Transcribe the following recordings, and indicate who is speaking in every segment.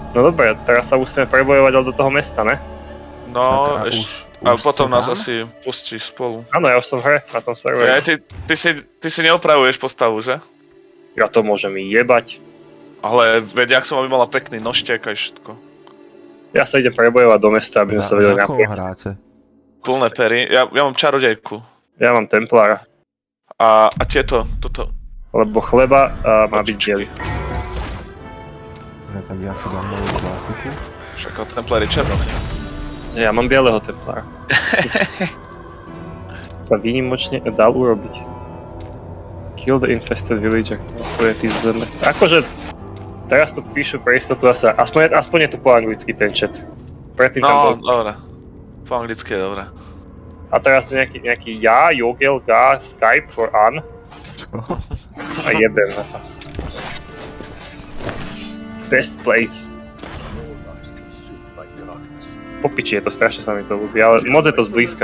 Speaker 1: No dobre, teraz sa musíme prebojovať do toho mesta, ne?
Speaker 2: No, a potom nás asi pustí spolu.
Speaker 1: Áno, ja už som v hre na tom serveri.
Speaker 2: Ja, ty si neopravuješ postavu, že?
Speaker 1: Ja to môžem jebať.
Speaker 2: Ale veď, ak som aby mala pekný nožtek aj všetko.
Speaker 1: Ja sa idem prebojovať do mesta, aby sme sa vedeli
Speaker 3: napiť. Za koho hráte?
Speaker 2: Plné pery. Ja mám čarodejku.
Speaker 1: Ja mám templára.
Speaker 2: A toto.
Speaker 1: Lebo chleba má byť bielý.
Speaker 3: Ja, tak ja si dám novú klasiku.
Speaker 2: Však templár je černý.
Speaker 1: Ja mám bieleho templára. Sa výnimočne dal urobiť. Kill the infested villager. To je tí zrne. Akože teraz to píšu pre istotu asi. Aspoň je to po anglicky ten chat. Predtým tam bol...
Speaker 2: dobré. Po anglicky je dobré.
Speaker 1: A teraz nejaký ja, Jogel, Ga, Skype for An. A jeden. Best place. Po piči je to, strašne sa mi to ľúbi, ale moc je to zblízka.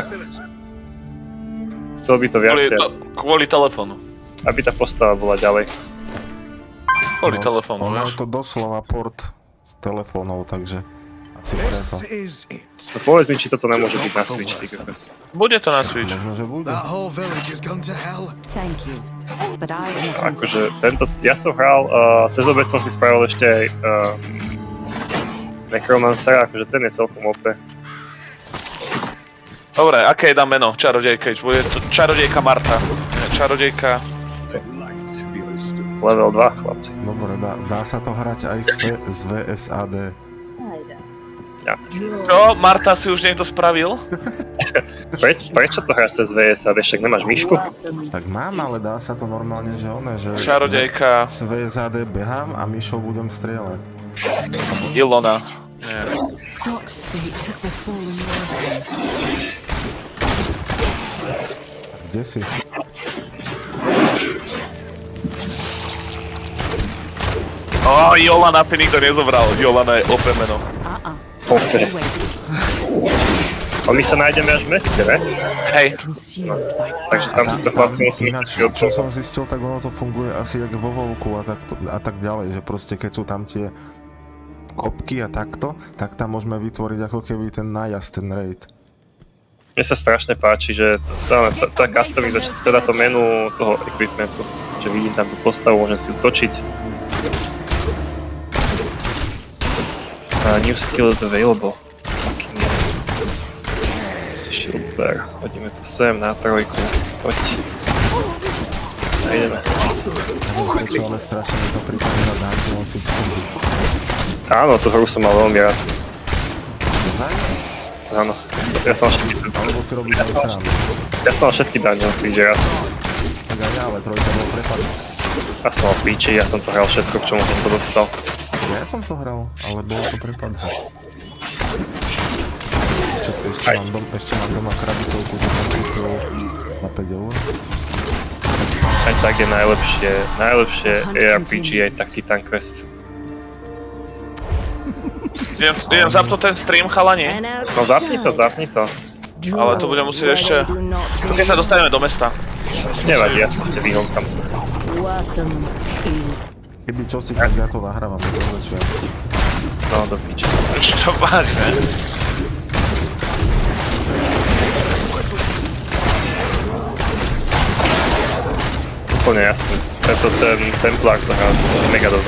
Speaker 1: Chcel by to viacej.
Speaker 2: Kvôli telefónu.
Speaker 1: Aby tá postava bola ďalej.
Speaker 2: Kvôli telefónu.
Speaker 3: Ono je to doslova port s telefónov, takže asi preto.
Speaker 1: No povedz mi, či toto nemôže byť na Switch, ty kokos.
Speaker 2: Bude to na Switch.
Speaker 3: Možno, že bude.
Speaker 1: Akože tento, ja som hral, cez obed som si spravil ešte aj Necromancer, akože ten je celkom OP.
Speaker 2: Dobre, aké dám meno čarodejke? Bude to čarodejka Marta. Čarodejka...
Speaker 1: Level 2, chlapci.
Speaker 3: Dobre, dá sa to hrať aj z VSAD.
Speaker 1: Ja.
Speaker 2: Čo? Marta si už niekto spravil?
Speaker 1: Prečo to hráš cez VSAD? Však nemáš myšku?
Speaker 3: Tak mám, ale dá sa to normálne, že
Speaker 2: čarodejka...
Speaker 3: Z VSAD behám a myšou budem strieľať.
Speaker 2: Ilona.
Speaker 3: Kde si?
Speaker 2: Jolana, ty nikto nezobral. Jolana je OP meno.
Speaker 1: OP. A my sa nájdeme až v meste, ne?
Speaker 2: Hej.
Speaker 1: No, takže tam si to chlapci musíme...
Speaker 3: Ináč, čo som zistil, tak ono to funguje asi jak vo Vovku a tak ďalej, že proste keď sú tam tie kopky a takto, tak tam môžeme vytvoriť ako keby ten nájazd, ten raid.
Speaker 1: Mne sa strašne páči, že tá customizačka, teda to menu toho equipmentu, že vidím tam tú postavu, môžem si ju točiť. New skills available. Fucking yeah. Shield bear. Hodíme to sem na trojku. Poď. A ideme.
Speaker 3: Prečo, ale strašne mi to pripomína Dungeon 16.
Speaker 1: Áno, tú hru som mal veľmi rád. Áno, ja som všetky...
Speaker 3: Alebo si robíš aj sám.
Speaker 1: Ja som mal všetky Dungeon Siege rád.
Speaker 3: Tak aj ja, ale trojka bol prepadný.
Speaker 1: Ja som mal píči, ja som to hral všetko, k čomu som sa dostal.
Speaker 3: Ja som to hral, ale bolo to prepadné. Ešte mám doma krabicovku, že som kúpil na 5 €.
Speaker 1: Aj tak je najlepšie ARPG aj taký Tanquest.
Speaker 2: Idem zapnúť ten stream, chalani.
Speaker 1: No zapni to.
Speaker 2: Ale to budem musieť ešte... Keď sa dostaneme do mesta.
Speaker 1: Nevadí, ja sa te vyhonkam.
Speaker 3: Keby čo si, tak ja to nahrávam do začiatku.
Speaker 1: No, do piče.
Speaker 2: Čo vážne?
Speaker 1: Úplne jasný. Preto ten Templár sa hrá mega dobre.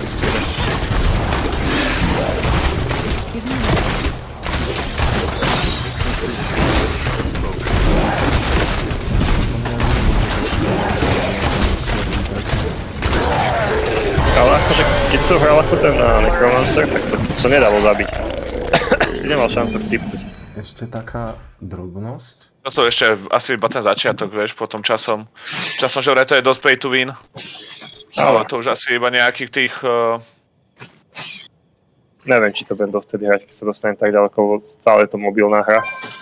Speaker 1: Ale akože, keď som hral ako ten Necromancer, tak to sa nedalo zabiť. Si nemal šancu chcípnuť.
Speaker 3: Ešte taká drobnosť.
Speaker 2: No to ešte asi iba ten začiatok, vieš, potom časom, že vraj to je dosť pay to win. Ale to už asi iba nejakých tých...
Speaker 1: Neviem, či to budem dovtedy hrať, keď sa dostanem tak ďaleko, lebo stále je to mobilná hra.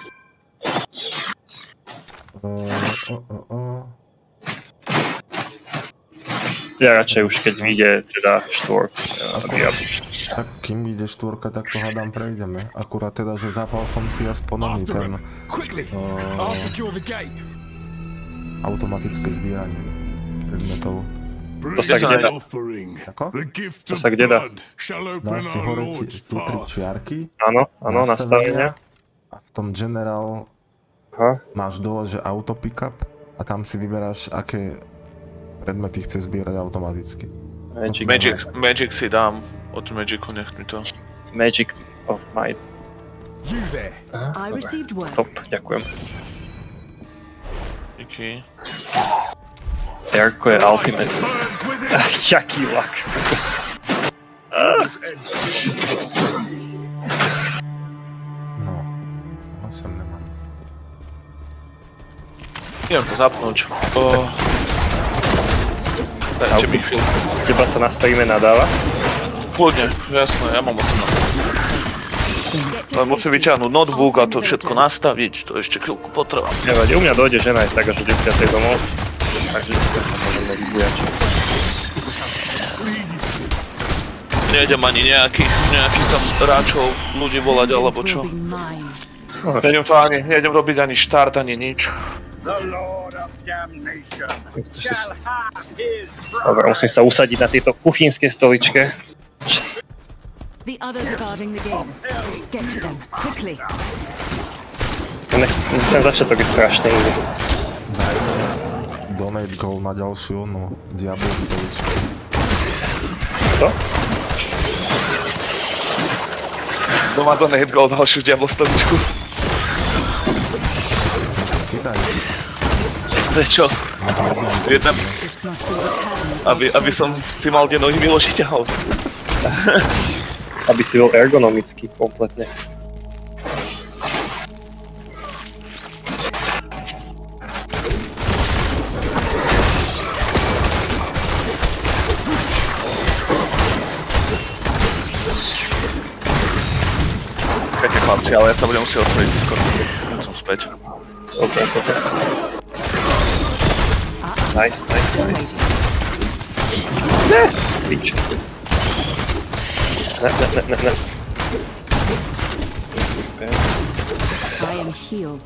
Speaker 1: Ja radšej už keď vyjde teda štvorka.
Speaker 3: Tak kým vyjde štvorka, tak to hádam prejdeme. Akurát teda, že zapal som si aspoň ten automatické zbieranie predmetov.
Speaker 1: To sa kde dá?
Speaker 3: Ako?
Speaker 1: To sa kde dá?
Speaker 3: Dáš si hore tu 3 čiarky.
Speaker 1: Áno, nastavenia.
Speaker 3: A v tom general máš dole, že auto pickup a tam si vyberáš, aké predmety chce zbierať automaticky.
Speaker 2: Magic si dám. Od Magicu nech mi to.
Speaker 1: Magic of Might. Top, ďakujem.
Speaker 2: Díky.
Speaker 1: Erko je ultimate. Jaký lak.
Speaker 3: No, sem nemám.
Speaker 2: Idem to zapnúť. Dajte mi chvíľku.
Speaker 1: Teba sa nastavíme nadáva?
Speaker 2: Kľudne, jasné, ja mám o tom len musím vyťahnuť notebook a to všetko nastaviť, to ešte chvíľku potrvá.
Speaker 1: Nevadí, u mňa dojde žena aj tak až o 10. domov, takže dneska sa môžeme vybujať.
Speaker 2: Nejdem ani nejakých tam ráčov, ľudí volať alebo čo. Nejdem robiť ani štart, ani nič.
Speaker 1: Dobre, musím sa usadiť na tieto kuchynské stoličke.
Speaker 4: The others are guarding the gates. Get to them, quickly.
Speaker 1: Ten začiatok je strašný.
Speaker 3: Donate goal na ďalšiu, no, Diablo stoličku.
Speaker 1: Co?
Speaker 2: Kto má donate goal ďalšiu Diablo stoličku?
Speaker 3: Ty daj.
Speaker 2: Prečo? Jedna... Aby som si mal tie nohy vyložiť, ale...
Speaker 1: Aby si bol ergonomický kompletne.
Speaker 2: Čakajte chlapci, ale ja sa budem musieť otvoriť Discord, keď som späť.
Speaker 1: Ok. Nice. Ne, pič. Ne.
Speaker 4: I am healed.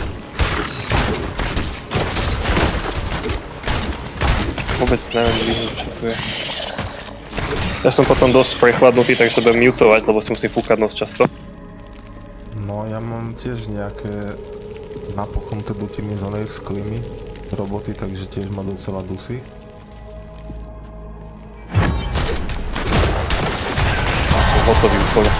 Speaker 1: Vôbec neviem, čo tu je. Ja som potom dosť prechladnutý, tak sa budem mutovať, lebo si musím fúkať nos často.
Speaker 3: No, ja mám tiež nejaké napuchnuté dutiny z onej sklimy roboty, takže tiež ma docela dusí.
Speaker 1: Hotový úplne.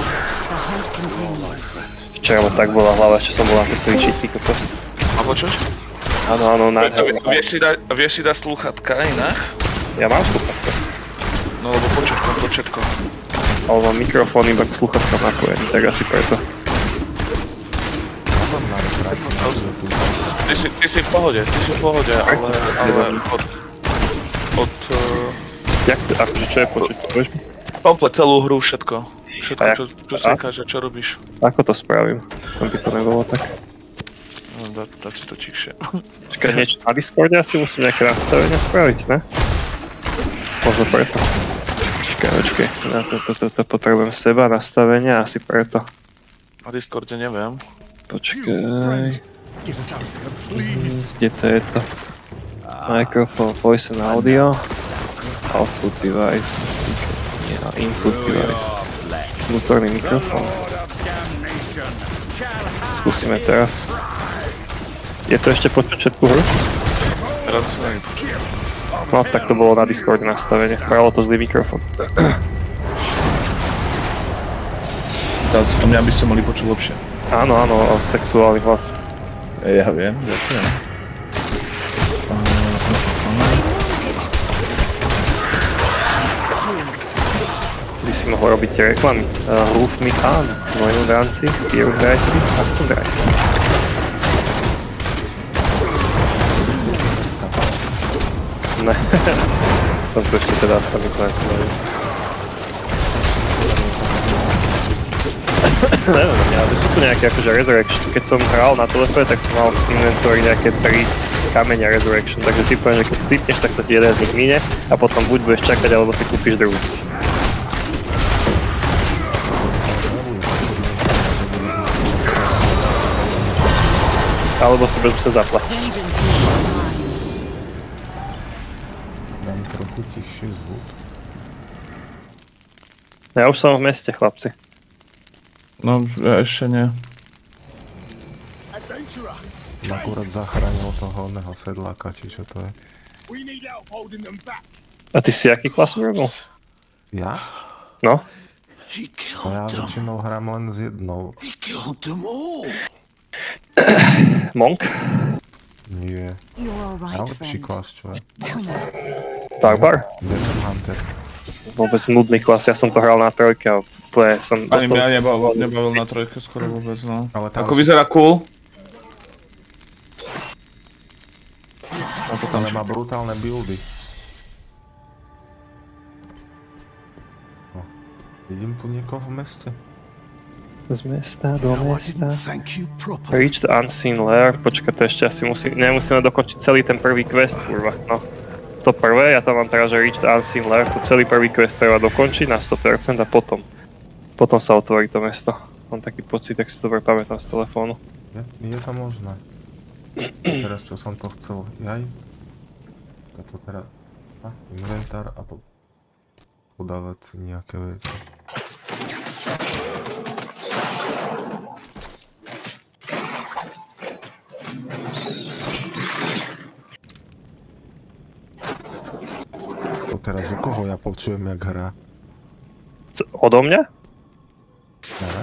Speaker 1: Včera ma tak bola hlava, ešte som bol na to cvičiť, ty kokos.
Speaker 2: A počuť?
Speaker 1: Áno, nádherné.
Speaker 2: Vieš si dať slúchatka inak?
Speaker 1: Ja mám slúchatka.
Speaker 2: No lebo počuť to všetko.
Speaker 1: Ale mám mikrofón iba k slúchatkám napojený, tak asi preto.
Speaker 2: Ty si v pohode, ale od...
Speaker 1: Jak to, akože čo je počuť, povieš mi?
Speaker 2: Komplet celú hru, všetko, čo si káže, čo robíš.
Speaker 1: Ako to spravím? Tam by to nebolo tak.
Speaker 2: No, dať si to tichšie.
Speaker 1: Čakaj, niečo na Discorde asi musím nejaké nastavenia spraviť, ne? Možno preto. Čakaj, na to potrebujem seba, nastavenia, asi preto.
Speaker 2: Na Discorde neviem.
Speaker 1: Počkaj... Kde to je to? Microphone, voice and audio. Output device. Input device. Vnútorný mikrofón. Skúsime teraz. Je to ešte počuť všetku hru?
Speaker 2: Teraz neviem.
Speaker 1: No, tak to bolo na Discorde nastavenie. Bralo to zlý mikrofón.
Speaker 5: Teraz o mňa by ste mali počuť lepšie.
Speaker 1: Áno, sexuálny hlas.
Speaker 5: Ja viem, ďakujem.
Speaker 1: By si mohol robiť tie reklamy. Ruf mi áno, moju rámci, Pieru Drajtovi, Akton Drajs. Ne, som to ešte teda sami konečný. Neviem, ale sú tu nejaké akože Resurrection. Keď som hral na telefóne, tak som mal v inventóri nejaké 3 kameňa Resurrection. Takže ty poviem, že keď cipneš, tak sa ti jeden z nich mine a potom buď budeš čakať, alebo si kúpiš druhý. Alebo si budeš musieť zaplatiť.
Speaker 3: Dám trochu Vyšší zvuk.
Speaker 1: Ja už som v meste, chlapci.
Speaker 5: No, ja ešte nie.
Speaker 3: Akurát zachránil toho oného sedláka, či čo to je.
Speaker 1: A ty si aký klas urobil?
Speaker 3: Ja?
Speaker 1: No?
Speaker 3: No ja väčšinou hrám len s jednou.
Speaker 1: Monk?
Speaker 3: Nie.
Speaker 4: You're all right,
Speaker 3: Najlepší
Speaker 4: friend.
Speaker 3: klas, čo je?
Speaker 4: Tell me.
Speaker 1: Barbar?
Speaker 3: Demon Hunter.
Speaker 1: Vôbec nudný klas, ja som to hral na trojke a úplne som
Speaker 5: Ani mňa nebavil na trojke skoro vôbec, no.
Speaker 3: Ale tam
Speaker 5: Ako vyzerá cool.
Speaker 3: ale má brutálne buildy. Vidím tu niekoho v meste?
Speaker 1: Z mesta do mesta. Reach the unseen lair. Počkaj, to ešte asi nemusíme dokončiť celý ten prvý quest, kurva. No. To prvé, ja tam mám teraz, že reach the unseen lair, to celý prvý quest treba dokončiť na 100% a potom sa otvorí to mesto. Mám taký pocit, ak si dobre pamätám z telefónu.
Speaker 3: Je to možné. Teraz čo som to chcel? Jaj? A to teraz... inventár a podávať si nejaké veci. Teraz u koho ja počujem, jak hrá?
Speaker 1: Odo mňa?
Speaker 3: Ne?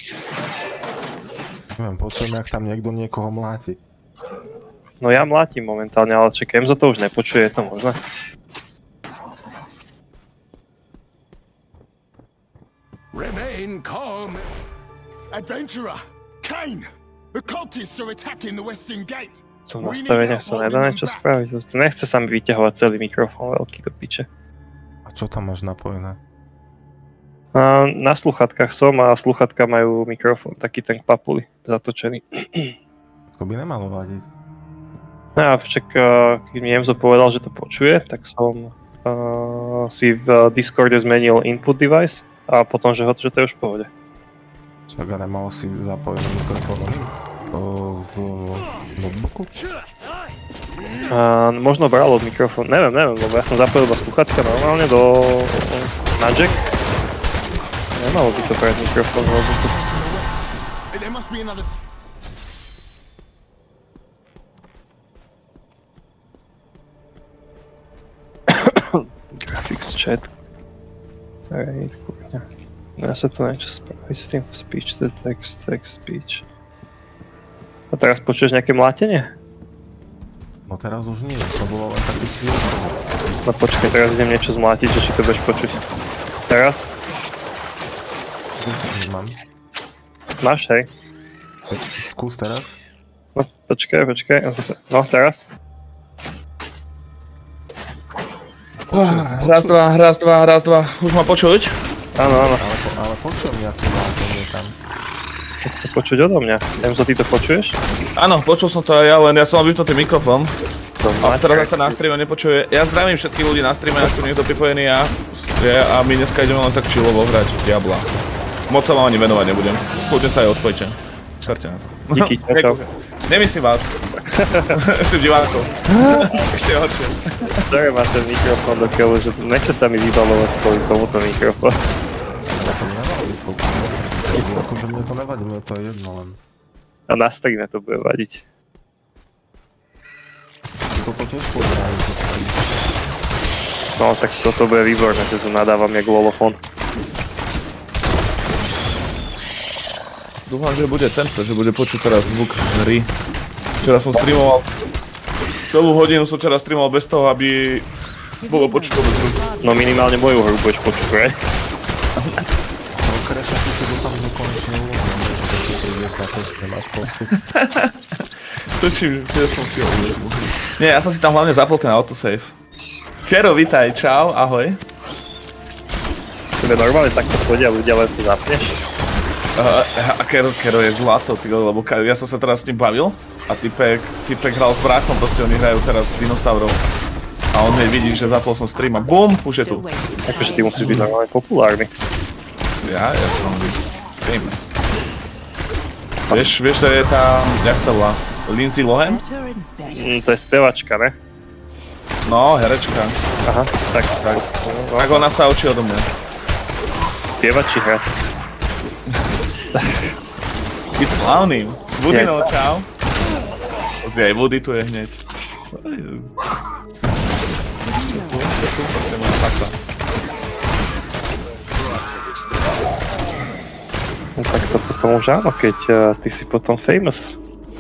Speaker 3: Neviem, počujem, jak tam niekto niekoho mláti.
Speaker 1: No ja mlátim momentálne, ale či Kemzo to už nepočuje, je to možné?
Speaker 6: Remain calm. Adventurer! Kane! The cultists are attacking the western gate!
Speaker 1: V tom nastaveniach sa nedá niečo spraviť. Nechce sa mi vyťahovať celý mikrofón veľký do piče.
Speaker 3: A čo tam máš napojené?
Speaker 1: Na sluchatkách som a sluchatka majú mikrofón, taký ten k papuli, zatočený.
Speaker 3: To by nemalo vadiť.
Speaker 1: No a však, keď mi Emzo povedal, že to počuje, tak som si v Discorde zmenil input device a potom, že to je už v pohode.
Speaker 3: Však a nemal si zapojený mikrofón v notebooku?
Speaker 1: Možno bral od mikrofón, neviem, lebo ja som zapojil iba sluchatka normálne na jack. Nemalo by to brať mikrofón v notebooku. Graphics chat. Alright, kurňa. Ja sa tu niečo spraviť s tým speech to text speech. A teraz počuješ nejaké mlátenie?
Speaker 3: No teraz už nie, to bolo len taký svietko.
Speaker 1: No počkaj, teraz idem niečo zmlátiť, že či to budeš počuť. Teraz?
Speaker 3: Nemám.
Speaker 1: Máš, hej?
Speaker 3: Skús teraz.
Speaker 1: No počkaj, no teraz?
Speaker 5: Raz, dva. Už ma počuť?
Speaker 1: Áno.
Speaker 3: Ale počujem nejaké mlátenie tam.
Speaker 1: Chceš to počuť odo mňa? Emzo, ty to počuješ?
Speaker 5: Áno, počul som to aj ja, len ja som mal vypnutý mikrofón. A teraz sa na streame nepočuje. Ja zdravím všetkých ľudí na streame, ak tu niekto pripojený a my dneska ideme len tak chillovo hrať Diabla. Moc sa vám ani venovať nebudem. Kľudne sa aj odpojte. Skarte na to.
Speaker 1: Díky, čau.
Speaker 5: Nemyslím vás. Som divákov. Ešte horšie.
Speaker 1: Sorry, má ten mikrofón do keľu, že nechce sa mi vybalovať kvôli tomuto mikrofón.
Speaker 3: Ja to nevadí, akože mne to nevadí, mne to je jedno len.
Speaker 1: A na streame to bude vadiť.
Speaker 3: Toto tiež pozerajú, to stojí.
Speaker 1: No tak toto bude výborné, že tu nadávam jak lolofón.
Speaker 5: Dúfam, že bude tento, že bude počuť teraz zvuk hry. Včera som streamoval, celú hodinu som včera streamoval bez toho, aby bolo počuť vôbec hru.
Speaker 1: No minimálne moju hru budeš počuť, right?
Speaker 3: Konečne si dúfam, že konečne uložím, že si to ideš na to, že máš postup.
Speaker 5: Točím, že som si ho uložil. Nie, ja som si tam hlavne zapol ten autosave. Kero, vitaj, čau, ahoj.
Speaker 1: Tebe normálne takto chodia ľudia, len si zapneš.
Speaker 5: A Kero je zlato, lebo ja som sa teraz s ním bavil a typek hral s bráchom, proste oni hrajú teraz dinosaurov. A on hej vidí, že zapol som stream a BUM, už je tu.
Speaker 1: Akože ty musíš byť normálne populárny.
Speaker 5: Ja som famous. Vieš, to je tá, jak sa volá? Lindsay Lohan?
Speaker 1: To je spevačka, ne?
Speaker 5: No, herečka.
Speaker 1: Aha, tak.
Speaker 5: Tak ona sa učí odo mňa.
Speaker 1: Spievať či hrať?
Speaker 5: Byť slavným. Woody, no, čau. Pozri, aj Woody tu je hneď.
Speaker 1: No tak to potom už áno, keď ty si potom famous.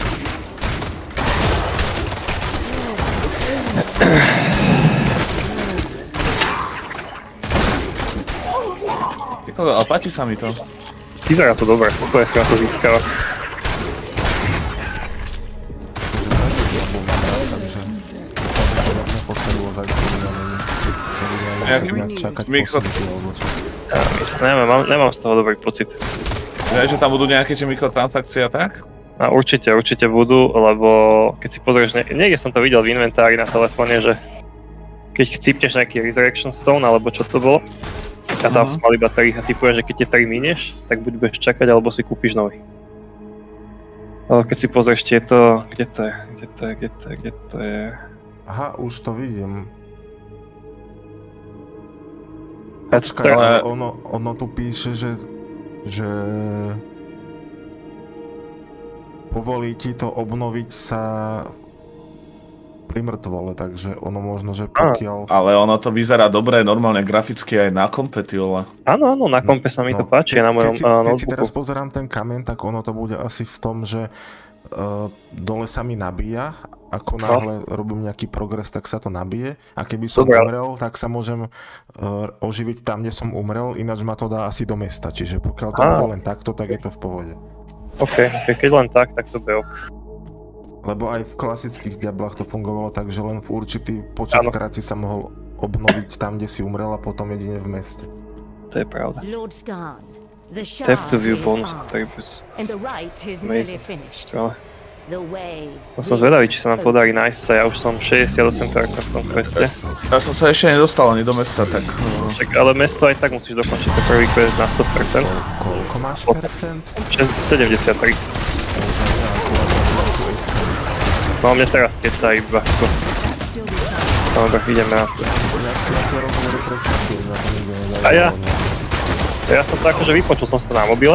Speaker 5: Ale páči sa mi to.
Speaker 1: Vyzerá to dobre, úplne si na to získava. Nemám z toho dobrý pocit.
Speaker 5: Že tam budú nejaké mikrotransakcie a tak?
Speaker 1: A určite budú, lebo keď si pozrieš, niekde som to videl v inventári na telefóne, že keď chcípneš nejaký Resurrection Stone, alebo čo to bolo, a tam som mal iba 3 a typujem, že keď tie 3 minieš, tak buď budeš čakať, alebo si kúpiš nový. Ale keď si pozrieš tieto, kde to je?
Speaker 3: Aha, už to vidím.
Speaker 1: Počkaj,
Speaker 3: Ale ono tu píše, že povolí ti to obnoviť sa pri mŕtvole, takže ono možno, že pokiaľ...
Speaker 5: Ale ono to vyzerá dobre, normálne graficky aj na kompe, ty vole.
Speaker 1: Áno, na kompe sa mi to páči, na mojom notebooku.
Speaker 3: Keď si teraz pozerám ten kameň, tak ono to bude asi v tom, že dole sa mi nabíja, ako náhle robím nejaký progres, tak sa to nabije a keby som umrel, tak sa môžem oživiť tam, kde som umrel, ináč ma to dá asi do mesta, čiže pokiaľ to bude len takto, tak je to v pohode.
Speaker 1: OK, keď len tak to bude ok.
Speaker 3: Lebo aj v klasických Diablách to fungovalo tak, že len v určitý počet krát si sa mohol obnoviť tam, kde si umrel a potom jedine v meste.
Speaker 1: To je pravda.
Speaker 4: Lord Skarn, the
Speaker 1: Tap
Speaker 4: shard
Speaker 1: to view
Speaker 4: is
Speaker 1: bonus
Speaker 4: ours,
Speaker 1: attributes.
Speaker 4: and the right is nearly finished. The way.
Speaker 1: No som zvedavý, či sa nám podarí nájsť sa, ja už som 68% v tom queste.
Speaker 5: Ja som sa ešte nedostal ani do mesta, tak...
Speaker 1: Však, ale mesto aj tak musíš dokončiť ten prvý quest na 100%.
Speaker 3: Koľko máš percent?
Speaker 1: 73. No mne teraz keď sa iba to. No tak ideme na to. A ja som to akože vypočul som sa na mobile.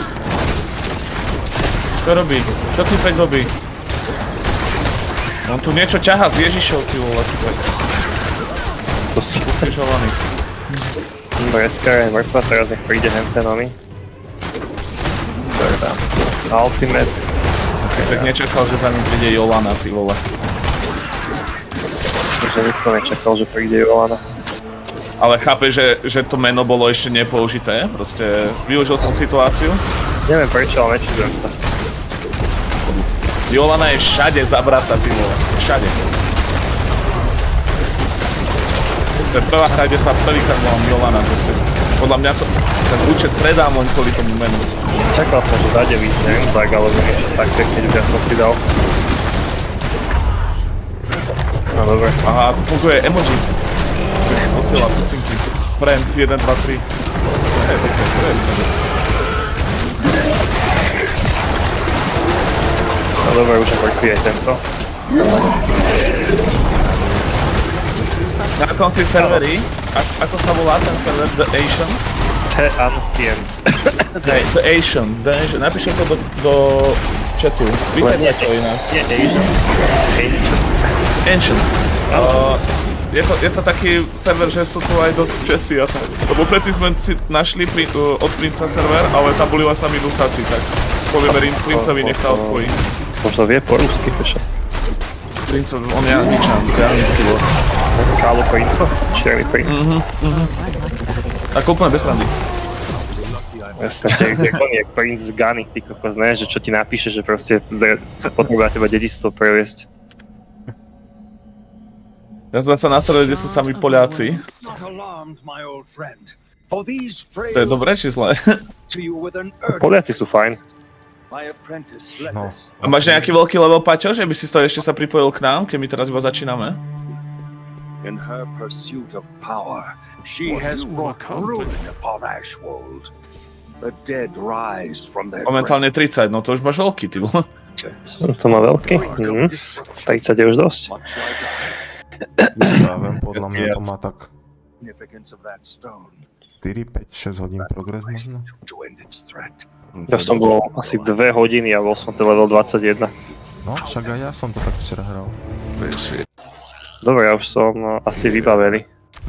Speaker 5: Čo robí? Čo tu Peť robí? On tu niečo ťahá z Ježišov, ty vole, tu Peť. Ukrižovaný.
Speaker 1: Breskar je mŕtva, teraz nech príde henten oný. To je tam. Ultimate.
Speaker 5: Tak nečakal, že za ním príde Jolana, ty vole.
Speaker 1: Takže nikto nečakal, že príde Jolana.
Speaker 5: Ale chápeš, že to meno bolo ešte nepoužité? Proste využil som situáciu.
Speaker 1: Neviem prečo, ale nečudujem sa.
Speaker 5: Jolana je všade zabratá, ty vole. Všade. To je prvá hra, kde sa prvýkrát volám Jolana. Podľa mňa to, ten účet predám len kvôli tomu menu.
Speaker 1: Čakal som, že zade víc, neviem tak, ale niečo také, keď už ja som si dal. No dobre.
Speaker 5: Aha, tu funguje emoji. Posiela pusinky. Friend, 1, 2, 3.
Speaker 1: No dobre, už je mŕtvý aj tento.
Speaker 5: Na konci servery, ako sa volá ten server? The Asians?
Speaker 1: The Ancients.
Speaker 5: The Asian. Napíšem to do chatu. Vyhľadne to inak.
Speaker 1: Nie Asian.
Speaker 5: Ancients. Je to taký server, že sú tu aj dosť Česi a tak. Lebo predtým sme si našli od Princa server, ale tam boli len sami Nusáci, tak povieme Princovi, nech sa odpojí.
Speaker 1: Možno vie po rusky, peša.
Speaker 5: Princovi, on je angličan, anglický bol.
Speaker 1: Kálo Princo? Čierny Princ.
Speaker 5: Tak úplne bez randy.
Speaker 1: Jasne, on je Princ z Gany, ty kokos, ne? Že čo ti napíše, že proste potrebuje teba dedičstvo previesť.
Speaker 5: Ja som sa nastavil, kde sú sami Poliaci. To je dobré či zlé?
Speaker 1: Poliaci sú fajn.
Speaker 3: No.
Speaker 5: A máš nejaký veľký level, Paťo, že by si to ešte sa pripojil k nám, keď my teraz iba začíname?
Speaker 7: In her pursuit of power, she has brought ruin upon Ashwold. The dead rise from their
Speaker 5: Momentálne 30, no to už máš veľký, ty vole.
Speaker 1: To má veľký? 30 je už dosť.
Speaker 3: Vyslávam, podľa mňa to má tak
Speaker 7: Significance of that stone
Speaker 3: 4, 5, 6 hodín progres možno.
Speaker 7: to end its threat.
Speaker 1: Ja som bol asi 2 hodiny a bol som to level 21.
Speaker 3: No, však aj ja som to tak včera hral.
Speaker 1: Dobre, ja už som asi vybavený.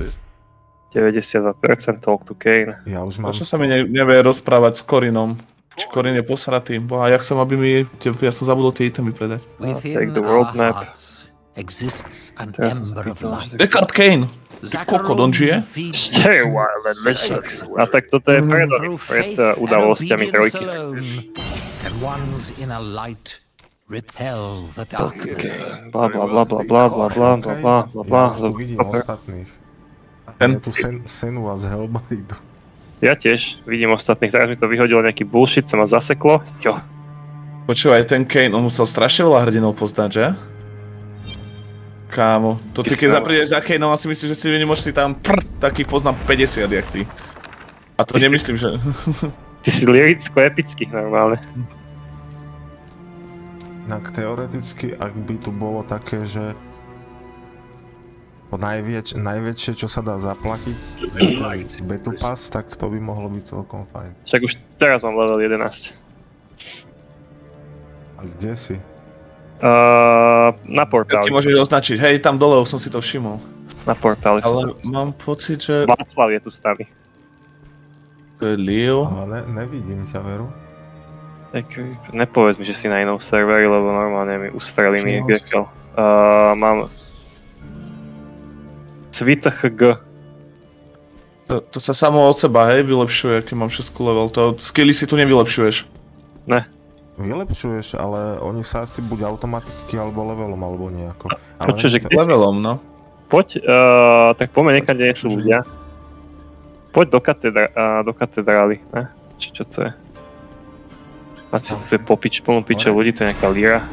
Speaker 1: 92% talk to Kane.
Speaker 3: Ja už mám...
Speaker 5: Prečo sa mi nevie rozprávať s Corinom? Či Corin je posratý? Boha, jak som, aby mi... Ja som zabudol tie itemy predať.
Speaker 1: Take the world map.
Speaker 8: Exists an
Speaker 1: Teraz
Speaker 8: ember of light.
Speaker 5: Deckard Kane! Ty kokot, on žije?
Speaker 1: Stay a while and listen. A tak toto je pred udalosťami trojky.
Speaker 8: And one's inner light repel the darkness.
Speaker 1: Bla bla bla bla bla bla bla bla bla bla bla.
Speaker 3: Ja už tu vidím ostatných. Je tu Senua z Hellblade.
Speaker 1: Ja tiež vidím ostatných, teraz mi to vyhodilo nejaký bullshit, sa ma zaseklo. Jo.
Speaker 5: Počúvaj, ten Kane, on musel strašne veľa hrdinov poznať, že? Kámo, to ty keď zaprídeš za Kaneom asi myslíš, že si vynimočný tam takých poznám 50 jak ty. A to nemyslím, že...
Speaker 1: Ty si liricko-epický normálne.
Speaker 3: Tak teoreticky, ak by tu bolo také, že to najväčšie, čo sa dá zaplatiť, Battle Pass, tak to by mohlo byť celkom fajn.
Speaker 1: Však už teraz mám level 11.
Speaker 3: A kde si?
Speaker 1: Na portáli.
Speaker 5: Ty môžeš označiť, hej, tam dole už som si to všimol.
Speaker 1: Na portáli som
Speaker 5: Ale mám pocit, že...
Speaker 1: Václav je tu stavý.
Speaker 5: To je Leo.
Speaker 3: Ale nevidím ťa, veru.
Speaker 1: Tak nepovedz mi, že si na inom serveri, lebo normálne mi ustrelí mi Gekel. Mám... CvitHG.
Speaker 5: To sa samo od seba, hej, vylepšuje, keď mám 6 level. To skilly si tu nevylepšuješ.
Speaker 1: Ne.
Speaker 3: Vylepšuješ, ale oni sa asi buď automaticky, alebo levelom, alebo nejako.
Speaker 1: Počuj, že kde si?
Speaker 5: Levelom, no.
Speaker 1: Poď, tak poďme niekam, kde nie sú ľudia. Poď do katedrály, ne? Či čo to je? Máte tu je plnú piče ľudí, to je nejaká líra.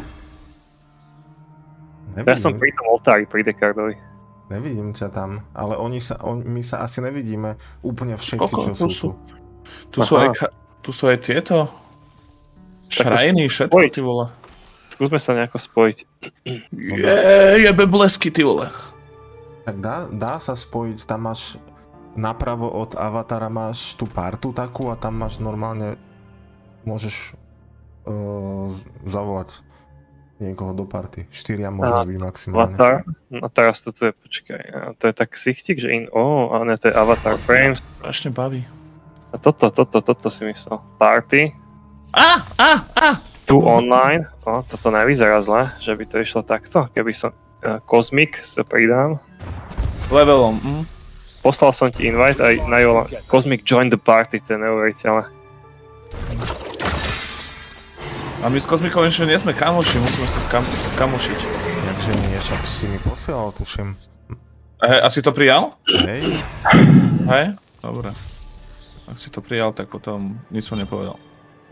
Speaker 1: Ja som pri tom oltári, pri Deckardovi.
Speaker 3: Nevidím ťa tam, ale my sa asi nevidíme úplne všetci, čo sú tu.
Speaker 5: Tu sú aj tieto šrajny, všetko, ty vole.
Speaker 1: Skúsme sa nejako spojiť.
Speaker 5: Jebe blesky, ty vole.
Speaker 3: Tak dá sa spojiť, tam máš napravo od avatara máš tú partu takú a tam máš normálne, môžeš zavolať niekoho do party. 4 možno byť maximálne.
Speaker 1: Avatar? No teraz to tu je, počkaj, to je tak sichtik, že a ne, to je avatar frames.
Speaker 5: Strašne baví.
Speaker 1: A toto si myslel. Party. Tu online. Toto nevyzerá zle, že by to išlo takto, keby som... Cosmic sa pridám.
Speaker 5: Levelom,
Speaker 1: Poslal som ti invite aj na Jola. Cosmic join the party, to je neuveriteľné.
Speaker 5: A my s Cosmicom ešte nie sme kamoši, musíme sa kamošiť.
Speaker 3: Takže nie, však si mi posielal, tuším.
Speaker 5: A si to prijal?
Speaker 3: Hej.
Speaker 5: Hej? Dobre. Ak si to prijal, tak potom nič som nepovedal.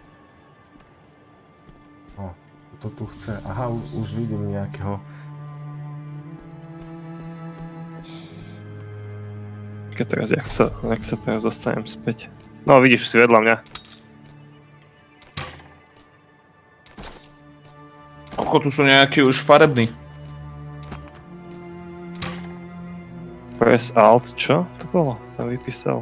Speaker 3: To tu chce. Aha, už vidím nejakého.
Speaker 1: Keď teraz, jak sa teraz dostanem späť. No vidíš, si vedľa mňa.
Speaker 5: Ako tu sú nejakí už farební.
Speaker 1: Press Alt, čo to bolo? Tam vypísal.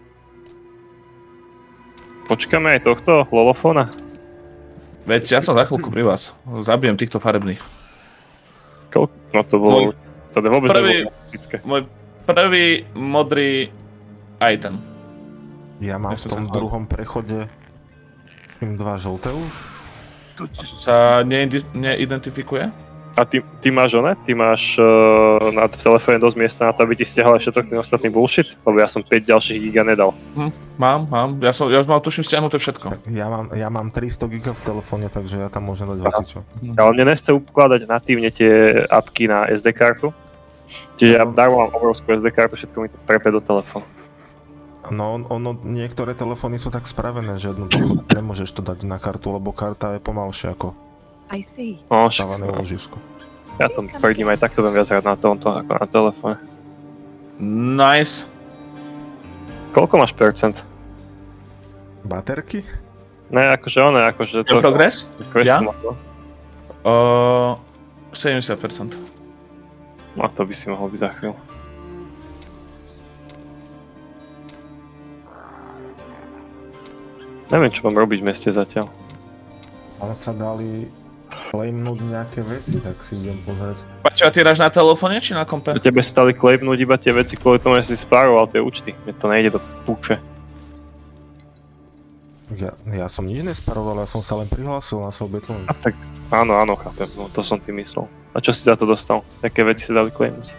Speaker 1: Počkáme aj tohto lolofóna.
Speaker 5: Veď ja som za chvíľku pri vás. Zabijem týchto farebných.
Speaker 1: No to bolo... To vôbec nebolo praktické.
Speaker 5: Môj prvý modrý item.
Speaker 3: Ja mám v tom druhom prechode 2 žlté už.
Speaker 5: Sa neidentifikuje?
Speaker 1: A ty máš Ty máš v telefóne dosť miesta na to, aby ti stiahal ešte ten ostatný bullshit? Lebo ja som 5 ďalších giga nedal.
Speaker 5: Mám. Ja už mám tuším stiahnuté všetko.
Speaker 3: Ja mám 300 giga v telefóne, takže ja tam môžem dať hocičo.
Speaker 1: Ale mne nechce ukladať natívne tie apky na SD kartu. Čiže ja dávam obrovskú SD kartu, všetko mi to prepe do telefónu.
Speaker 3: No, niektoré telefóny sú tak spravené, že jednoducho nemôžeš to dať na kartu, lebo karta je pomalšia ako stávané ložisko.
Speaker 1: Ja to prdím, aj takto budem viac hrať na tomto ako na telefóne.
Speaker 5: Nice.
Speaker 1: Koľko máš percent?
Speaker 3: Baterky?
Speaker 1: Ne, akože...
Speaker 5: Je progres? Ja?
Speaker 1: 70%. No to by si mohol byť za chvíľu. Neviem, čo mám robiť v meste zatiaľ.
Speaker 3: Ale sa dali claimnúť nejaké veci, tak si idem pozrieť.
Speaker 5: Paťo, a ty hráš na telefóne či na kompe?
Speaker 1: Do tebe stali claimnúť iba tie veci, kvôli tomu, že si spároval tie účty. Mne to nejde do púče.
Speaker 3: Ja som nič nesparoval, ja som sa len prihlásil na svoj Battle.net.
Speaker 1: A tak áno, chápem, no to som tým myslel. A čo si za to dostal? Aké veci sa dali claimnúť?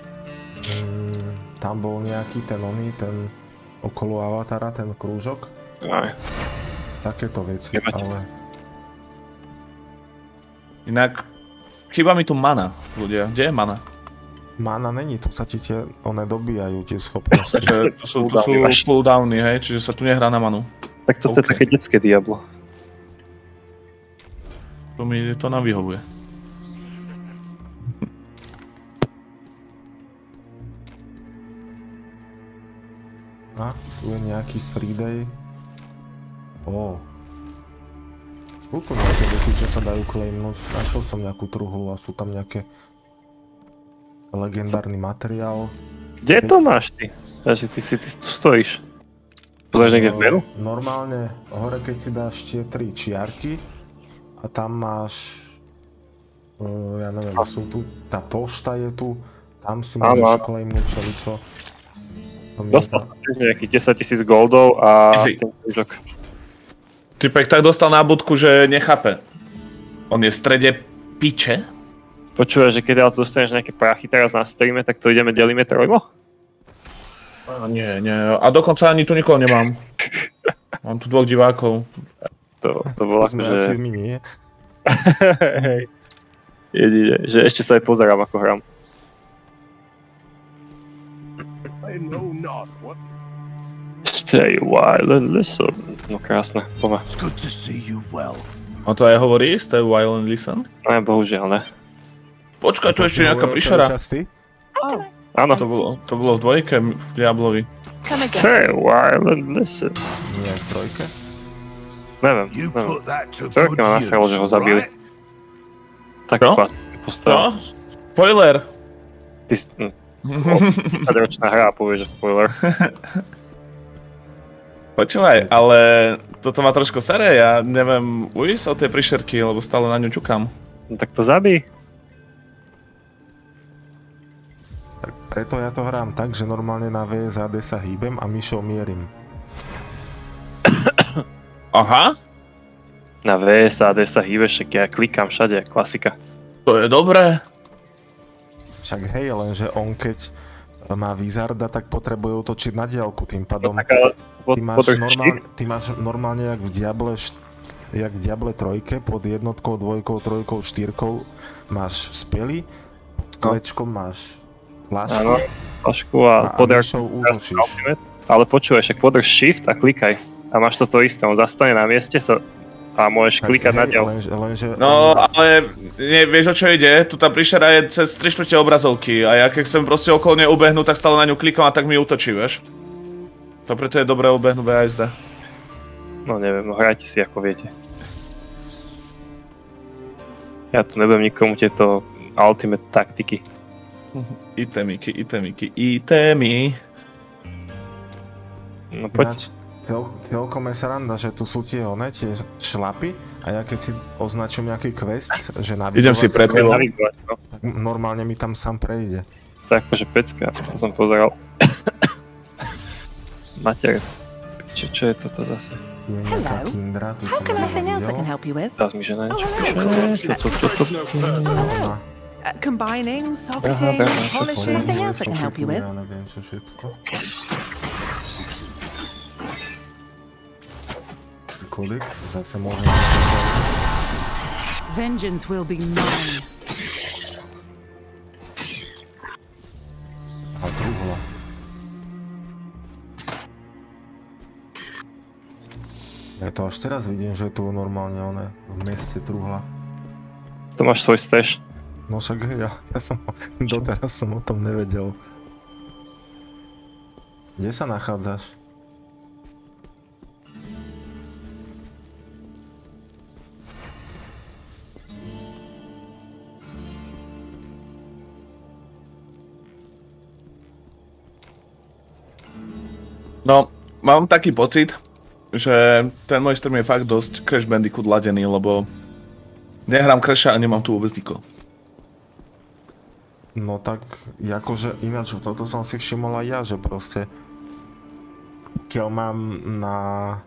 Speaker 3: Tam bol nejaký ten okolo avatara, ten krúžok.
Speaker 1: Aj.
Speaker 3: Takéto veci, ale...
Speaker 5: Inak, chýba mi tu mana, ľudia. Kde je mana?
Speaker 3: Mana není, to sa ti one dobíjajú, tie schopnosti.
Speaker 5: To sú cooldowny, hej, čiže sa tu nehrá na manu.
Speaker 1: Tak toto je také detské Diablo.
Speaker 5: To nám vyhovuje.
Speaker 3: A, tu je nejaký free day. Sú tu nejaké veci, čo sa dajú claimnúť. Našiel som nejakú truhlu a sú tam nejaké legendárny materiál.
Speaker 1: Kde to máš ty? Takže ty tu stojíš. Pozrieš niekde v menu?
Speaker 3: Normálne hore, keď si dáš tie 3 čiarky a tam máš, ja neviem, sú tu, tá pošta je tu, tam si môžeš claimnúť čeličo.
Speaker 1: Dostal nejakých 10 000 goldov a ten krížok.
Speaker 5: Typek tak dostal nábudku, že nechápe. On je v strede piče.
Speaker 1: Počúvaj, že keď dostaneš nejaké prachy teraz na streame, tak to delíme trojmo?
Speaker 5: Nie. A dokonca ani tu nikoho nemám. Mám tu 2 divákov.
Speaker 1: To bolo
Speaker 3: sme asi my, nie?
Speaker 1: Hej. Jedine, že ešte sa aj pozerám, ako hrám. Stay a while and listen. No krásne, poďme.
Speaker 5: A to aj hovorí? Stay a while and listen?
Speaker 1: Ne, bohužiaľ ne.
Speaker 5: Počkaj, tu ešte nejaká príšera.
Speaker 1: Áno.
Speaker 5: To bolo v 2 v Diablovi.
Speaker 1: Stay a while and listen.
Speaker 3: Nie v 3?
Speaker 1: Neviem. Trojke ma nasralo, že ho zabili. Tak postavil.
Speaker 5: No, spoiler!
Speaker 1: Ty 10-ročná hra a povie, že spoiler.
Speaker 5: Počúvaj, ale toto má trošku sere, ja neviem ujsť od tej príšerky, lebo stále na ňu čukám.
Speaker 1: No tak to zabij.
Speaker 3: Preto ja to hrám tak, že normálne na VSAD sa hýbem a myšou mierim.
Speaker 5: Aha.
Speaker 1: Na VSAD sa hýbeš, však ja klikám všade, klasika.
Speaker 5: To je dobré.
Speaker 3: Však hej, lenže on keď má Wizarda, tak potrebuje utočiť na diaľku, tým pádom ty máš normálne jak v Diable 3, pod jednotkou, 2, 3, 4 máš spely, pod klečkom máš flašku a myšou útočíš.
Speaker 1: Ale počúvaj, však podrž shift a klikaj a máš toto isté, on zastane na mieste a môžeš klikať na diaľku.
Speaker 5: No, ale vieš, o čo ide? Tu tá príšera je cez 3/4 obrazovky a ja keď chcem proste okolo nej ubehnúť, tak stále na ňu klikám a tak mi útočí, vieš? To preto je dobré ubehnúť BASD.
Speaker 1: No neviem, no hrajte si ako viete. Ja tu nebudem nikomu tieto ultimate taktiky.
Speaker 5: Itemiky.
Speaker 1: No poď.
Speaker 3: Ináč, celkom je sranda, že tu sú tie šlapy a ja keď si označím nejaký quest, že navigovať...
Speaker 5: Idem si predpilom.
Speaker 3: Tak normálne mi tam sám prejde.
Speaker 1: Tak akože pecka, to som pozeral. Mater, čo je toto zase?
Speaker 3: Hello,
Speaker 4: how can anything else I can help you with?
Speaker 1: Teraz mi žena niečo píše.
Speaker 4: Combining, socketing, polishing, anything else I can help you with?
Speaker 3: Ja neviem čo všetko. Kolik? Zase môžem...
Speaker 4: Vengeance will be mine.
Speaker 3: A truhla. Ja to až teraz vidím, že tu normálne v meste truhla.
Speaker 1: To máš svoj stash.
Speaker 3: No však hej, doteraz som o tom nevedel. Kde sa nachádzaš?
Speaker 5: No, mám taký pocit, že ten môj stream je fakt dosť Crash Bandicoot ladený, lebo nehrám Crasha a nemám tu vôbec nikoho.
Speaker 3: No tak, akože ináč, toto som si všimol aj ja, že proste keď mám na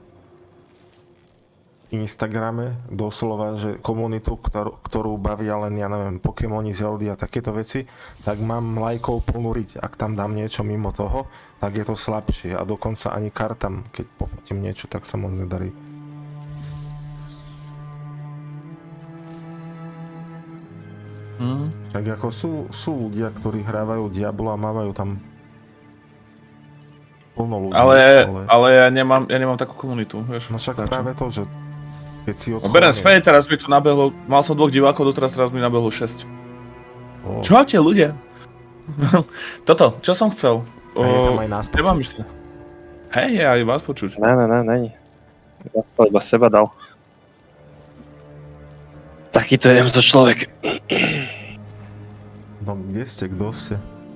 Speaker 3: Instagrame doslova, že komunitu, ktorú bavia len, ja neviem, Pokémoni, Zeldy a takéto veci, tak mám lajkov plnú riť. Ak tam dám niečo mimo toho, tak je to slabšie a dokonca ani kartam, keď pofotím niečo, tak sa moc nedarí. Tak ako sú ľudia, ktorí hrávajú Diablo a mávajú tam plno ľudí.
Speaker 5: Ale ja nemám takú komunitu, vieš.
Speaker 3: No však práve to, že keď si odchodný...
Speaker 5: Berem späť, teraz mi tu nabehlo, mal som 2 divákov, doteraz mi nabehlo 6.
Speaker 3: Oh.
Speaker 5: Čaute ľudia? Toto, čo som chcel?
Speaker 3: A je tam aj nás počuť.
Speaker 5: Hej, aj vás počuť.
Speaker 1: Ne. Ja som iba seba dal. Takýto je to človek.
Speaker 3: No kde ste, kto ste?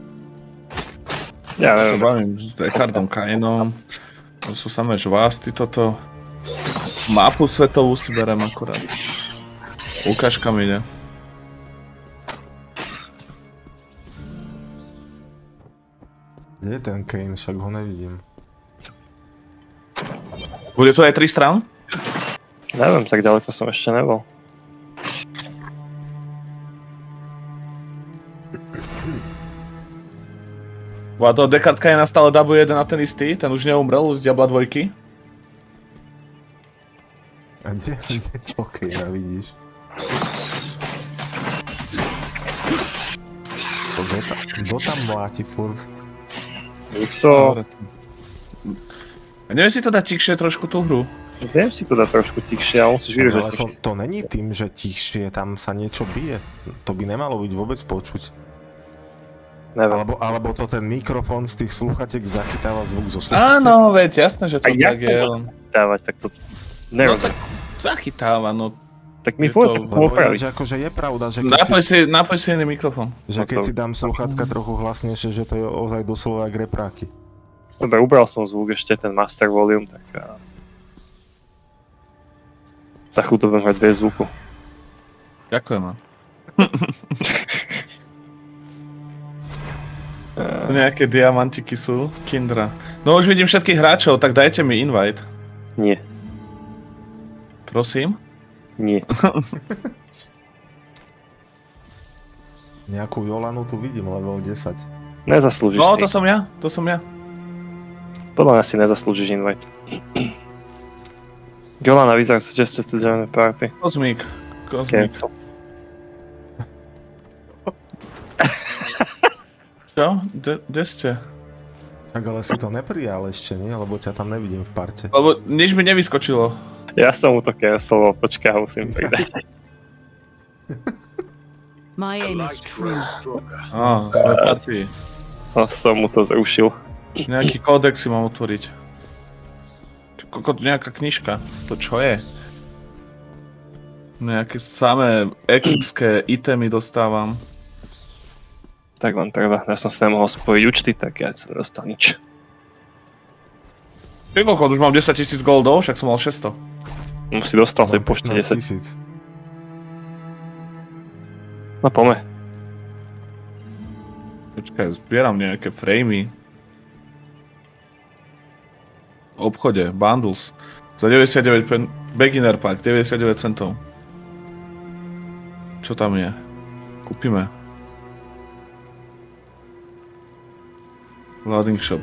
Speaker 1: Ja
Speaker 5: sa
Speaker 1: neviem.
Speaker 5: bavím s Dekardom Kainom. To sú samé žvásty toto. Mapu svetovú si berem akurát. Ukážka mi ide.
Speaker 3: Kde je ten Kane? Však ho nevidím.
Speaker 5: Bude to aj 3 strán?
Speaker 1: Neviem, tak ďaleko som ešte nebol.
Speaker 5: A to Dekard Kaina stále dabuje jeden a ten istý, ten už neumrel z Diabla 2.
Speaker 3: A kde to Kaina vidíš? Kto tam mláti furt?
Speaker 1: To...
Speaker 5: Neviem si to dať tichšie trošku tú hru.
Speaker 1: Viem si to dať trošku tichšie, ale musíš vydržať.
Speaker 3: Ale to není tým, že tichšie, tam sa niečo bije. To by nemalo byť vôbec počuť.
Speaker 1: Neviem.
Speaker 3: Alebo to ten mikrofón z tých slúchatiek zachytáva zvuk zo slúchatiek.
Speaker 5: Áno, veď jasné, že to tak je.
Speaker 1: Zachytávať, tak to...
Speaker 5: No tak zachytáva, no.
Speaker 1: Tak mi povedz, tak
Speaker 3: lebo ináč akože je pravda, že keď
Speaker 5: napoj si iný mikrofón.
Speaker 3: Že keď si dám slúchatka trochu hlasnejšie, že to je ozaj doslova jak repráky.
Speaker 1: Dobre, ubral som zvuk ešte, ten master volume, tak... Za chvíľu to budem hrať bez zvuku.
Speaker 5: Ďakujem. Nejaké diamantiky sú, Kindra. No už vidím všetkých hráčov, tak dajte mi invite.
Speaker 1: Nie.
Speaker 5: Prosím?
Speaker 1: Nie.
Speaker 3: Nejakú Jolanu tu vidím, level 10.
Speaker 1: Nezaslúžiš
Speaker 5: no,
Speaker 1: si.
Speaker 5: to som ja.
Speaker 1: Podľa mňa si nezaslúžiš invite. Jolana vyzerá suggested to join the party.
Speaker 5: Kozmík.
Speaker 1: Cancel.
Speaker 5: Čo? Kde ste?
Speaker 3: Tak ale si to neprijal ešte, nie? Lebo ťa tam nevidím v parte.
Speaker 5: Lebo nič mi nevyskočilo.
Speaker 1: Ja som mu to canceloval, počkaj, musím pridať.
Speaker 4: My aim is true.
Speaker 5: Sme party.
Speaker 1: A som mu to zrušil.
Speaker 5: Nejaký kódex si mám otvoriť. Nejaká knižka. To čo je? Nejaké samé ekipské itemy dostávam.
Speaker 1: Tak vám treba, ja som si nemohol spojiť účty, tak ja som nedostal nič.
Speaker 5: Ty koľko, už mám 10 000 goldov, však som mal 600.
Speaker 1: No si dostal tej pošte 10.
Speaker 3: 000.
Speaker 1: No poďme.
Speaker 5: Počkaj, zbieram nejaké framey. V obchode, bundles. Za 99 beginner pack, 99 centov. Čo tam je? Kúpime. Loading shop.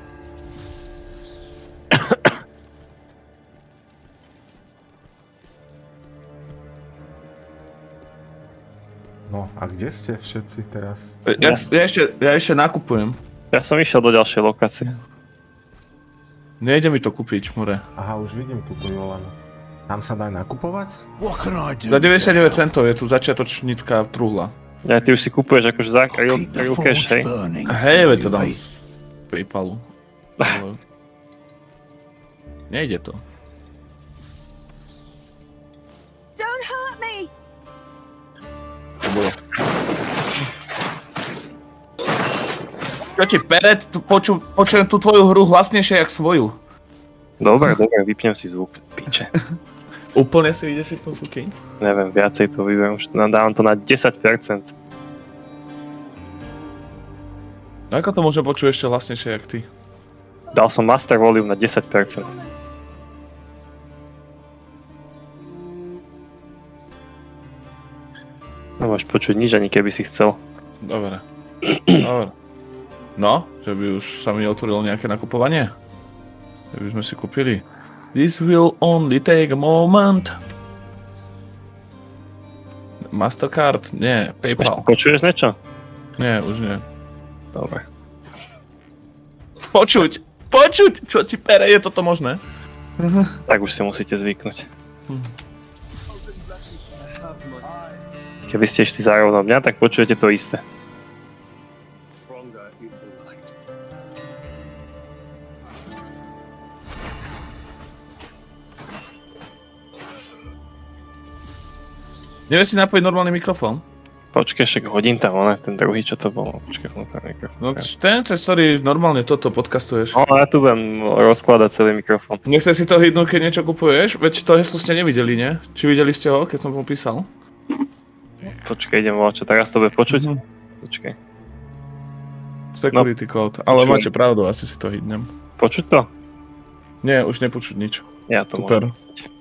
Speaker 3: No a kde ste všetci teraz?
Speaker 5: Ja ešte nakupujem.
Speaker 1: Ja som išiel do ďalšej lokácie.
Speaker 5: Nejde mi to kúpiť, more.
Speaker 3: Aha, už vidím túto Jolanu. Tam sa dá nakupovať?
Speaker 5: Za 99 centov je tu začiatočnícka truhla.
Speaker 1: Ja, ty už si kupuješ akože za real cash, hej?
Speaker 5: Hej, veď to dám z Paypalu. Ale... Nejde to.
Speaker 9: Don't hurt me!
Speaker 5: Čo ti pere, počujem tú tvoju hru hlasnejšie jak svoju.
Speaker 1: Dobre, vypnem si zvuk, piče.
Speaker 5: Úplne si ideš vypnúť zvuky?
Speaker 1: Neviem, viacej to vyberám, už dávam to na 10%.
Speaker 5: No ako to môže počuť ešte hlasnejšie jak ty?
Speaker 1: Dal som Master Volume na 10%. Nemáš počuť nič, ani keby si chcel.
Speaker 5: Dobre. No, že by už sa mi otvorilo nejaké nakupovanie? Že by sme si kúpili. This will only take a moment. Mastercard? Nie, PayPal.
Speaker 1: Ešte počuješ niečo?
Speaker 5: Nie, už nie.
Speaker 1: Dobre.
Speaker 5: Počuť! Čo ti pere, je toto možné?
Speaker 1: Tak už si musíte zvyknúť. Keby ste išli zároveň mňa, tak počujete to isté.
Speaker 5: Nevieš si napojiť normálny mikrofón?
Speaker 1: Počkej, však hodím tam, ten druhý, čo to bolo. Počkej, mikrofón.
Speaker 5: No ten, cez ktorý normálne toto podcastuješ.
Speaker 1: No, ja tu budem rozkladať celý mikrofón.
Speaker 5: Nechce si to hýdnúť, keď niečo kupuješ? Veď to heslo ste nevideli, nie? Či videli ste ho, keď som mu písal?
Speaker 1: Počkej, idem volať, čo teraz to bude počuť? Počkej.
Speaker 5: Security code, ale máte pravdu, asi si to hýdnem.
Speaker 1: Počuť to?
Speaker 5: Nie, už nepočuť nič.
Speaker 1: Ja to
Speaker 5: super.
Speaker 1: Môžem.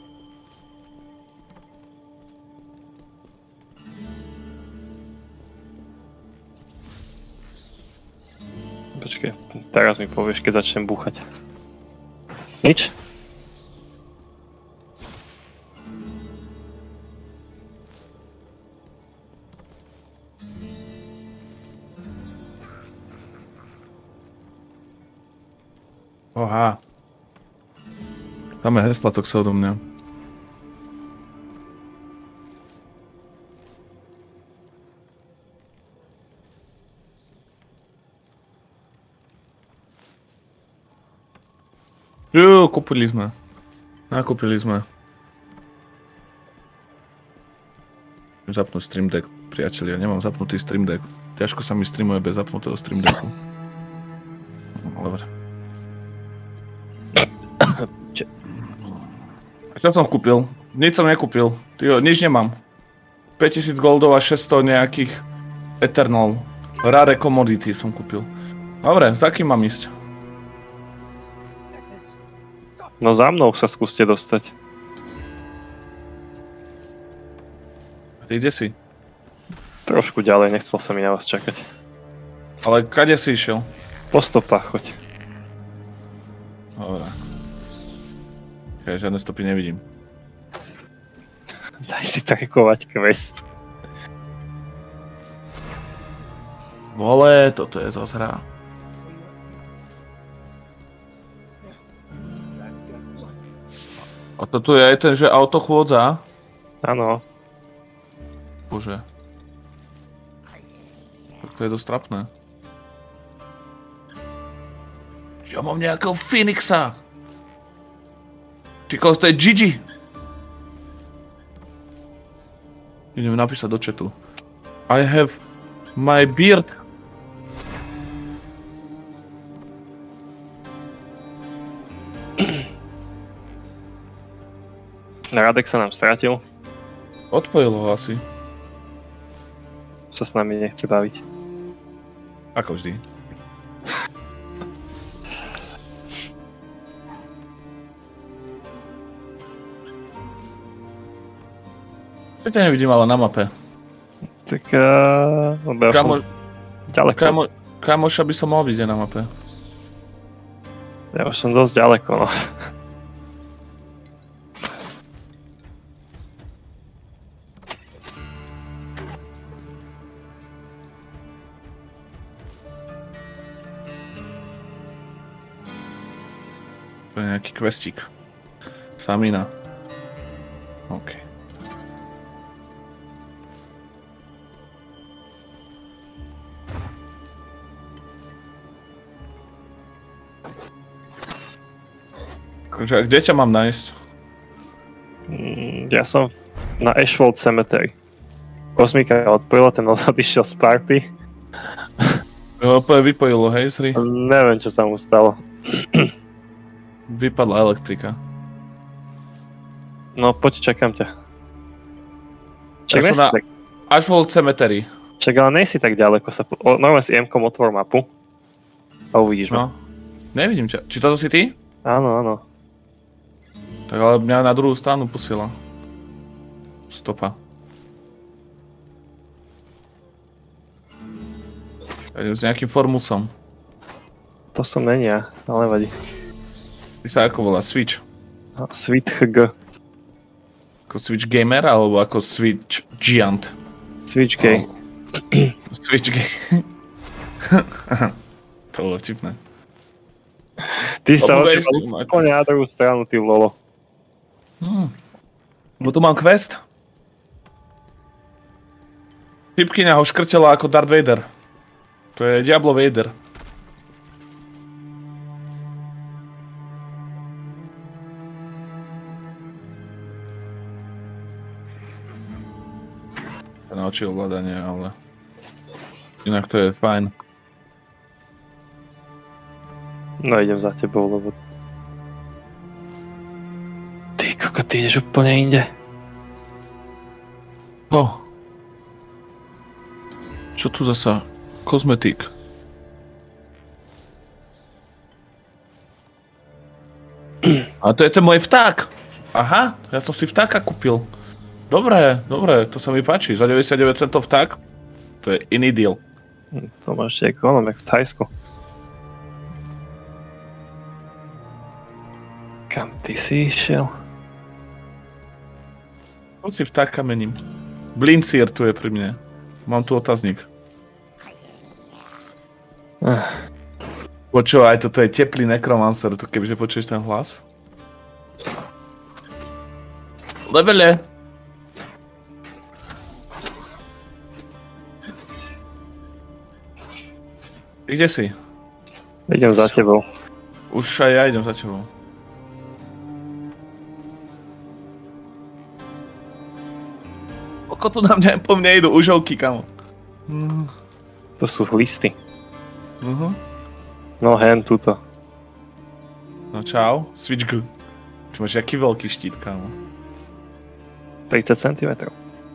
Speaker 1: Počkej, teraz mi povieš, keď začnem búchať. Nič?
Speaker 5: Oha. Tam je hesla, to chce odo mňa. Kúpili sme. Nakúpili sme. Zapnúť Stream Deck, priatelia. Nemám zapnutý Stream Deck. Ťažko sa mi streamuje bez zapnutého Stream Decku. Dobre. Čo som kúpil? Nič som nekúpil. Nič nemám. 5000 goldov a 600 nejakých Eternal. Rare commodity som kúpil. Dobre, za kým mám ísť?
Speaker 1: No za mnou sa skúste dostať.
Speaker 5: A ty kde si?
Speaker 1: Trošku ďalej, nechcel sa mi na vás čakať.
Speaker 5: Ale kade si išiel?
Speaker 1: Po stopách choď.
Speaker 5: Dobre. Žiadne stopy nevidím.
Speaker 1: Daj si trackovať quest.
Speaker 5: Vole, toto je zas hra. A toto je aj ten, že auto chôdza?
Speaker 1: Áno.
Speaker 5: Bože. Tak to je dosť trapné. Ja mám nejakého Phoenixa. Ty kokos, to je Gigi. Ideme napísať do chatu. I have my beard.
Speaker 1: Radek sa nám stratil.
Speaker 5: Odpojil ho asi.
Speaker 1: Sa s nami nechce baviť.
Speaker 5: Ako vždy. Čo ťa nevidím ale na mape?
Speaker 1: Tak ďaleko.
Speaker 5: Kamoša by som mal vidieť na mape.
Speaker 1: Ja už som dosť ďaleko, no.
Speaker 5: To je nejaký questík. Samina. OK. Takže kde ťa mám nájsť?
Speaker 1: Ja som na Ashwold Cemetery. Kozmika odpojila, ten odišiel z party.
Speaker 5: Ho vypojilo, hej, Sri?
Speaker 1: Neviem, čo sa mu stalo.
Speaker 5: Vypadla elektrika.
Speaker 1: No poď, čakám ťa.
Speaker 5: Ja som na Ashford Cemetery.
Speaker 1: Čak, ale nejsi tak ďaleko sa... Normálne si M-kom otvor mapu. A uvidíš ma.
Speaker 5: No. Nevidím ťa. Či toto si ty?
Speaker 1: Áno, áno.
Speaker 5: Tak ale mňa na druhú stranu pusila. Stopa. Ja idem s nejakým Formusom.
Speaker 1: To som není ja, ale vadí.
Speaker 5: Ty sa ako volá? Switch?
Speaker 1: Sweet HG.
Speaker 5: Ako Switch Gamer, alebo ako Switch Giant?
Speaker 1: Switch Gay.
Speaker 5: Switch Gay. To bolo vtipné.
Speaker 1: Ty sa odšíval úplne na druhú stranu, ty lolo.
Speaker 5: No tu mám quest. Typkyňa ho škrtela ako Darth Vader. To je Diablo Vader. To naučil ovládanie, ale... Inak to je fajn.
Speaker 1: No idem za tebou, lebo... Ty koko, ty ideš úplne inde.
Speaker 5: Čo tu zasa? Kozmetik. A to je ten môj vták. Aha, ja som si vtáka kúpil. Dobre, to sa mi páči. Za 99 centov vták. To je iný deal.
Speaker 1: To máš jak onom, jak v Thajsku. Kam ty si išiel?
Speaker 5: Poď si vtáka mením. Blincír tu je pri mne. Mám tu otáznik. Počúvaj, toto je teplý nekromancer, to kebyže počuješ ten hlas. Levele! Kde si?
Speaker 1: Idem za tebou.
Speaker 5: Už aj ja idem za tebou. Oko tu na mňa, po mne idú užovky, kamo.
Speaker 1: To sú listy.
Speaker 5: No
Speaker 1: hen, tuto.
Speaker 5: No čau, Switch G. Čo máš aký veľký štít, kámo?
Speaker 1: 30 cm.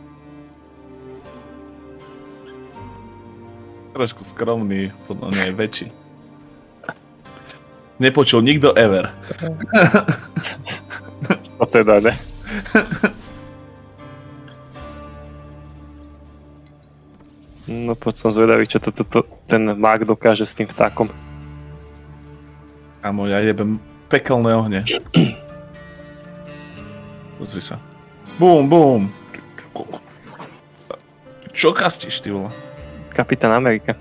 Speaker 5: Trošku skromný, podľa mňa je väčší. Nepočul nikto ever.
Speaker 1: No teda ne. No poď som zvedavý, čo ten mák dokáže s tým vtákom.
Speaker 5: Kámo, ja jebem pekelné ohne. Pozri sa. Bum, bum. Čo kastíš, ty vole?
Speaker 1: Kapitán Amerika.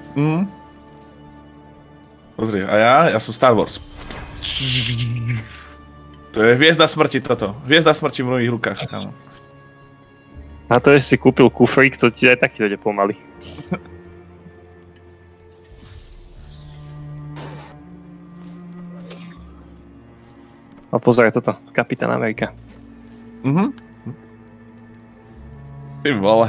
Speaker 5: Pozri, a ja som Star Wars. To je hviezda smrti toto. Hviezda smrti v mojich rukách, kámo.
Speaker 1: A to, že si kúpil kufrík, to ti aj taký dojde pomaly. A pozor, toto, Kapitán Amerika.
Speaker 5: Ty vole.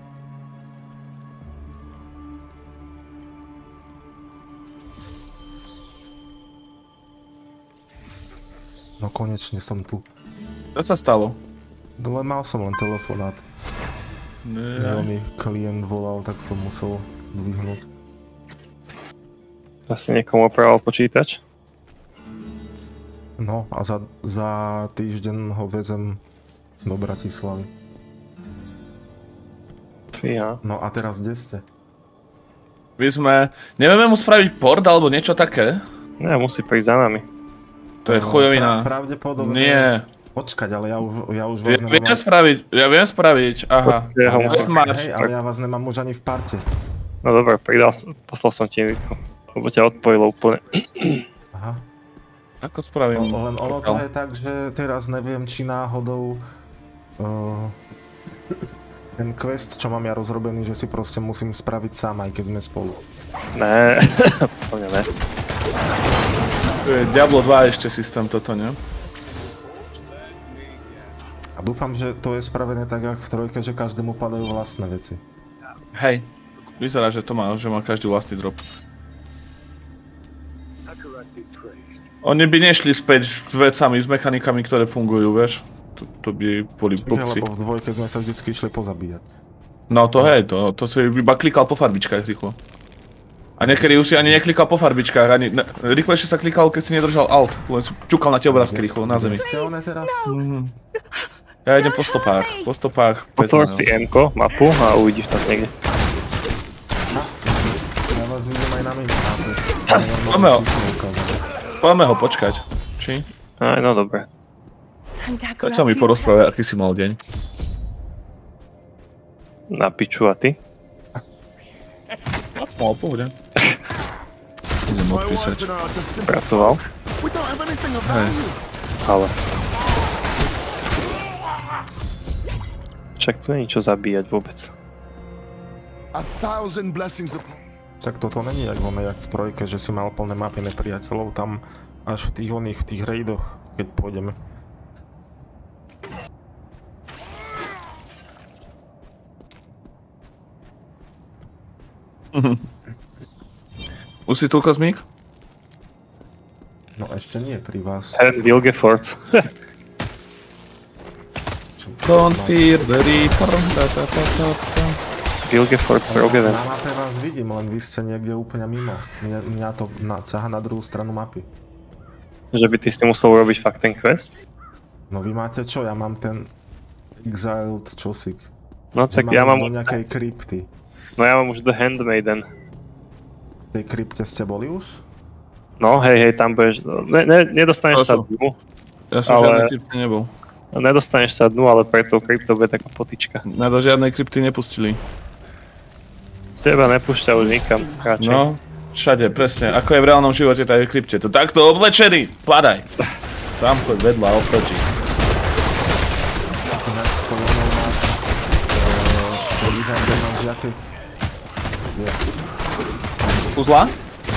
Speaker 3: No konečne som tu.
Speaker 5: Čo sa stalo?
Speaker 3: Len mal som len telefonát. Mi klient volal, tak som musel dvihnúť.
Speaker 1: Asi niekomu opravoval počítač?
Speaker 3: No a za týždeň ho vezem do Bratislavy.
Speaker 1: Fíha.
Speaker 3: No a teraz kde ste?
Speaker 5: My sme... Nevieme mu spraviť port alebo niečo také?
Speaker 1: Ne, musí prísť za nami.
Speaker 5: To je chujovina.
Speaker 3: Pravdepodobne...
Speaker 5: Nie.
Speaker 3: Počkať, ale ja už vás nemám...
Speaker 5: Ja viem spraviť, aha.
Speaker 3: Hej, ale ja vás nemám už ani v parte.
Speaker 1: No dobré, poslal som ti invitku. Lebo ťa odpojilo úplne.
Speaker 3: Aha.
Speaker 5: Ako spravím?
Speaker 3: Len ono to je tak, že teraz neviem, či náhodou... ten quest, čo mám ja rozrobený, že si proste musím spraviť sám, aj keď sme spolu.
Speaker 1: Ne, úplne ne.
Speaker 5: To je Diablo 2 ešte systém toto, ne?
Speaker 3: A dúfam, že to je spravené tak, jak v trojke, že každému padajú vlastné veci.
Speaker 5: Hej. Vyzerá, že to má, že má každý vlastný drop. Oni by nešli späť s vecami, s mechanikami, ktoré fungujú, vieš? To by boli blbci.
Speaker 3: Lebo v dvojke sme sa vždycky išli pozabíjať.
Speaker 5: No to hej, to si iba klikal po farbičkách rýchlo. A niekedy už si ani neklikal po farbičkách, ani rýchlejšie sa klikal, keď si nedržal Alt, len si čukal na tie obrázky rýchlo na zemi. Ja idem po stopách.
Speaker 1: Potvor si M-ko, mapu a uvidíš tam niekde.
Speaker 3: Ja vás vidím aj na minimápe.
Speaker 5: Poďme ho počkať. Či?
Speaker 1: Aj, no dobre.
Speaker 5: Zatiaľ mi porozprávaj, aký si mal deň.
Speaker 1: Na piču a ty?
Speaker 5: Mal pohode. Idem odpísať.
Speaker 1: Pracoval?
Speaker 5: Hej.
Speaker 1: Ale... Však tu není čo zabíjať vôbec.
Speaker 3: Tak toto není jak v trojke, že si mal plné mapy nepriateľov, tam až v tých raidoch, keď pôjdeme.
Speaker 5: Už si tu, Kozmík?
Speaker 3: No ešte nie pri vás.
Speaker 1: Vilgefortz.
Speaker 5: Don't fear the reaper.
Speaker 1: Vilgefortz Rogeven.
Speaker 3: Na mape vás vidím, len vy ste niekde úplne mimo. Mňa to ťaha na druhú stranu mapy.
Speaker 1: Že by ty si musel urobiť fakt ten quest?
Speaker 3: No vy máte čo? Ja mám ten Exiled čosik.
Speaker 1: No tak ja mám...
Speaker 3: do nejakej krypty.
Speaker 1: No ja mám už The Handmaiden.
Speaker 3: V tej krypte ste boli už?
Speaker 1: No hej, tam budeš... Nedostaneš sa dnu.
Speaker 5: Ja som žiadnej krypty nebol.
Speaker 1: Nedostaneš sa dnu, ale pre tou kryptou bude taká potička.
Speaker 5: Na do žiadnej krypty nepustili.
Speaker 1: Teba nepúšťa už nikam, radšej.
Speaker 5: No, všade, presne. Ako je v reálnom živote, tak je v krypte. To takto oblečený, padaj. Tam choď vedľa, oproti.
Speaker 3: Ináč s tou jednou máš... kde mám žiaky.
Speaker 5: Uzla?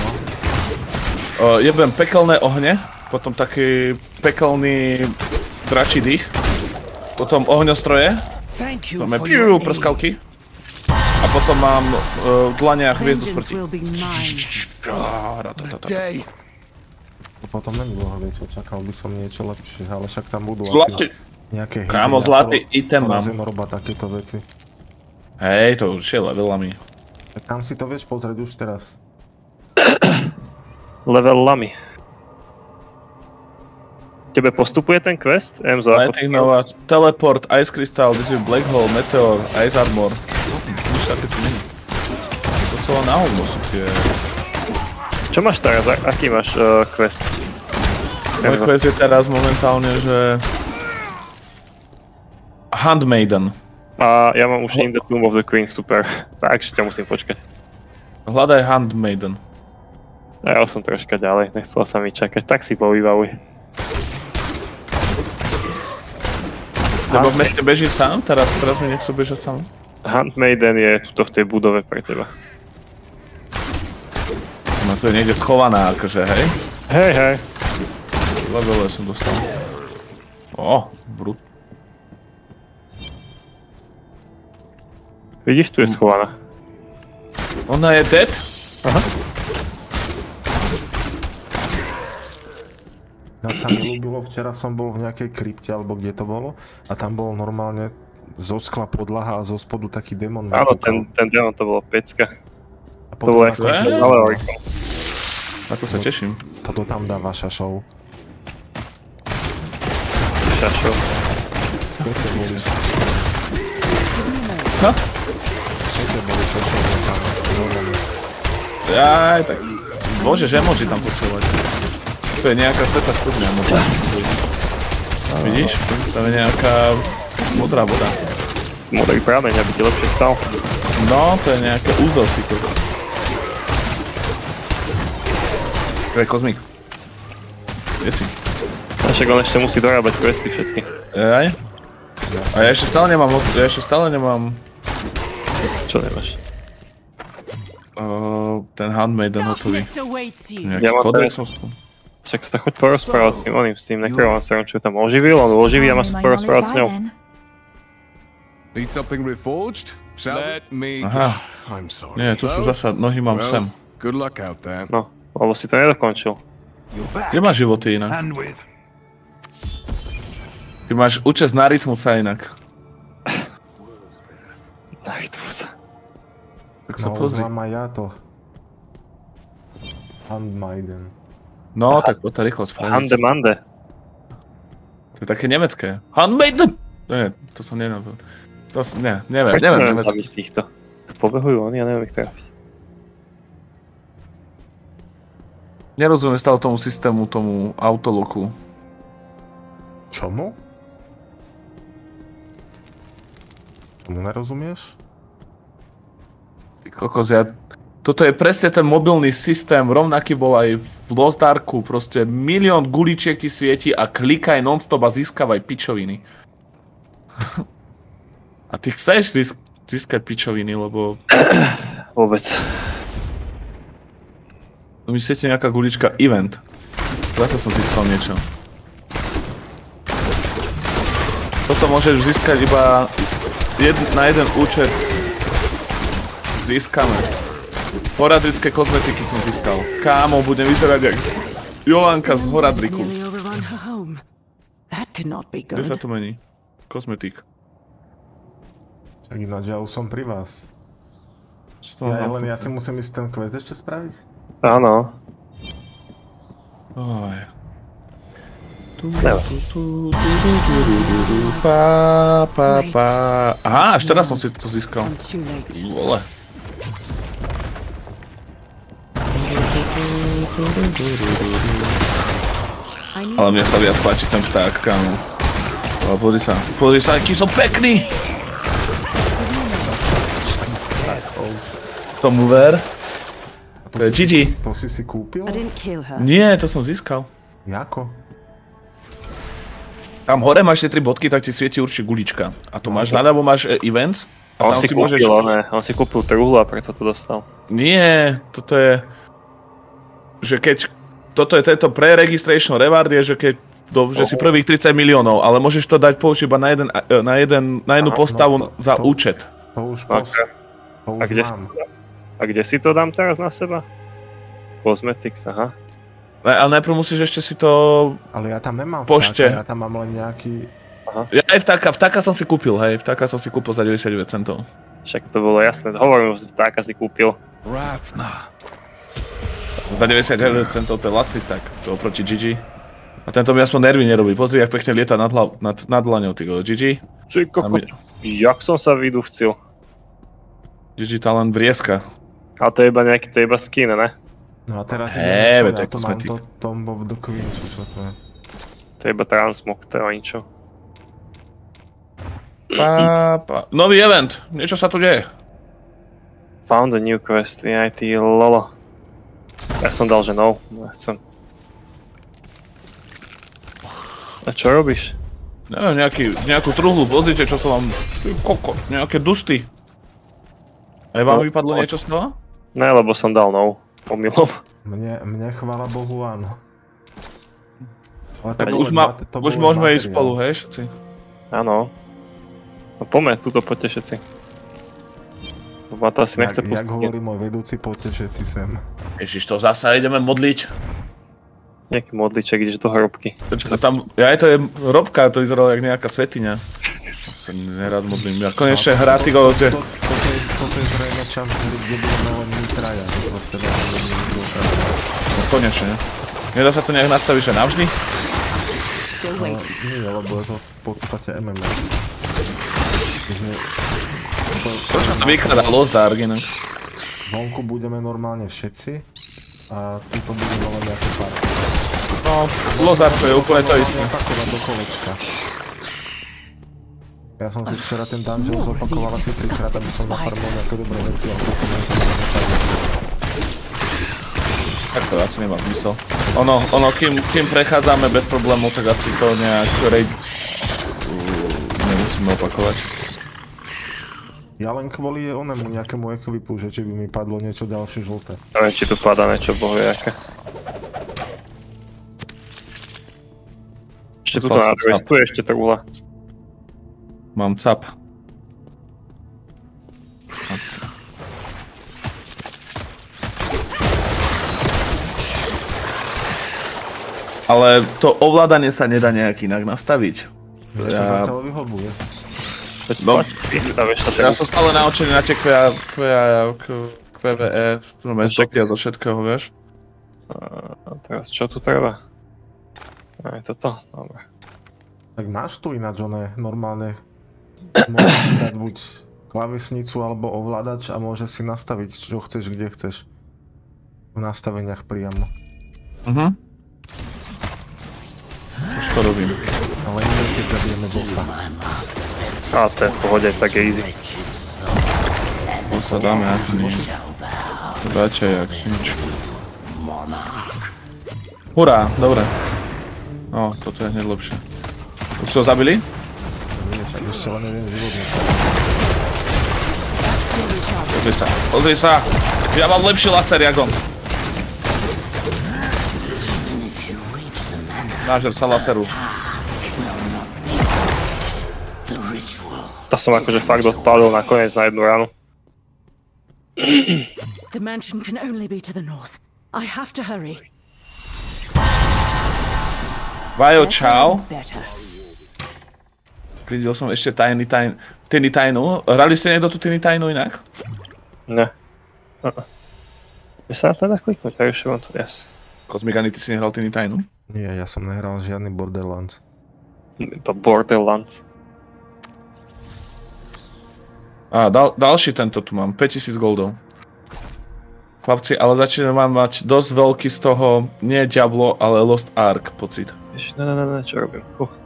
Speaker 5: No. Jebem pekelné ohne, potom taký pekelný dračí dých, potom ohňostroje, máme prskavky a potom mám v dlaniach hviezdu smrti.
Speaker 3: Potom není bohovie, čo čakal by som niečo lepšie, ale však tam budú
Speaker 5: asi
Speaker 3: nejaké hity.
Speaker 5: Kámo, zlatý item mám.
Speaker 3: Takéto veci.
Speaker 5: Hej, to už je levelami.
Speaker 3: Tak tam si to vieš pozrieť už teraz.
Speaker 1: Levelami. Tebe postupuje ten quest? Emzo,
Speaker 5: Lighting Nova, Teleport, Ice Crystal, Black Hole, Meteor, Ice Armor. Nič také tu není. To celé na hovno sú tie...
Speaker 1: Čo máš teraz? Aký máš quest?
Speaker 5: Môj quest je teraz momentálne, že... Handmaiden.
Speaker 1: A ja mám už In the Tomb of the Queen, super. Takže ťa musím počkať.
Speaker 5: Hľadaj Handmaiden.
Speaker 1: Ja som troška ďalej, nechcel sa mi čakať, tak si povybavuj.
Speaker 5: Lebo v meste beží sám? Teraz mi nechcú bežať sám?
Speaker 1: Handmaiden je tuto v tej budove pre teba.
Speaker 5: No to je niekde schovaná akože, hej?
Speaker 1: Hej.
Speaker 5: Levele som dostal. Brut.
Speaker 1: Vidíš, tu je schovaná.
Speaker 5: Ona je dead?
Speaker 1: Aha.
Speaker 3: Sa mi ľúbilo, včera som bol v nejakej krypte, alebo kde to bolo, a tam bol normálne zo skla podlaha a zo spodu taký démon.
Speaker 1: Áno, ten démon to bolo pecka.
Speaker 3: A
Speaker 1: to bolo ako s Aleorikom.
Speaker 5: Ako sa teším.
Speaker 3: Toto tam dá vaša show.
Speaker 1: Vaša show.
Speaker 3: Všetko boli.
Speaker 5: Ha?
Speaker 3: Všetko boli,
Speaker 5: Jaj, tak... Môžeš emoji tam posielať. To je nejaká sveta studňa modrá. Vidíš? Tam je nejaká modrá voda.
Speaker 1: Modrý prameň, aby ti lepšie stal.
Speaker 5: No, to je nejaké úzel, ty kokos. To je Kozmík. Kde si?
Speaker 1: A však on ešte musí dorábať questy všetky.
Speaker 5: Jaj? A ja ešte stále nemám...
Speaker 1: Čo nemáš?
Speaker 5: Ten Handmaiden hotový.
Speaker 1: Ja mám
Speaker 5: kodex som spolu.
Speaker 1: Však sa choď porozprávať s tým oným, s tým necromancerom, čo tam oživil, on oživí a má sa porozprávať s ňou.
Speaker 6: Need something reforged? Let me go.
Speaker 5: Aha.
Speaker 6: I'm sorry.
Speaker 5: Nie, tu sú zasa, nohy mám sem.
Speaker 6: Good luck out there.
Speaker 1: No, lebo si to nedokončil.
Speaker 6: You're back.
Speaker 5: Kde máš životy inak?
Speaker 6: And with.
Speaker 5: Ty máš účest na rytmusa inak.
Speaker 1: Nightmusa.
Speaker 5: Tak sa
Speaker 3: No,
Speaker 5: pozri.
Speaker 3: mám aj ja to. Handmaiden.
Speaker 5: No, tak to rýchlo spraviť.
Speaker 1: Handemande.
Speaker 5: To je také nemecké. Handmaiden! Nie, to som nenavil. To som, neviem nemecké.
Speaker 1: zabiť týchto. Pobehujú oni, ja neviem ich trafiť.
Speaker 5: Nerozumiem stále tomu systému, tomu autoloku.
Speaker 3: Čomu? Tomu nerozumieš?
Speaker 5: Ty kokos, toto je presne ten mobilný systém, rovnaký bol aj v Lost Arku, proste milión guličiek ti svieti a klikaj non-stop a získavaj pičoviny. A ty chceš získať pičoviny, lebo...
Speaker 1: Vôbec.
Speaker 5: Mi svieti nejaká gulička event. Zase som získal niečo. Toto môžeš získať iba na jeden účet. Získame. Horadrické kozmetiky som získal. Kámo, budem vyzerať jak Jolanka z Horadriku.
Speaker 4: Nearly overrun her home. That cannot be
Speaker 5: Kde sa
Speaker 4: good.
Speaker 5: to mení? Kozmetik.
Speaker 3: Čak ináč, ja už som pri vás.
Speaker 5: Čo to mám?
Speaker 3: Ja si musím ísť ten quest ešte spraviť?
Speaker 1: Áno.
Speaker 5: Oj. Aha, až teraz som si to získal.
Speaker 4: I'm too late.
Speaker 5: Vole. Ale mne sa viac páči ten vták, kámo. Ale pozri sa, aký som pekný! Tomu ver. To je GG.
Speaker 3: To si kúpil?
Speaker 4: I didn't kill her.
Speaker 5: Nie, to som získal.
Speaker 3: Jako?
Speaker 5: Tam hore máš tie 3 bodky, tak ti svieti určite gulička. A to máš naľavo, máš events. A
Speaker 1: On
Speaker 5: tam
Speaker 1: si kúpil, on si kúpil truhlu a preto to dostal.
Speaker 5: Nie, toto je... Že keď... Toto je tento pre-registration reward, je, že keď... Že si prvých 30 miliónov, ale môžeš to dať použiť iba na jednu postavu za účet.
Speaker 3: To už mám.
Speaker 1: A kde si to dám teraz na seba? Cosmetics, aha.
Speaker 5: Ale najprv musíš ešte si to...
Speaker 3: Ale ja tam nemám
Speaker 5: pošte.
Speaker 3: vtáka, ja tam mám len nejaký...
Speaker 1: Aha.
Speaker 5: Ja aj vtáka som si kúpil, hej, vtáka som si kúpil za 99 centov.
Speaker 1: Však to bolo jasné, hovorím, že vtáka si kúpil.
Speaker 6: Rathna.
Speaker 5: Za 99 centov to je lacný vták, to oproti GG. A tento mi aspoň nervy nerobí, pozri, jak pekne lieta nad dlaňou, ty go, GG.
Speaker 1: Čiže kokot, jak som sa vyduchcil.
Speaker 5: GG talent vrieska.
Speaker 1: Ale to je iba nejaký, to je iba skin, ne?
Speaker 3: No a teraz
Speaker 5: to je
Speaker 3: to mám
Speaker 5: kosmetik.
Speaker 3: to Tomb of the Queen, čo to je.
Speaker 1: To je iba transmog, to je ničo.
Speaker 5: Nový event, niečo sa tu deje.
Speaker 1: Found a new quest, aj ty lolo. Ja som dal, že no, ja chcem. A čo robíš?
Speaker 5: Neviem, nejakú truhlu, pozrite, čo som vám... Koko, nejaké dusty. Aj vám vypadlo niečo z toho?
Speaker 1: Ne, lebo som dal no, omylom.
Speaker 3: Mne chvála Bohu áno. Ale
Speaker 5: Tak
Speaker 3: to
Speaker 5: už
Speaker 3: bol
Speaker 5: môžeme
Speaker 3: materiál.
Speaker 5: ísť spolu, hej, všetci.
Speaker 1: Áno. No poďme, tuto poďte všetci. Lebo ma to asi nechce
Speaker 3: Jak
Speaker 1: pustiť.
Speaker 3: hovorí môj vedúci, poďte všetci sem.
Speaker 5: Ježiš, to zasa ideme modliť.
Speaker 1: Nejaký modliček, ideš do hrobky.
Speaker 5: Tam, to je robka, to vyzeralo jak nejaká svetiňa. To sa nerád modlím. Ja konečne hrá ty go, že...
Speaker 3: Toto je zrejme čas, kde budeme len my traja. Proste
Speaker 5: No konečne. Nedá sa to nejak nastaviť, že navždy?
Speaker 4: Still waiting.
Speaker 3: Nie, lebo je to v podstate MMA.
Speaker 5: Prečo to vykladá Lost Ark inak?
Speaker 3: Vonku budeme normálne všetci a tuto budeme len nejaké pár.
Speaker 5: No, Lost Ark to je úplne to isté.
Speaker 3: Opakovať do kolečka. Ja som si včera ten dungeon zopakoval asi 3-krát, aby som nafarmol nejaké dobré veci, ale potom je to
Speaker 5: Tak to asi nemá zmysel. Ono, kým prechádzame bez problémov, tak asi to nejak raid... nemusíme opakovať.
Speaker 3: Ja len kvôli onemu nejakému equipu, že či by mi padlo niečo ďalšie žlté.
Speaker 1: Neviem, či tu padá niečo bohojaké. Ešte tuto na druhej, tu je ešte truhla.
Speaker 5: Mám cap. Ale to ovládanie sa nedá nejak inak nastaviť.
Speaker 3: Mne to zatiaľ vyhovuje.
Speaker 5: No, ja som stále naučený na tie QVE, z doky a zo všetkého, vieš.
Speaker 1: A teraz čo tu treba? Aj toto? Dobre.
Speaker 3: Tak máš tu ináč oné normálne, môžeš si dať buď klávesnicu alebo ovládač a môžeš si nastaviť, čo chceš, kde chceš. V nastaveniach priamo.
Speaker 5: Už to robím.
Speaker 3: Ale nie, keď zabijeme bossa.
Speaker 1: A to je v pohode, tak je easy.
Speaker 5: Bossa dáme akčný. Radšej akčnič. Hurá, dobre. No, toto je hneď lepšie. Už si ho zabili?
Speaker 3: Nie, však ešte len jeden životník.
Speaker 5: Pozri sa! Ja mám lepší laser, jak on. Nážer sa laseru.
Speaker 1: To som akože fakt odpadol nakoniec na jednu ránu.
Speaker 4: The mansion can only be to the north. I have to hurry.
Speaker 5: Vajo, čau.
Speaker 4: Better.
Speaker 5: Videl som ešte Tiny Tajnu. Hrali ste niekto tu Tiny Tajnu inak?
Speaker 1: Ne. Kde sa na to dá kliknúť? Ja už mám to jas.
Speaker 5: Cosmic, ani ty si nehral Tiny Tajnu?
Speaker 3: Nie, ja som nehral žiadny Borderlands.
Speaker 1: To Borderlands.
Speaker 5: Á, ďalší tento tu mám. 5000 goldov. Chlapci, ale začínam mať dosť veľký z toho, nie Diablo, ale Lost Ark pocit.
Speaker 1: Ne, čo robím?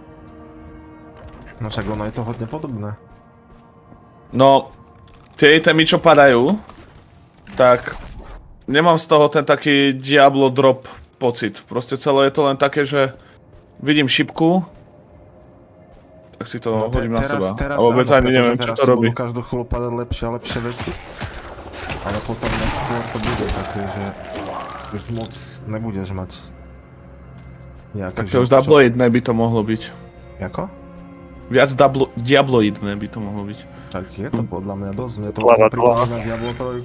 Speaker 3: No však ono je to hodne podobné.
Speaker 5: No, tie itemy, čo padajú, tak nemám z toho ten taký Diablo drop pocit. Proste celé je to len také, že vidím šipku, tak si to hodím na seba.
Speaker 3: Teraz
Speaker 5: a vôbec ani neviem, čo to robí.
Speaker 3: Budú každú chvíľu padať lepšie a lepšie veci. Ale potom neskôr to bude také, že už moc nebudeš mať nejaké...
Speaker 5: Tak to už Diabloidné by to mohlo byť.
Speaker 3: Jako?
Speaker 5: Viac Diabloidné by to mohlo byť.
Speaker 3: Tak je to podľa mňa dosť, mne to pripomína Diablo 3.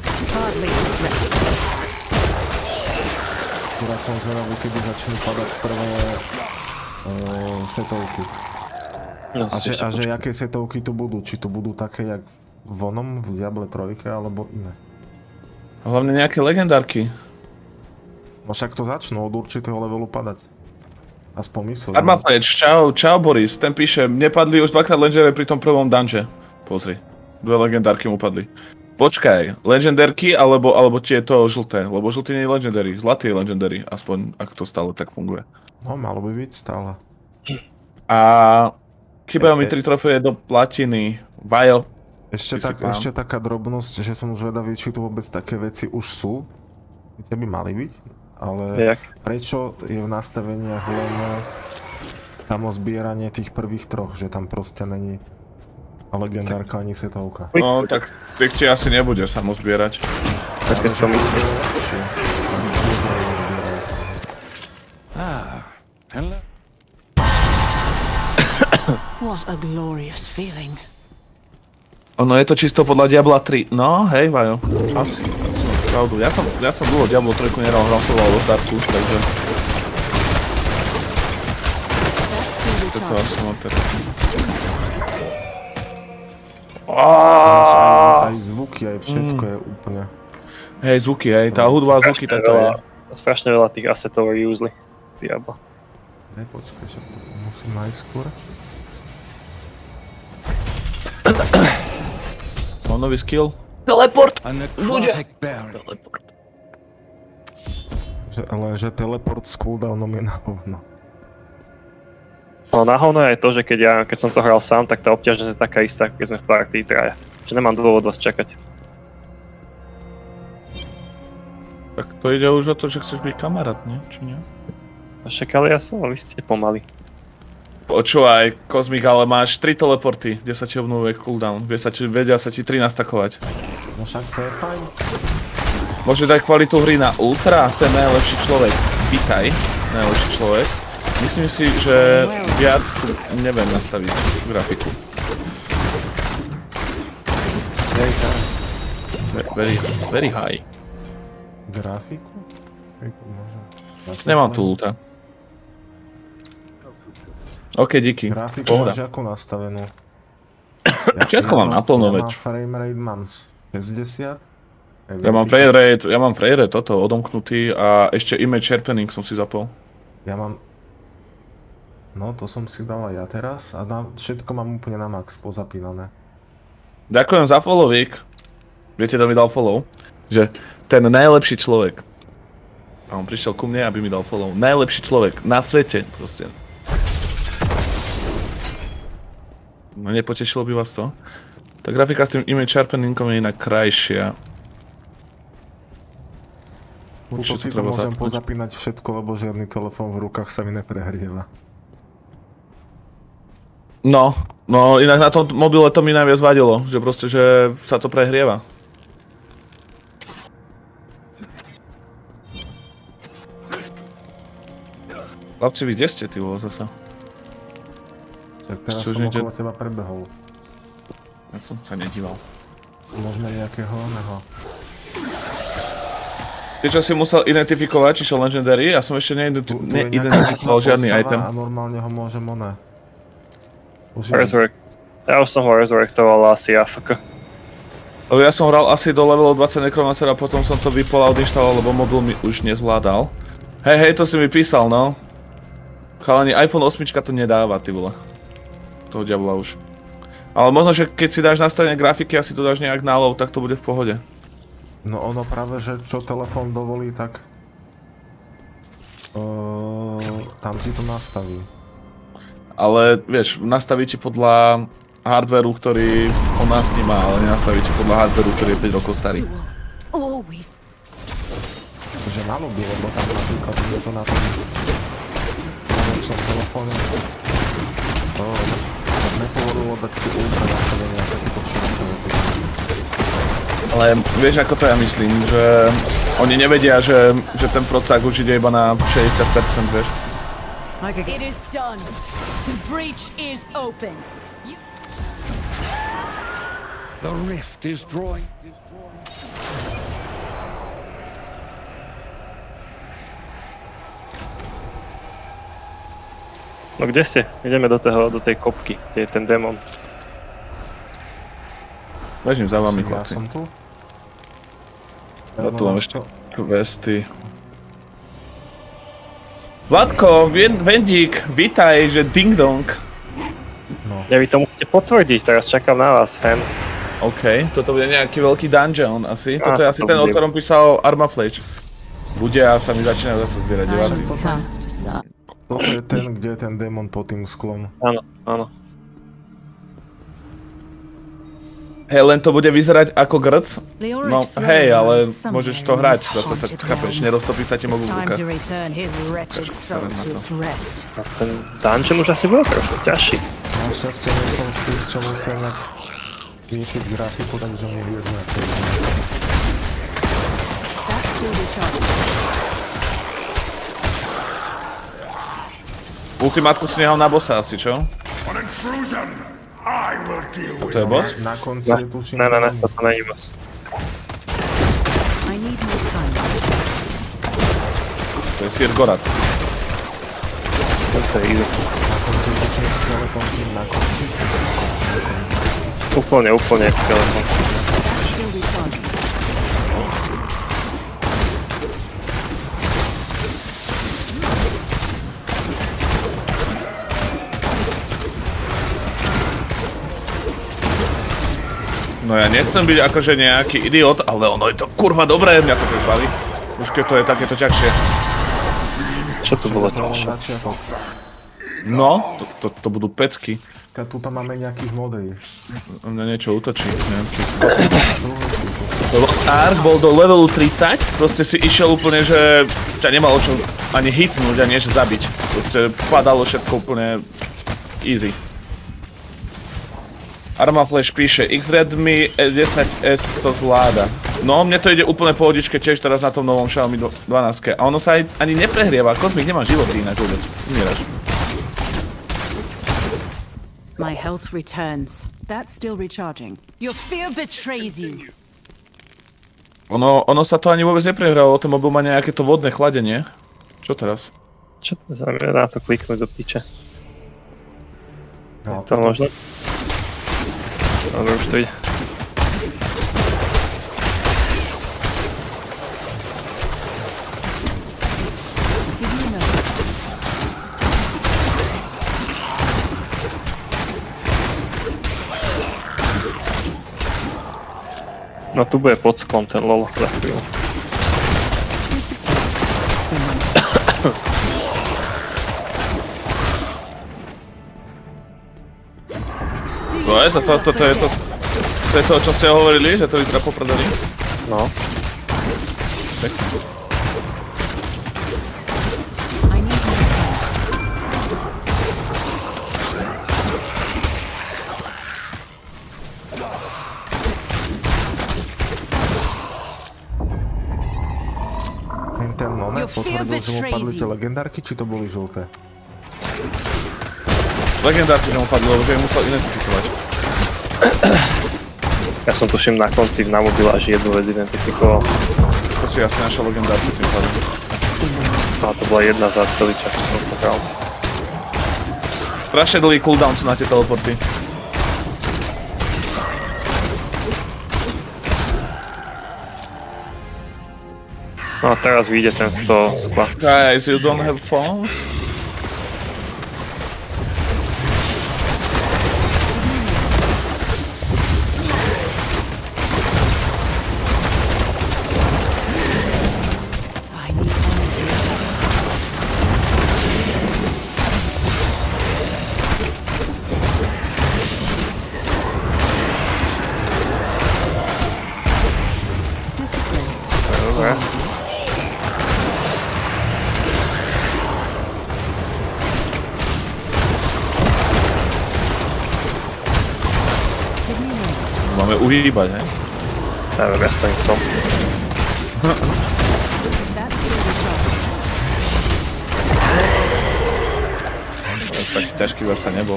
Speaker 3: Ktorá som zvedavý, kedy začnú padať prvé setovky. A že aké setovky tu budú? Či tu budú také jak v onom, v Diablo 3, alebo iné?
Speaker 5: Hlavne nejaké legendárky.
Speaker 3: No však to začnú od určitého levelu padať. Aspoň myslím.
Speaker 5: Armafleč, čau Boris, ten píše, mne padli už dvakrát legendary pri tom prvom dunge. Pozri, dve legendárky mu padli. Počkaj, legendárky alebo tieto žlté, lebo žltý nie je legendary, zlatý je legendary, aspoň ak to stále tak funguje.
Speaker 3: No, malo by byť stále.
Speaker 5: A chýbajú mi 3 trofeje do platiny, Vajo.
Speaker 3: Ešte taká drobnosť, že som zvedavý, či tu vôbec také veci už sú. Kde by mali byť, ale prečo je v nastaveniach len samozbieranie tých prvých troch, že tam proste není legendárka ani setovka.
Speaker 5: No tak ti asi nebude samozbierať.
Speaker 1: Také čo myslíš?
Speaker 4: What a glorious feeling.
Speaker 5: Ono je to čisto podľa Diabla 3. No, hej, Vajo. Asi pravdu. Ja som dlho Diablo 3 nehral, hlasoval do startu, takže... To asi mám teraz.
Speaker 3: Aj zvuky, aj všetko je úplne...
Speaker 5: Hej, zvuky, hej, tá hudba a zvuky, tak to je...
Speaker 1: Strašne veľa tých asetov reusli. Diablo.
Speaker 3: Hej, počkaj, že musím najskôr.
Speaker 5: Mám nový skill. Teleport! Ľudia!
Speaker 6: Teleport.
Speaker 3: Lenže teleport s cooldownom je na hovno.
Speaker 1: No na hovno je to, že keď som to hral sám, tak tá obťažnosť je taká istá, keď sme v partii traja. Čiže nemám dôvod vás čakať.
Speaker 5: Tak to ide už o to, že chceš byť kamarát, nie? Či nie?
Speaker 1: Však ale ja som, vy ste pomaly.
Speaker 5: Počúvaj, Cosmic, ale máš 3 teleporty, kde sa ti obnovuje cooldown. Vedia sa ti 3 nastakovať.
Speaker 3: No však to je fajn.
Speaker 5: Môže dať kvalitu hry na ultra, ten najlepší človek. Vítaj, najlepší človek. Myslím si, že viac tu neviem nastaviť grafiku. Very high.
Speaker 3: Grafiku?
Speaker 5: Nemám tu ultra. OK, díky.
Speaker 3: Grafiku máš ako nastavenú?
Speaker 5: Všetko mám naplno, veď.
Speaker 3: Ja mám framerate, mám 60.
Speaker 5: Ja mám framerate toto odomknutý a ešte image sharpening som si zapol.
Speaker 3: Ja mám... No, to som si dal aj ja teraz a všetko mám úplne na max pozapínané.
Speaker 5: Ďakujem za follow-vík. Viete, to mi dal follow? Že ten najlepší človek. A on prišiel ku mne, aby mi dal follow. Najlepší človek na svete, proste. No nepotešilo by vás to? Tá grafika s tým image sharpeningom je inak krajšia.
Speaker 3: Určite si to môžem pozapínať všetko, lebo žiadny telefón v rukách sa mi neprehrieva.
Speaker 5: No inak na tom mobile to mi najviac vadilo, že proste, že sa to prehrieva. Chlapci, vy kde ste, ty vole, zasa?
Speaker 3: Tak teraz som okolo teba prebehol.
Speaker 5: Ja som sa nedíval.
Speaker 3: Môžeme nejakého oného.
Speaker 5: Ty čo si musel identifikovať, či šiel Legendary? Ja som ešte neidentifikoval žiadny item.
Speaker 3: A normálne ho môžem oné.
Speaker 1: Ja už som ho resurrectoval asi AFK.
Speaker 5: Ja som hral asi do levelu 20 Necromancer a potom som to vypol a odinštaloval, lebo mobil mi už nezvládal. Hej, to si mi písal, no. Chalani, iPhone 8 to nedáva, ty vole. Toho diabla už. Ale možno, že keď si dáš nastavenie grafiky a si to dáš nejak na low, tak to bude v pohode.
Speaker 3: No ono práve, že čo telefón dovolí, tak... tam ti to nastaví.
Speaker 5: Ale vieš, nastaví ti podľa hardwareu, ktorý on nás nemá, ale nenastaví ti podľa hardwareu, ktorý je 5 rokov starý.
Speaker 3: Takže malo by, lebo tam napríklad je to na tom... telefóne. Nepovolilo dať ti ultra nastavenia a takéto všetko veci.
Speaker 5: Ale vieš, ako to ja myslím, že oni nevedia, že ten procák už ide iba na 60%, vieš.
Speaker 4: It is done. The breach is open.
Speaker 6: The rift is drawing.
Speaker 1: No kde ste? Ideme do tej kopky, kde je ten démon.
Speaker 5: Bežím za vami, chlapci.
Speaker 3: Ja som tu?
Speaker 5: Ja tu mám ešte questy. Vladko, Vendík, vítaj, že ding dong.
Speaker 3: No.
Speaker 1: Ja vy to musíte potvrdiť, teraz čakám na vás, hen.
Speaker 5: OK, toto bude nejaký veľký dungeon asi. Toto je asi ten, o ktorom písal Armaflage. Bude a sa mi začínajú zase zbierať diváci.
Speaker 3: Toto je ten, kde je ten démon pod tým sklom.
Speaker 1: Áno.
Speaker 5: Hej, len to bude vyzerať ako grc? No hej, ale môžeš to hrať, zase sa chápeš, neroztopí sa ti mobil v rukách.
Speaker 1: Ten dungeon už asi bol trošku ťažší.
Speaker 3: Našťastie nie som z tých, čo musia nejak riešiť grafiku, takže mi je jedno, ako je.
Speaker 5: Ultimátku si nehal na bossa asi, čo? To je boss?
Speaker 3: Na konci je tuším...
Speaker 1: Ne, toto není boss.
Speaker 5: To je Sir Gorat.
Speaker 1: To je easy.
Speaker 3: Na konci je tuším skeleton, na konci.
Speaker 1: Úplne skeleton.
Speaker 5: No ja nechcem byť akože nejaký idiot, ale ono je to kurva dobré, mňa to baví. Už keď to je takéto ťažšie.
Speaker 1: Čo to bolo ťažšie?
Speaker 5: No, to budú pecky.
Speaker 3: Tu tam máme nejakých modrých.
Speaker 5: Mňa niečo útočí, nejaký. Lost Ark bol do levelu 30, proste si išiel úplne, že ťa nemalo čo ani hitnúť, ani ešte zabiť. Proste padalo všetko úplne easy. Armaflash píše, X-Redmi 10S to zvláda. No, mne to ide úplne pohodičke tiež teraz na tom novom Xiaomi 12. A ono sa ani neprehrieva, Kozmik nemá životy inak vôbec. Umieraš.
Speaker 4: My health returns. That's still recharging. Your fear betrays you.
Speaker 5: Ono sa to ani vôbec neprehralo, ten mobil má nejaké to vodné chladenie. Čo teraz?
Speaker 1: Čo to znamená na to kliknúť do piče?
Speaker 3: No,
Speaker 1: To možno. Dobre, už to ide. No tu bude pod sklom ten lol za chvíľu.
Speaker 5: No je to je to, čo ste hovorili, že to vyzerá poprdaný?
Speaker 1: No.
Speaker 5: Pekne.
Speaker 3: Ten None potvrdil, že mu padli tie legendárky, či to boli žlté?
Speaker 5: Legendárky, že mu padli, lebo že musel identifikovať.
Speaker 1: Ja som tuším na konci na mobil až jednu vec identifikoval.
Speaker 5: To si asi našiel legendárky tým pádom.
Speaker 1: No to bola jedna za celý čas, čo som to hral.
Speaker 5: Strašne dlhý cooldown sú na tie teleporty.
Speaker 1: No a teraz vyjde ten z toho skla.
Speaker 5: Guys, you don't have phones? Máme uhýbať, ne?
Speaker 1: Neviem, ja stojím v tom.
Speaker 5: Taký ťažký zasa nebol.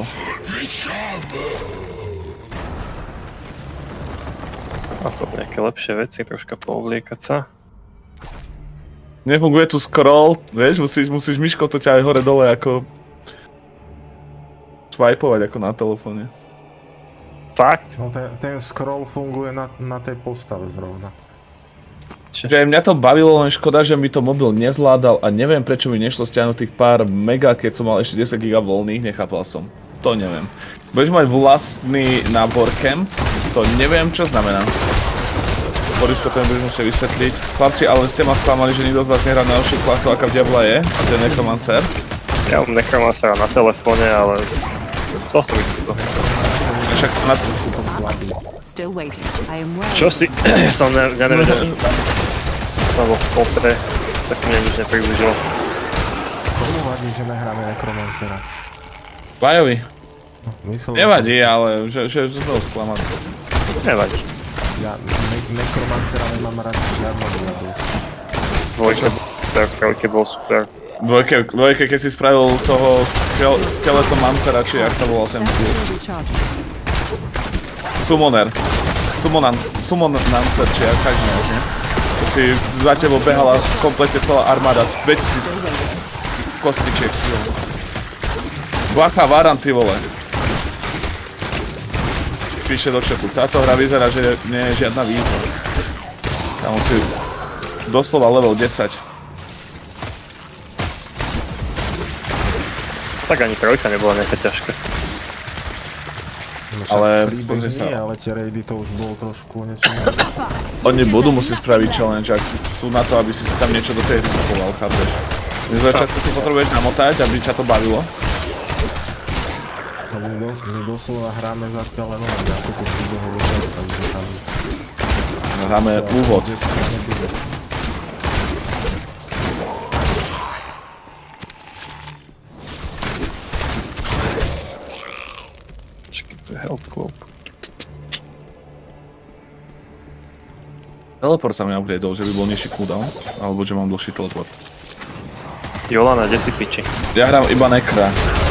Speaker 1: A to nejaké lepšie veci, troška poovliekať sa.
Speaker 5: Nefunguje tu scroll, vieš, musíš myškou to ťa aj hore dole ako swipeovať ako na telefóne.
Speaker 1: Fakt?
Speaker 3: No ten scroll funguje na tej postave zrovna.
Speaker 5: Že mňa to bavilo, len škoda, že mi to mobil nezvládal a neviem prečo mi nešlo stiahnuť tých pár mega, keď som mal ešte 10 GB voľných, nechápal som. To neviem. Budeš mať vlastný nábor camp, to neviem čo znamená. Borisko to nebudeš musieť vysvetliť. Chlapci, ale ste ma sklamali, že nikto z vás nehrá najlepšiu klasu, aká v Diabla je, a to je Necromancer.
Speaker 1: Ja mám Necromancera na telefóne, ale chcel som ísť to.
Speaker 5: Však na to
Speaker 3: slabý.
Speaker 1: Čo si? Ja nevedel. Lebo v kopre sa k mne nič nepriblížilo.
Speaker 3: Komu vadí, že nehráme Necromancera?
Speaker 5: Bajovi.
Speaker 3: Myslel
Speaker 5: Nevadí, ale že som bol sklamaný.
Speaker 1: Nevadí.
Speaker 3: Ja Necromancera nemám rád žiadno diablu.
Speaker 1: Dvojke bol super.
Speaker 5: Dvojke, keď si spravil toho Skeletomancera, či jak sa volal ten build. Summonancer, či jak tak nejak, ne? To si za tebou behala komplete celá armáda, 2000 kostičiek. Bacha Varan, ty vole. Píše do chatu, táto hra vyzerá, že nie je žiadna výzva. Tam si doslova level 10.
Speaker 1: Tak ani trojka nebola nejaká ťažká.
Speaker 3: No
Speaker 5: ale
Speaker 3: príbeh nie, ale tie raidy to už bolo trošku niečo.
Speaker 5: Oni budú musieť spraviť challenge, ak sú na to, aby si tam niečo do tej hry kupoval, chápeš? Z začiatku si potrebuješ namotať, aby ťa to bavilo.
Speaker 3: My doslova hráme zatiaľ len ako to príbehovú časť, takže tam...
Speaker 5: Hráme úvod.
Speaker 1: Help club.
Speaker 5: Teleport sa mi upgradeol, že by bol nižší cooldown, alebo že mám dlhší teleport.
Speaker 1: Jolana, kde si piči?
Speaker 5: Ja hrám iba Nekra.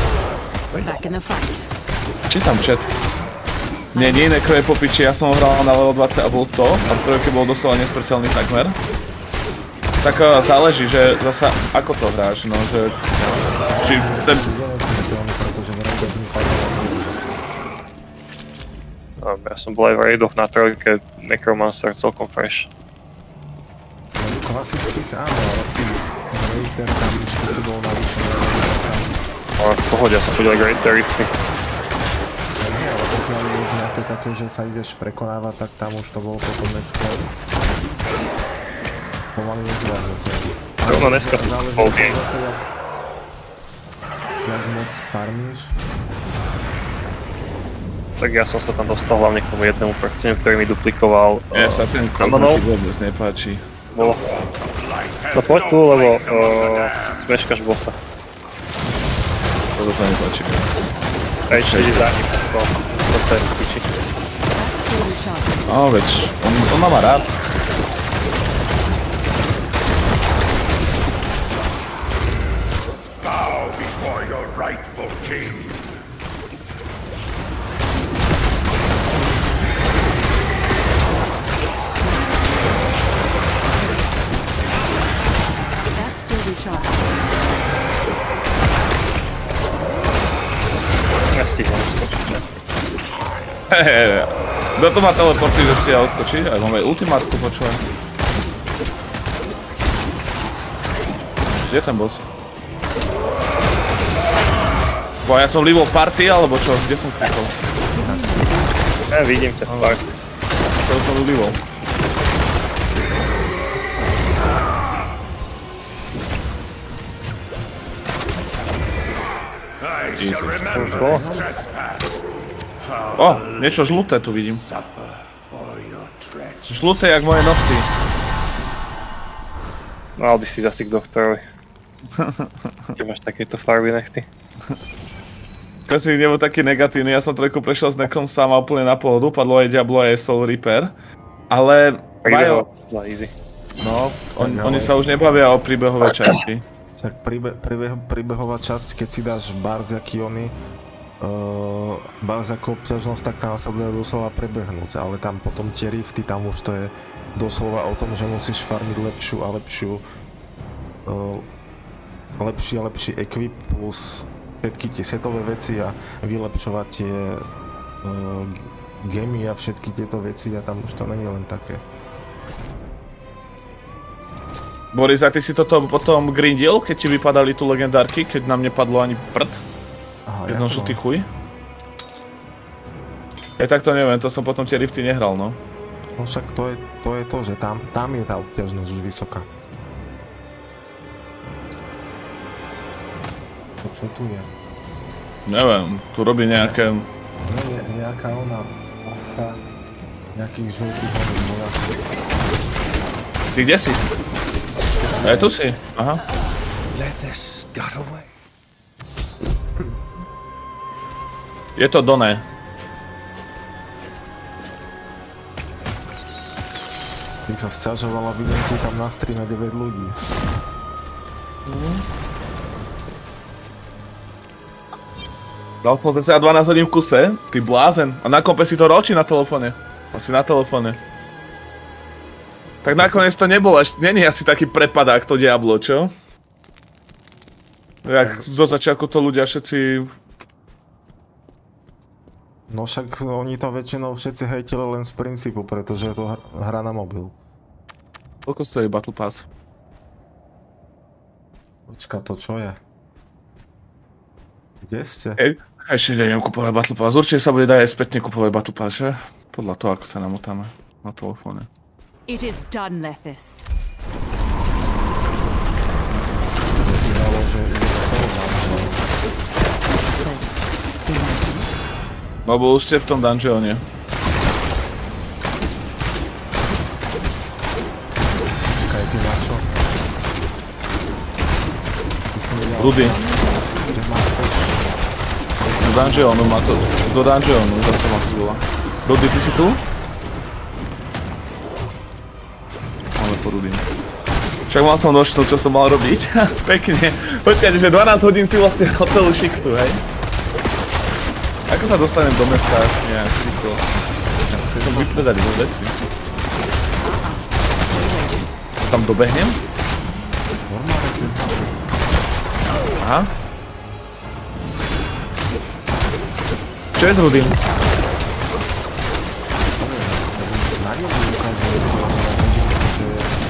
Speaker 5: Čítam chat. Nie, Nekro je po piči, ja som ho hral na level 20 a bol to, a v trojke bol doslova nesmrteľný takmer. Tak záleží, že zasa ako to hráš, no, že... Či ten...
Speaker 1: Ja som bol aj v raidoch na trojke, Necromancer celkom fresh.
Speaker 3: Klasických áno, ale ty Greater tam už keď si bol navýšený.
Speaker 1: Ale v pohode, ja som chodil aj Greater.
Speaker 3: Nie, ale pokiaľ je už nejaké také, že sa ideš prekonávať, tak tam už to bolo potom neskôr pomaly nezvládnutelné.
Speaker 1: Rovno dneska tu bol deň.
Speaker 3: Jak moc farmíš? Tak
Speaker 1: ja som sa tam dostal hlavne k tomu jednému prsteniu, ktorý mi duplikoval.
Speaker 5: Ja sa ten kozmetik vôbec nepáči.
Speaker 1: No poď tu, lebo smeškaš bossa.
Speaker 5: Toto sa nepáči.
Speaker 1: Aj ešte ide za ním z toho. Toto je piči.
Speaker 5: No veď, on má rád.
Speaker 6: Bow before your rightful king.
Speaker 5: Kto to má teleporty, že si ja odskočí? Ja mám aj ultimátku, počúvaj. Kde je ten boss? Bo ja som level party, alebo čo? Kde som klikol?
Speaker 1: Ja vidím ťa v party.
Speaker 5: To som level. O, niečo žluté tu vidím. Žluté jak moje nohty.
Speaker 1: Mal by si zasi k doktorovi. Ty máš takéto farby nechty.
Speaker 5: Kasík nebol taký negatívny, ja som trojku prešiel s Necrom sám a úplne na pohodu, padlo aj Diablo aj Soul Reaper. Ale Majo... No, oni sa už nebavia o príbehovej časti.
Speaker 3: Však príbehová časť, keď si dáš Barziaky Ony, Barziakú obťažnosť, tak tam sa bude doslova prebehnúť, ale tam potom tie rifty, tam už to je doslova o tom, že musíš farmiť lepšiu a lepší equip plus všetky tie setové veci a vylepšovať tie gemy a všetky tieto veci a tam už to není len také.
Speaker 5: Boris, a ty si toto potom grindil, keď ti vypadali tu legendárky, keď nám nepadlo ani prd?
Speaker 3: Aha,
Speaker 5: Jedno žltý chuj? Ja tak to neviem, to som potom tie rifty nehral, no.
Speaker 3: No však to je to, že tam je tá obťažnosť už vysoká. Čo tu je?
Speaker 5: Neviem, tu robí nejaké...
Speaker 3: Nejaká ona... nejakých žltých vojakov.
Speaker 5: Ty kde si? Aj tu si? Aha. Je to Doné.
Speaker 3: Ty sa sťažovala, vidím tu tam na streame 9 ľudí.
Speaker 5: Dal som sa 12 hodín v kuse, ty blázen. A na kompe si to ročí na telefóne. Asi na telefóne. Tak nakoniec to nebolo, není asi taký prepadák to Diablo, čo? Jak zo začiatku to ľudia všetci...
Speaker 3: No však oni to väčšinou všetci hejtili len z princípu, pretože je to hra na mobil.
Speaker 5: Koľko stojí Battle Pass?
Speaker 3: Počka, to čo je? Kde ste?
Speaker 5: Ešte idem kupovať Battle Pass, určite sa bude dať aj spätne kupovať Battle Pass, že? Podľa toho, ako sa namotáme na telefóne.
Speaker 4: It is done, Lethis.
Speaker 5: No bo už ste v tom dungeone.
Speaker 3: Čakaj, ty na čo?
Speaker 5: Rudy. Do dungeonu má to... Do dungeonu, zase ma to volá. Rudy, ty si tu? Máme po Rudym. Však mal som nočnú, čo som mal robiť. Pekne. Počkajte, že 12 hodín si vlastne hral celú šiktu, hej? Ako sa dostanem do mesta? Nejak, to... Chcem som vypredať do veci. Tam dobehnem? Aha. Čo je s Rudym?
Speaker 3: mi ukázali, že...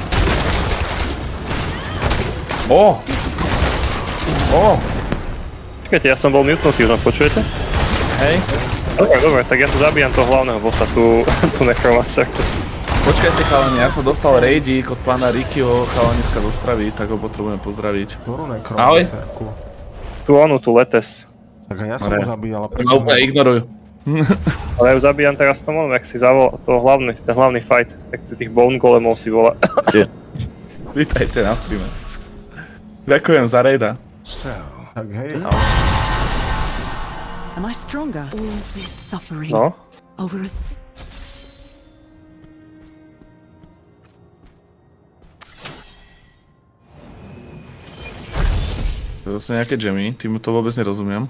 Speaker 1: Počkajte, ja som bol mutnutý, no počujete?
Speaker 5: Hej.
Speaker 1: Dobre, tak ja tu zabíjam toho hlavného bossa, tu Necromancerku.
Speaker 5: Počkajte chalani, ja som dostal raidík od pána Rickyho chalaniska do Stravy, tak ho potrebujem pozdraviť.
Speaker 3: Ktorú Necromancerku?
Speaker 1: Tu Letes.
Speaker 3: Tak a ja som ho zabíjal, a prečo...
Speaker 5: No úplne ignorujú.
Speaker 1: Ale ja ju zabíjam teraz v tom moment, ak si zavolal ten hlavný fight, tak tu tých bone golemov si volá.
Speaker 5: Vítajte na streame. Ďakujem za raida.
Speaker 3: Tak hej.
Speaker 4: Am I stronger? All this suffering
Speaker 1: No.
Speaker 4: over a
Speaker 5: To sú nejaké gemmy, tým to vôbec nerozumiem.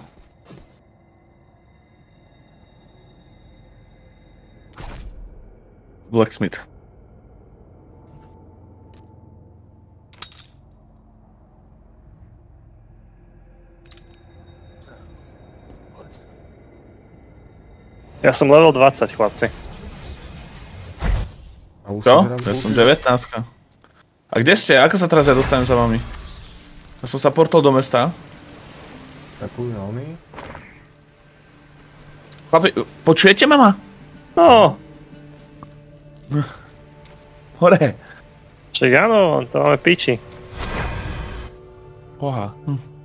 Speaker 5: Blacksmith.
Speaker 1: Ja som level 20, chlapci.
Speaker 5: Čo? Ja som 19. A kde ste? Ako sa teraz ja dostanem za vami? Ja som sa portol do mesta.
Speaker 3: Takú oný.
Speaker 5: Chlapi, počujete mama?
Speaker 1: No.
Speaker 5: Hore.
Speaker 1: Však áno, to máme piči.
Speaker 5: Oha.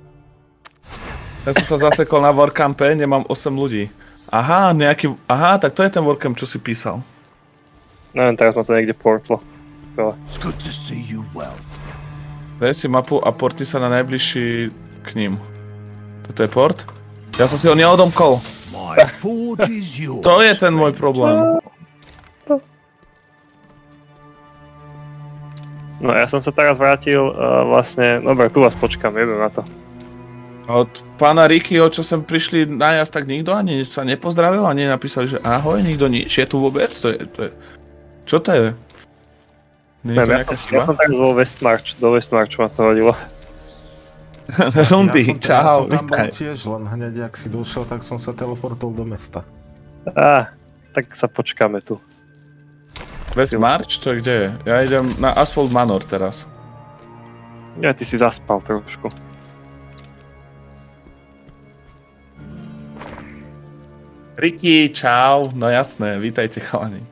Speaker 5: Ja som sa zasekol na Warcampe, nemám 8 ľudí. Aha, tak to je ten Warcamp, čo si písal.
Speaker 1: Neviem, teraz ma to niekde portlo.
Speaker 6: It's good to see you well.
Speaker 5: Daj si mapu a porti sa na najbližší k ním. Toto je port? Ja som si ho neodomkol.
Speaker 6: My forge is yours.
Speaker 5: To je ten môj problém.
Speaker 1: No ja som sa teraz vrátil vlastne, dobre, tu vás počkám, jedem na to.
Speaker 5: Od pána Rickyho, čo sem prišli najazd, tak nikto ani sa nepozdravil, ani napísali, že ahoj, nikto nič, je tu vôbec? To je... Čo to je?
Speaker 1: Ja som tak do Westmarchu ma to hodilo.
Speaker 5: Rundy, čau,
Speaker 3: Ja som tam bol
Speaker 5: vítaj.
Speaker 3: tiež, len hneď ak si došiel, tak som sa teleportol do mesta.
Speaker 1: Tak sa počkáme tu.
Speaker 5: Westmarch? Čo, kde je? Ja idem na Asphalt Manor teraz.
Speaker 1: Ja, ty si zaspal trošku.
Speaker 5: Ricky, čau, no jasné, vítajte chalani.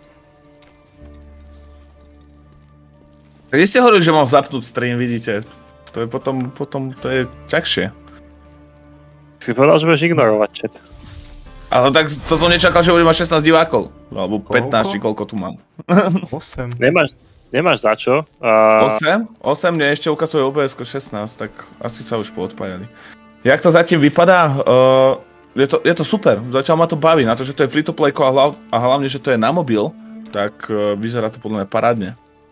Speaker 5: Keď ste hovorili, že mám zapnúť stream, vidíte, to je potom to je ťažšie.
Speaker 1: Si povedal, že budeš ignorovať chat.
Speaker 5: Ale tak to som nečakal, že budem mať 16 divákov, alebo 15, či koľko tu mám.
Speaker 3: 8.
Speaker 1: Nemáš za čo.
Speaker 5: 8? 8, mne ešte ukazuje OBS 16, tak asi sa už poodpájali. Jak to zatím vypadá? Je to super, zatiaľ ma to baví, na to, že to je free to play a hlavne, že to je na mobil, tak vyzerá to podľa mňa parádne.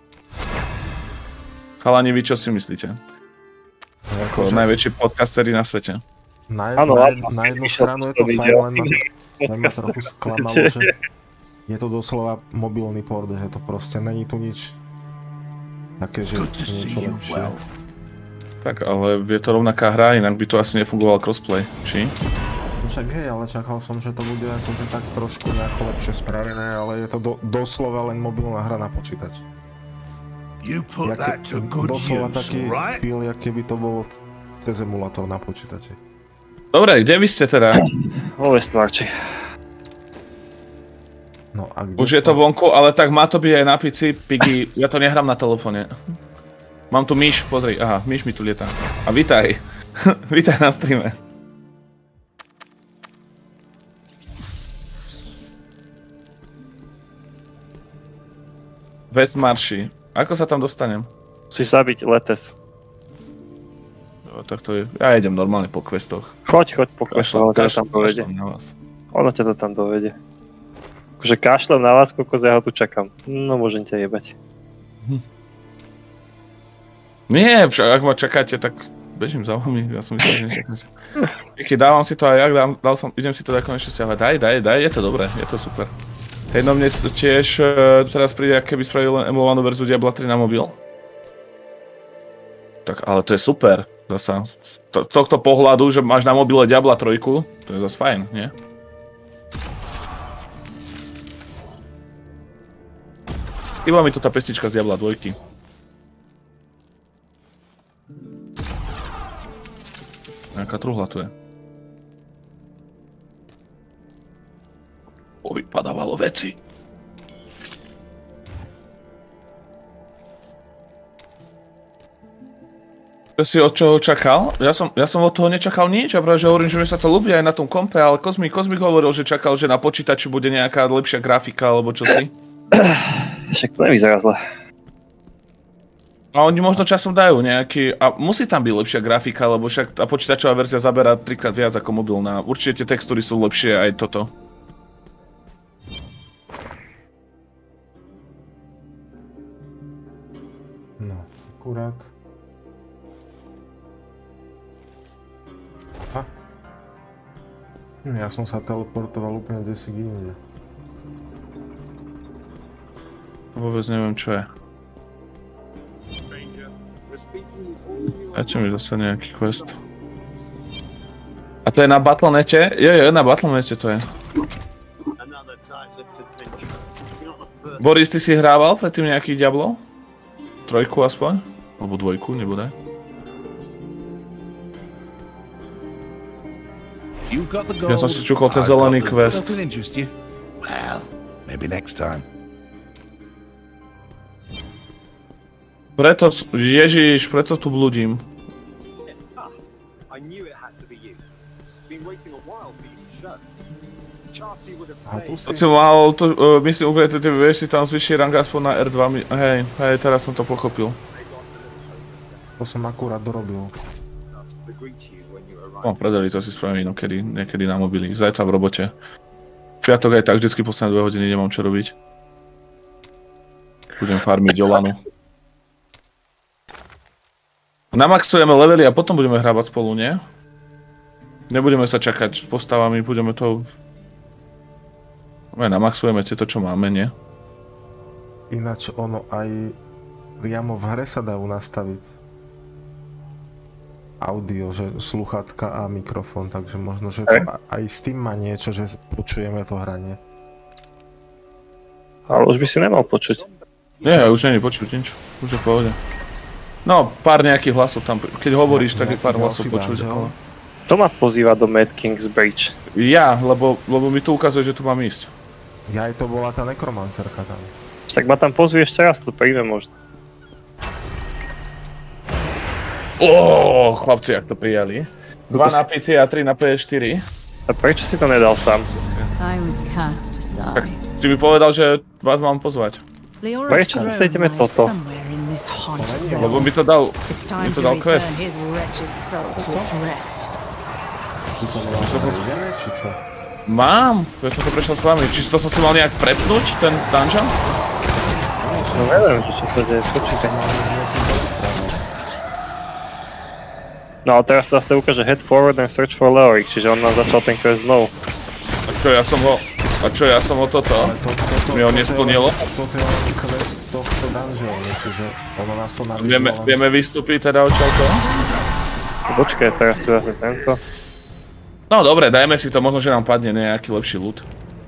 Speaker 5: Chalani, vy čo si myslíte? Ako najväčší podcastery na svete.
Speaker 3: Na jednu stranu je to fajn, len ma trochu sklamalo, že je to doslova mobilný port, že to proste není tu nič také, že niečo lepšie.
Speaker 5: Tak, ale je to rovnaká hra, inak by to asi nefungoval crossplay, či?
Speaker 3: Však hej, ale čakal som, že to bude akože tak trošku nejako lepšie spravené, ale je to doslova len mobilná hra na počítač. Doslova taký feel, jak keby to bolo cez emulátor na počítači.
Speaker 5: Dobre, kde vy ste teda?
Speaker 1: Vo Westmarchi.
Speaker 3: No, a kde
Speaker 5: už je to vonku, ale tak má to byť aj na pici, Piggy, ja to nehrám na telefóne. Mám tu myš, pozri, aha, myš mi tu lieta. A vítaj, vítaj na streame. Westmarchi. Ako sa tam dostanem?
Speaker 1: Musíš zabiť Letes.
Speaker 5: No, tak to je... Ja idem normálne po questoch.
Speaker 1: Choď po questoch, ono ťa to tam dovede. Ono ťa to tam dovede. Akože kašlem na vás, koľko ja ho tu čakám. No môžem ťa jebať.
Speaker 5: Nie, však ak ma čakáte, tak bežím za vami, ja som myslel, že nečakáte. Díky, dávam si to aj ja, idem si to tak konečne stiahovať. Daj, je to dobré, je to super. Hej, no mne tiež teraz príde, keby spravil len emulovanú verziu Diabla 3 na mobil. Tak, ale to je super, zasa. Z tohto pohľadu, že máš na mobile Diabla 3, to je zase fajn, nie? Chýba mi tu tá pestička z Diabla 2. Nejaká truhla tu je. Povypadávalo veci. Čo si od čoho čakal? Ja som od toho nečakal nič, a práve že hovorím, že mi sa to ľúbi aj na tom kompe, ale Kozmik hovoril, že čakal, že na počítači bude nejaká lepšia grafika, alebo čo si.
Speaker 1: Však to nevyzerá zle.
Speaker 5: A oni možno časom dajú nejaký, a musí tam byť lepšia grafika, lebo však tá počítačová verzia zabera 3-krát viac ako mobilná. Určite tie textúry sú lepšie aj toto.
Speaker 3: No, akurát. Ja som sa teleportoval úplne desík inde.
Speaker 5: Vôbec neviem, čo je. Dajte mi zase nejaký quest. A to je na Battle.nete? Jo, na Battle.nete to je. Boris, ty si hrával predtým nejaký Diablo? 3 aspoň? Alebo 2, nebodaj? Ja som si čukol ten zelený quest.
Speaker 6: Well, maybe next time.
Speaker 5: Preto, Ježiš, preto tu bludím. To si mal, myslím úplne, ty vieš si tam zvyšší rang aspoň na R2, hej, teraz som to pochopil.
Speaker 3: To som akurát dorobil.
Speaker 5: No, predali, to si spravím niekedy na mobily, zajtra v robote. Piatok aj tak, vždycky posledné 2 hodiny nemám čo robiť. Budem farmiť Jolanu. Namaxujeme levely a potom budeme hrávať spolu, nie? Nebudeme sa čakať s postavami, budeme to... Namaxujeme tieto, čo máme, nie?
Speaker 3: Ináč ono aj priamo v hre sa dajú nastaviť audio, že sluchátka a mikrofón, takže možno, že to aj s tým má niečo, že počujeme to hranie.
Speaker 1: Ale už by si nemal počuť.
Speaker 5: Nie, už nie je počuť nič, už je v pohode. No, pár nejakých hlasov tam, keď hovoríš, tak je pár hlasov počuť.
Speaker 1: To ma pozýva do Mad King's Bridge.
Speaker 5: Ja, lebo mi tu ukazuje, že tu mám ísť.
Speaker 3: Ja aj to bola tá nekromancerka tam.
Speaker 1: Tak ma tam pozví ešte raz, to príde možno.
Speaker 5: Chlapci, jak to prijali. 2 na PC a 3 na PS4.
Speaker 1: A prečo si to nedal sám?
Speaker 5: Tak si mi povedal, že vás mám pozvať.
Speaker 1: Prečo si ideme toto?
Speaker 5: Lebo mi to dal quest. Mám, ja som to prešiel s vami. Či to som si mal nejak prepnúť, ten dungeon?
Speaker 1: No neviem, čo sa deje, počítaj. No a teraz sa zase ukáže head forward and search for Leoric, čiže on nám začal ten quest znovu.
Speaker 5: A čo ja som ho toto? Mi ho nesplnilo?
Speaker 3: Toto je quest tohto dungeonu, čiže ono nás to navizovalo.
Speaker 5: Vieme vystúpiť teda odtiaľto?
Speaker 1: Počkaj, teraz tu zase tento.
Speaker 5: No dobre, dajme si to, možno, že nám padne nejaký lepší loot.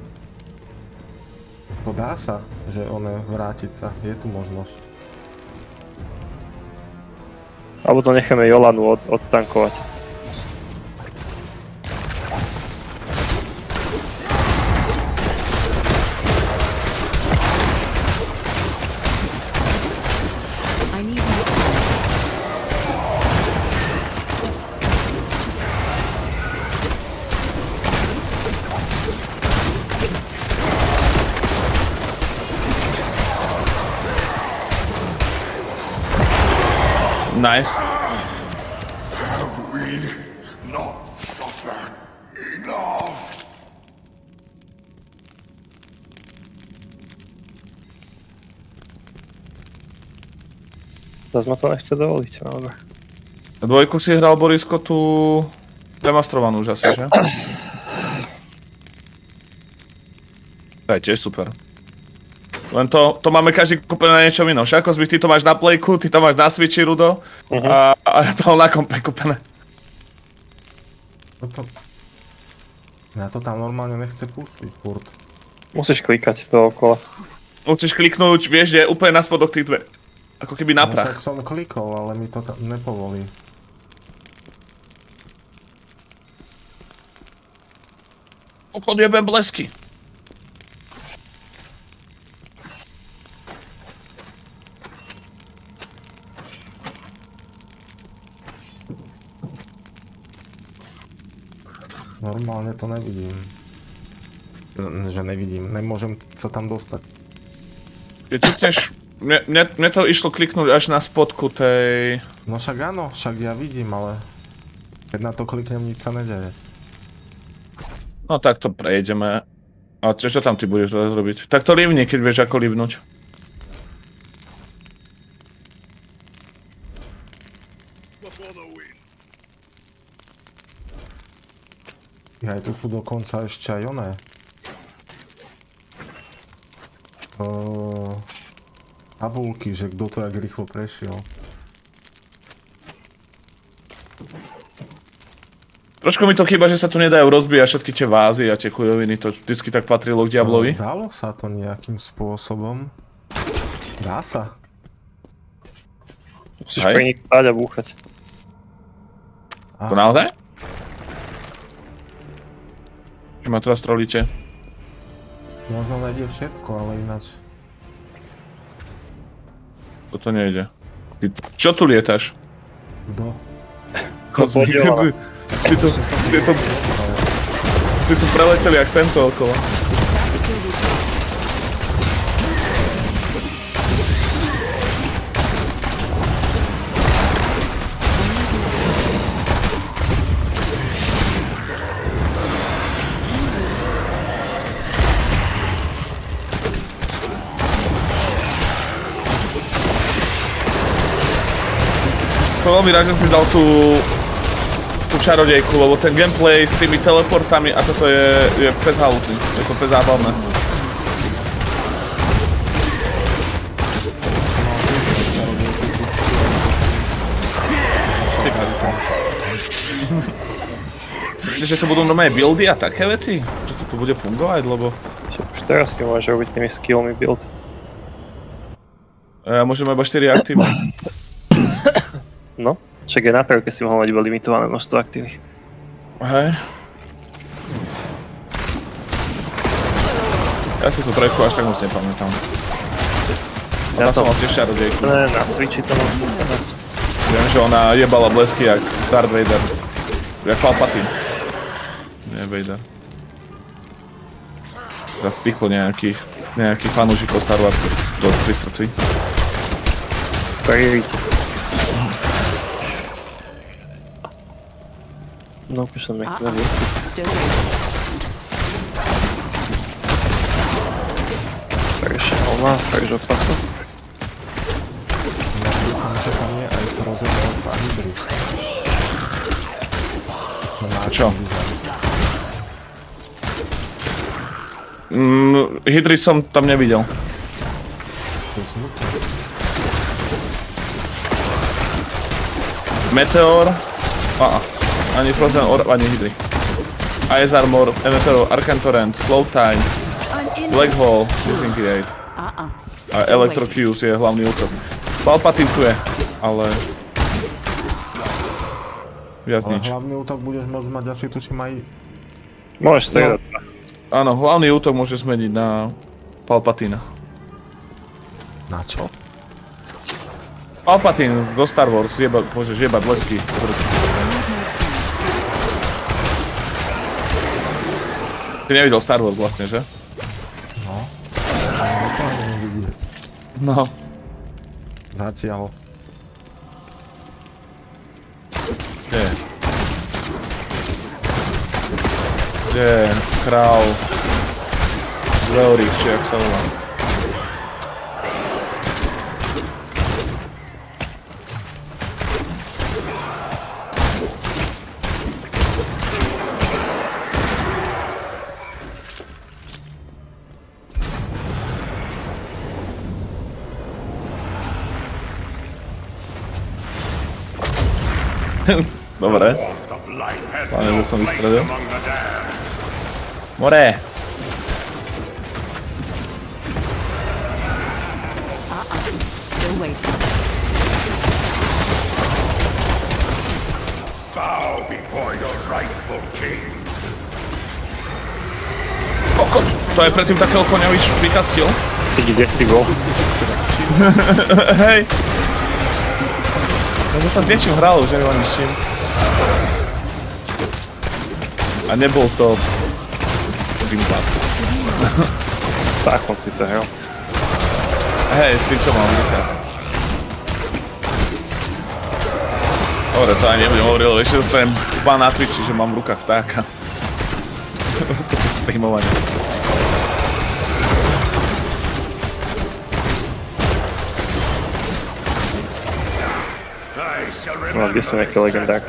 Speaker 3: To dá sa, že vrátiť sa, je tu možnosť.
Speaker 1: Alebo to necháme Jolanu odtankovať.
Speaker 5: Nice.
Speaker 6: Have we not suffered enough?
Speaker 1: Zas ma to nechce dovoliť, ale...
Speaker 5: Dvojku si hral, Borisko, tú remastrovanú už asi, že? To je tiež super. Len to máme každý kúpené na niečom inom. Však Kozmik, ty to máš na Playku, ty to máš na Switchi, Rudo. A ja to mám na kompe kúpené.
Speaker 3: Ja to tam normálne nechce pustiť, furt.
Speaker 1: Musíš klikať dookola.
Speaker 5: Musíš kliknúť, vieš, že je úplne na spodok tých dverí. Ako keby na prach.
Speaker 3: Však som klikol, ale mi to nepovolí.
Speaker 5: Okolo jebem blesky.
Speaker 3: Normálne to nevidím. Že nevidím, nemôžem sa tam dostať.
Speaker 5: Keď klikneš, mne to išlo kliknúť až na spodku tej...
Speaker 3: No však áno, však ja vidím, ale keď na to kliknem, nič sa nedeje.
Speaker 5: No tak to prejdeme. A čo tam ty budeš robiť? Tak to livni, keď vieš ako livnúť.
Speaker 3: Ja tu dokonca ešte aj oné. Tabulky, že kto to jak rýchlo prešiel.
Speaker 5: Trošku mi to chýba, že sa tu nedajú rozbíjať všetky tie vázy a tie chujoviny, to vždycky tak patrilo k Diablovi.
Speaker 3: Dalo sa to nejakým spôsobom. Dá sa.
Speaker 1: Musíš pre nich stáť a búchať.
Speaker 5: To naozaj? Čo ma teraz trolíte?
Speaker 3: Možno nejde všetko, ale ináč.
Speaker 5: Toto nejde. Ty, čo tu lietaš?
Speaker 3: Kto?
Speaker 5: Si tu preleteli jak tento okolo. Veľmi rád, že si dal tú čarodejku, lebo ten gameplay s tými teleportami a toto je bezhalúzny, je to bezábavné. Myslíš, že to budú normálne buildy a také veci? Že to tu bude fungovať, lebo...
Speaker 1: Už teraz si môžeš robiť tými skillmi build.
Speaker 5: Ja môžem iba 4 aktívne.
Speaker 1: No, však je na prvke si mohol mať iba limitované množstvo aktívnych.
Speaker 5: Hej. Ja si tú trojku až tak moc nepamätám. Ja som mal tiež čarodejku.
Speaker 1: Ne, na Switchi to mám.
Speaker 5: Viem, že ona jebala blesky jak Darth Vader. Jak Palpatine. Nie Vader. Ja vpichol nejakých fanúšikov Star Warsu pri srdci.
Speaker 1: Priority. No, už som nechcel vedieť. Takže Alma, takže pasu.
Speaker 3: Ja dúfam, že tam je aj Frozen Orb a Hybrid.
Speaker 5: Čo? Hydry som tam nevidel.
Speaker 3: To je smutné.
Speaker 5: Meteor... Ani Frozen Orb, ani Hydry. Ice Armor, Meteor, Arcane Torrent, Slow Time, Black Hole, Disintegrate. A Electrocute je hlavný útok. Palpatine tu je, ale... Viac nič.
Speaker 3: Ale hlavný útok budeš môcť mať asi tuším aj...
Speaker 1: Môžeš striedať.
Speaker 5: Áno, hlavný útok môže zmeniť na Palpatina.
Speaker 3: Na čo?
Speaker 5: Palpatine do Star Wars môžeš jebať blesky. Ty nevidel Star Wars vlastne, že?
Speaker 3: No. Ale to ani nevidieť.
Speaker 5: No.
Speaker 3: Zatiaľ.
Speaker 5: Kde je? Kde je? Král. Leorich, či jak sa volá. Dobre. Páne, že som vystredil. More!
Speaker 4: still waiting.
Speaker 6: Bow before your rightful king.
Speaker 5: Kokot, to je predtým takého konia vykastil.
Speaker 1: Ty kde si bol?
Speaker 5: Hej. Ja sa s niečím hral, že ani s čím. A nebol to... Gimbas.
Speaker 1: Tákom si sa hral.
Speaker 5: Hej, s tým čo mám v rukách. Dobre, to aj nebudem hovoriť, lebo ešte dostanem ban na Twitchi, že mám v rukách vtáka. Toto streamovanie.
Speaker 1: No, kde sú nejaké legendárky?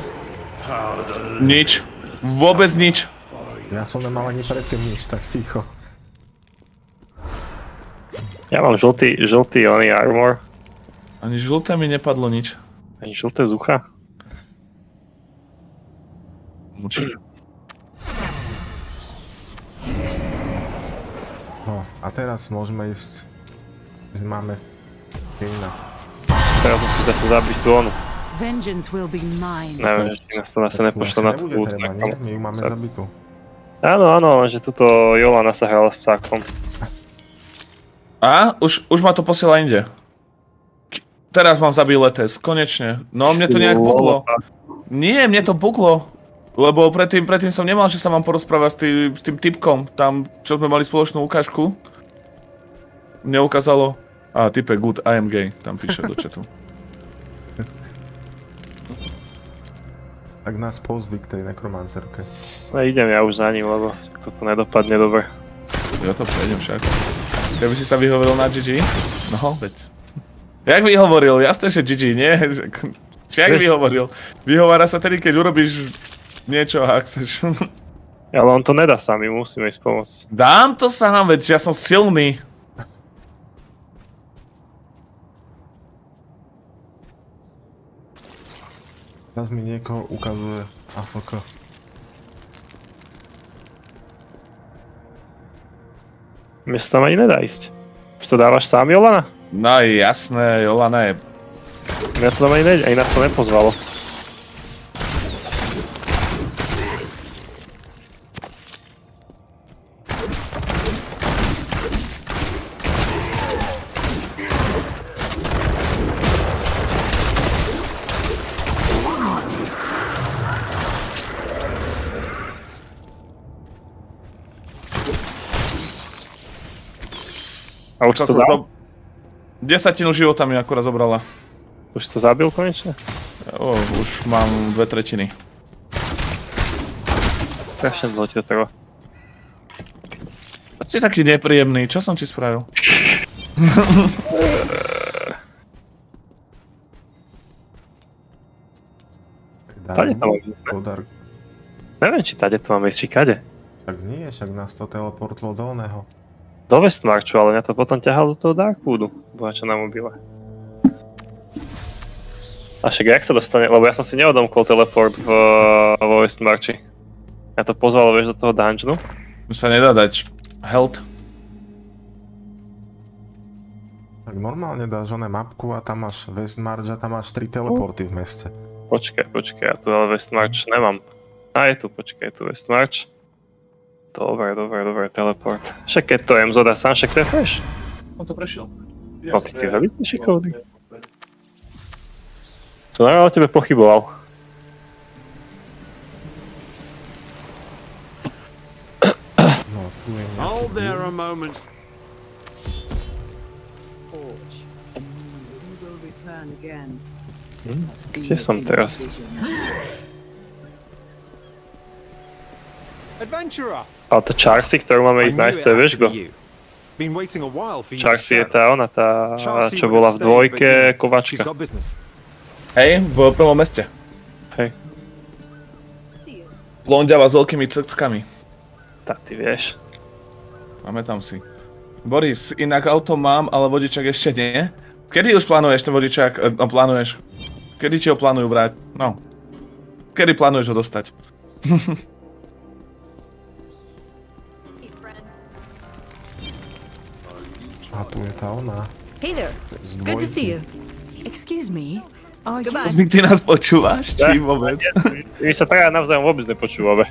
Speaker 5: Nič. Vôbec nič.
Speaker 3: Ja som nemal ani predtým nič, tak ticho.
Speaker 1: Ja mám žltý oný armor.
Speaker 5: Ani žlté mi nepadlo nič.
Speaker 1: Ani žlté z ucha.
Speaker 3: No, a teraz môžeme ísť... Máme... Kejna.
Speaker 1: Teraz musím zase zabiť tú onu.
Speaker 4: Vengeance will be mine.
Speaker 1: Neviem, že či nás to zase nepošlo na tú
Speaker 3: nebude treba, nie? My ju máme zabitú.
Speaker 1: Áno, že tuto Jolana sa hrala s ptákom.
Speaker 5: A? Už ma to posiela inde. Teraz mám zabiť letes, konečne. No mne to nejak buglo. Nie, mne to buglo. Lebo predtým som nemal, že sa mám porozprávať s tým typkom. Tam, čo sme mali spoločnú ukážku. Mne ukázalo... type good, I am gay. Tam píše do chatu.
Speaker 3: Tak nás pozvi k tej nekromancerke.
Speaker 1: No idem ja už za ním, lebo toto nedopadne dobre.
Speaker 5: Ja to prejdem však. Keby si sa vyhovoril na GG? No, veď. Jak vyhovoril? Jasné, že GG, nie? Jak vyhovoril? Vyhovára sa tedy, keď urobíš niečo a chceš.
Speaker 1: Ale on to nedá sám, my musíme ísť pomôcť.
Speaker 5: Dám to sám, veď ja som silný.
Speaker 3: Zas mi niekoho ukazuje AFK.
Speaker 1: Mne sa tam ani nedá ísť. Už to dávaš sám, Jolana?
Speaker 5: No jasné, Jolana je...
Speaker 1: Mňa to tam ani nejde, ani nás to nepozvalo. A už to dal?
Speaker 5: 10 života mi akurát zobrala.
Speaker 1: Už to zabil konečne?
Speaker 5: Už mám 2/3.
Speaker 1: Strašne dlho ti to trvá.
Speaker 5: Si taký nepríjemný, čo som ti spravil?
Speaker 1: Tade to máme ísť. Neviem, či tade to máme ísť, či kade.
Speaker 3: Však nie, však nás to teleportlo do oného.
Speaker 1: Do Westmarchu, ale mňa to potom ťahalo do toho Darkwoodu. Bohačo na mobile. A však jak sa dostane, lebo ja som si neodomkol teleport vo Westmarchi. Ja to pozvalo, vieš, do toho dungeonu.
Speaker 5: Tu sa nedá dať health.
Speaker 3: Tak normálne dáš oné mapku a tam máš Westmarch a tam máš 3 teleporty v meste.
Speaker 1: Počkaj, ja tu ale Westmarch nemám. Je tu, počkaj, je tu Westmarch. Dobre, teleport. Však keď to MZO dá sám, však to je fresh.
Speaker 5: On to prešiel.
Speaker 1: No ty si veľmi šikovný. Som naraz o tebe pochyboval.
Speaker 3: No, tu je nejaký...
Speaker 10: Hold there a moment.
Speaker 1: Kde som teraz?
Speaker 10: Adventurer.
Speaker 1: Ale to Charsi, ktorú máme ísť nájsť, to je vieš kto? Charsi je tá ona, tá čo bola v dvojke, kovačka.
Speaker 5: Hej, v prvom meste.
Speaker 1: Hej.
Speaker 5: Blondiava s veľkými crckami.
Speaker 1: Tak ty vieš.
Speaker 5: Pamätám si. Boris, inak auto mám, ale vodičák ešte nie. Kedy už plánuješ ten vodičák, plánuješ? Kedy ti ho plánujú brať? No. Kedy plánuješ ho dostať?
Speaker 3: A tu je tá ona.
Speaker 11: Hey there. Good to see you.
Speaker 4: Excuse me. Are you...
Speaker 11: Goodbye.
Speaker 5: Ty nás počúvaš? Či vôbec?
Speaker 1: My sa traja navzájom vôbec nepočúvame.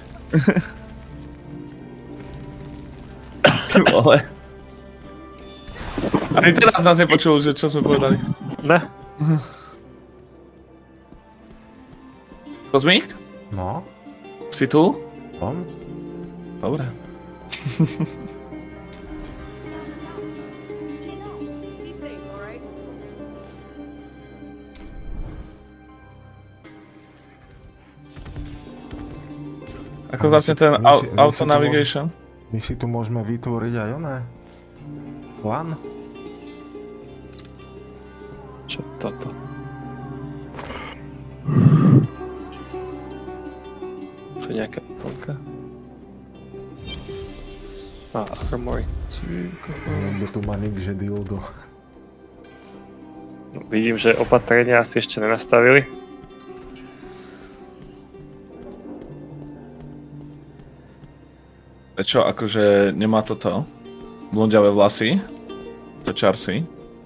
Speaker 5: Ty vole. Ani teraz nás nepočul, že čo sme povedali.
Speaker 1: Ne.
Speaker 5: Kozmík?
Speaker 3: No?
Speaker 5: Si tu?
Speaker 3: On?
Speaker 5: Dobre. Ako začne ten auto navigation?
Speaker 3: My si tu môžeme vytvoriť aj oné. Klan?
Speaker 1: Čo toto? To je nejaká ikonka. Armory.
Speaker 3: Niekto tu má nick, že dildo.
Speaker 1: No, vidím, že opatrenia asi ešte nenastavili.
Speaker 5: Prečo, akože nemá toto? Blondiavé vlasy? To čarsy?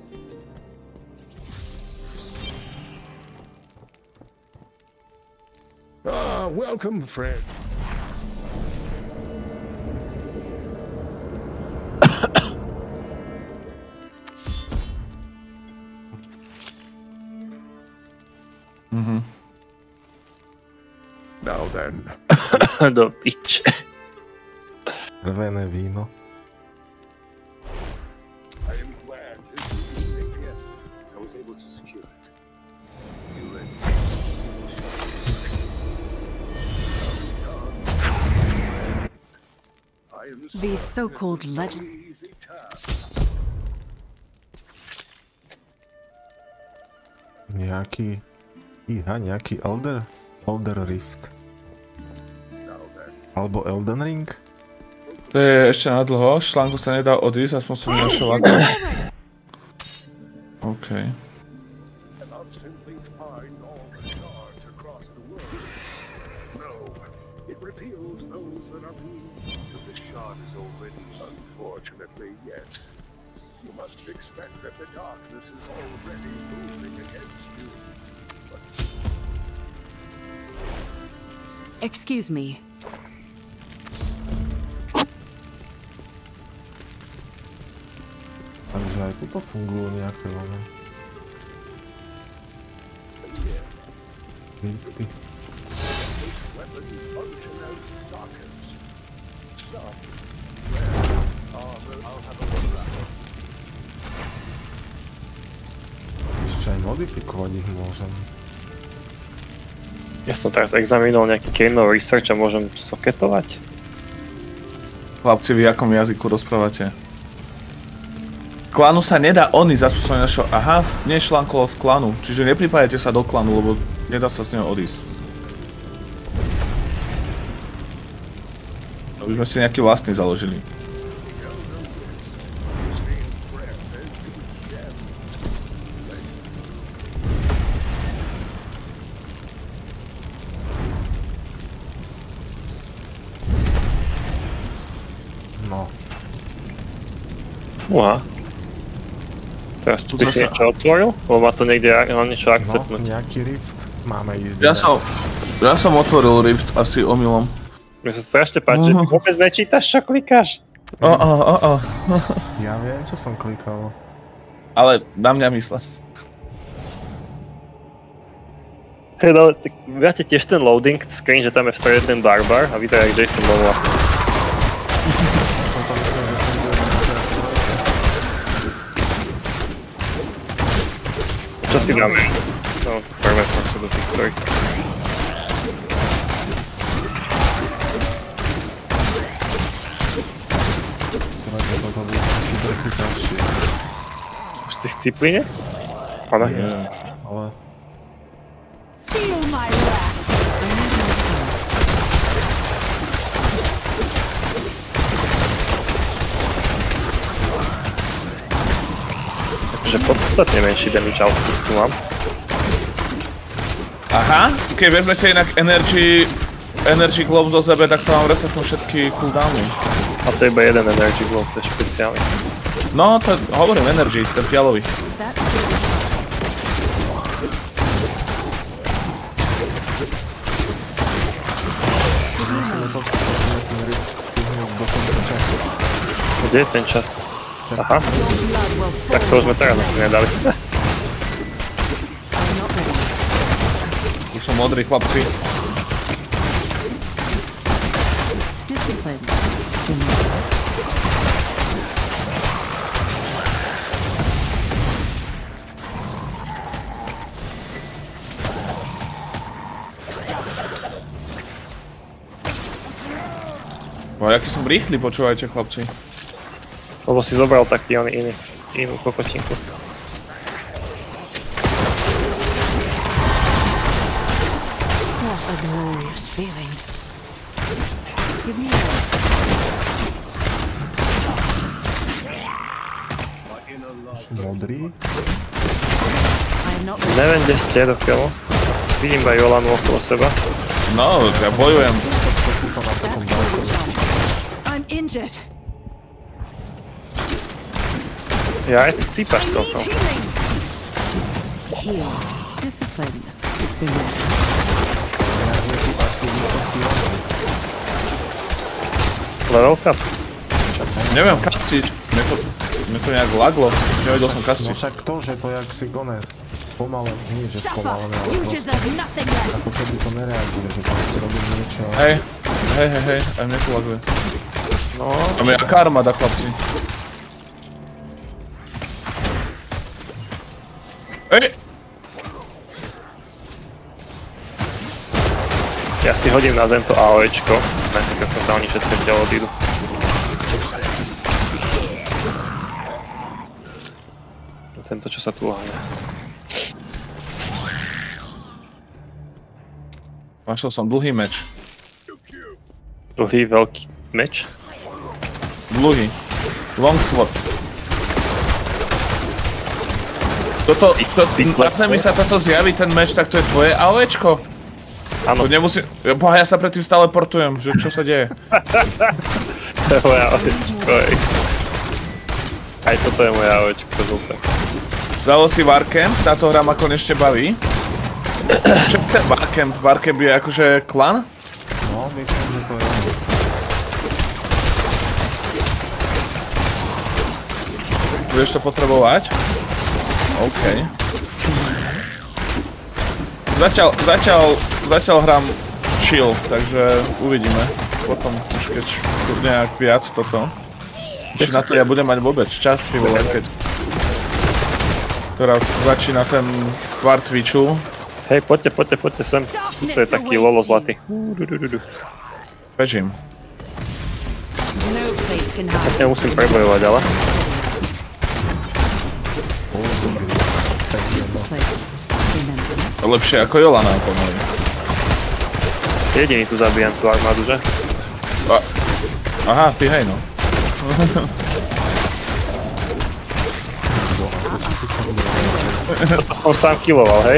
Speaker 6: Welcome, friend. Now then.
Speaker 1: Do piče.
Speaker 3: Krvené víno.
Speaker 7: I am glad this is a yes. I was able to secure it. You ready?
Speaker 4: These so-called legends.
Speaker 3: Nejaký Elder Rift. Alebo Elden Ring?
Speaker 5: To je ešte na dlho, článku sa nedá odísť, aspoň som nenašiel ako. OK.
Speaker 4: Excuse me.
Speaker 3: Takže aj tuto fungujú nejaké lone. Rifty. Ešte aj modifikovať ich môžem.
Speaker 1: Ja som teraz examinoval nejaký Kaneov research a môžem soketovať.
Speaker 5: Chlapci, vy akom jazyku rozprávate? Klanu sa nedá odísť, aspoň som nenašiel. Aha, nie je článkoval z klanu, čiže nepripájate sa do klanu, lebo nedá sa z neho odísť. Aby sme si nejaký vlastný založili.
Speaker 3: No.
Speaker 1: Uha. Teraz ty si niečo otvoril? Lebo má to niekde niečo akceptnúť.
Speaker 3: No, nejaký rift máme ísť.
Speaker 5: Ja som otvoril rift asi omylom.
Speaker 1: Mne sa strašne páči, že ty vôbec nečítaš, čo klikáš.
Speaker 3: Ja viem, čo som klikal.
Speaker 5: Ale na mňa mysle.
Speaker 1: Hej, ale máte tiež ten loading screen, že tam je v strede ten barbar a vyzerá jak Jason Momoa. Čo si dáme? No, prvé som sa do tých trojk. Už si chcípli, ne? Ale nie.
Speaker 3: Ale...
Speaker 4: Feel my wrath.
Speaker 1: Takže podstatne menší damage output tu mám.
Speaker 5: Aha, keď vezmete inak Energy Globe do sebe, tak sa vám resetnú všetky cooldowny.
Speaker 1: A to je iba jeden Energy Globe, to je špeciálny.
Speaker 5: No, to hovorím, energy, ten fialový.
Speaker 4: That's still recharging.
Speaker 3: Musíme ten risk stihnúť do konca času.
Speaker 1: Kde je ten čas? Aha. Tak to už sme teraz asi nedali.
Speaker 5: Už som modrý, chlapci.
Speaker 4: Discipline.
Speaker 5: Jaký som rýchly, počúvajte, chlapci.
Speaker 1: Lebo si zobral taký inú kokotinku.
Speaker 4: What a glorious feeling. Give me
Speaker 3: Modrý.
Speaker 1: Neviem, kde ste, do keľu. Vidím aj Jolanu okolo seba.
Speaker 5: No, ja bojujem.
Speaker 4: I'm injured.
Speaker 1: Ja aj ty cípaš celkom.
Speaker 4: Heal. Discipline.
Speaker 1: Level cap?
Speaker 5: Neviem kastiť. Mne to nejak laglo. Nevedel som kastiť.
Speaker 3: No však to, že to jak si koné spomalené, nie že spomalené, ale proste ako keby to nereaguje, že proste robím niečo.
Speaker 5: Hej, aj mne to laguje. No. A mi aká armáda, chlapci. Ej!
Speaker 1: Ja si hodím na zem to AOEčko, nechám, ako sa oni všetci odtiaľ odídu. Tento, čo sa tu háňa.
Speaker 5: Našiel som dlhý meč.
Speaker 1: Dlhý, veľký meč?
Speaker 5: Dlhý. Longsword. Toto, mi sa toto zjaví, ten meč, tak to je tvoje AOEčko?
Speaker 1: Áno.
Speaker 5: Nemusím, boha, ja sa predtým stále portujem, že čo sa deje?
Speaker 1: To je moje AOEčko, ej. Aj toto je moje AOEčko, zúfam.
Speaker 5: Zdalo si Warcamp, táto hra ma konečne baví. Čo je ten Warcamp? Warcamp je akože klan?
Speaker 3: No, myslím, že to je.
Speaker 5: Budeš to potrebovať? OK. Zatiaľ hrám chill, takže uvidíme. Potom už keď nejak viac toto. Či na to ja budem mať vôbec čas, ty vole, keď teraz začína ten tvar Twitchu.
Speaker 1: Hej, poďte sem. To je taký lolo zlatý.
Speaker 5: Bežím.
Speaker 1: Sa k nemu musím prebojovať, ale.
Speaker 5: Lepšie ako Jolana, pomaly.
Speaker 1: Jediný tu zabíjam tú armádu, že?
Speaker 5: Aha, ty hej no.
Speaker 1: On sám killoval, hej?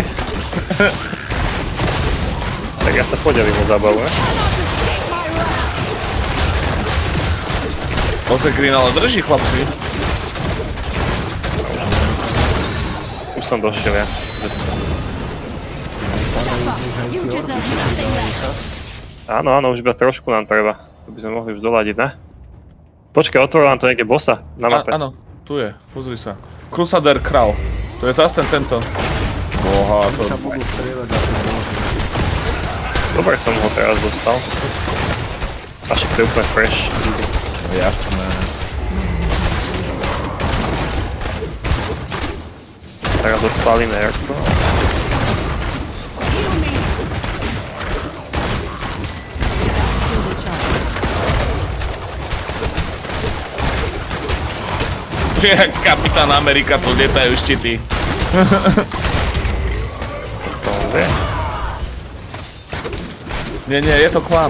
Speaker 1: Tak ja sa podelím o zábavu, ne?
Speaker 5: Green ale drží, chlapci.
Speaker 1: Už som došiel, ja. Áno, už iba trošku nám treba. To by sme mohli už doladiť, ne? Počkaj, otvoril nám to niekde bossa na mape.
Speaker 5: Áno, tu je, pozri sa. Crusader Král. To je zase tento. Boha, to...
Speaker 1: Dobre som ho teraz dostal. Až to je úplne fresh.
Speaker 5: Jasné.
Speaker 1: Teraz odpálime Erko.
Speaker 5: Jak Kapitán Amerika, tu lietajú štity.
Speaker 1: To on vie.
Speaker 5: Nie, je to klan.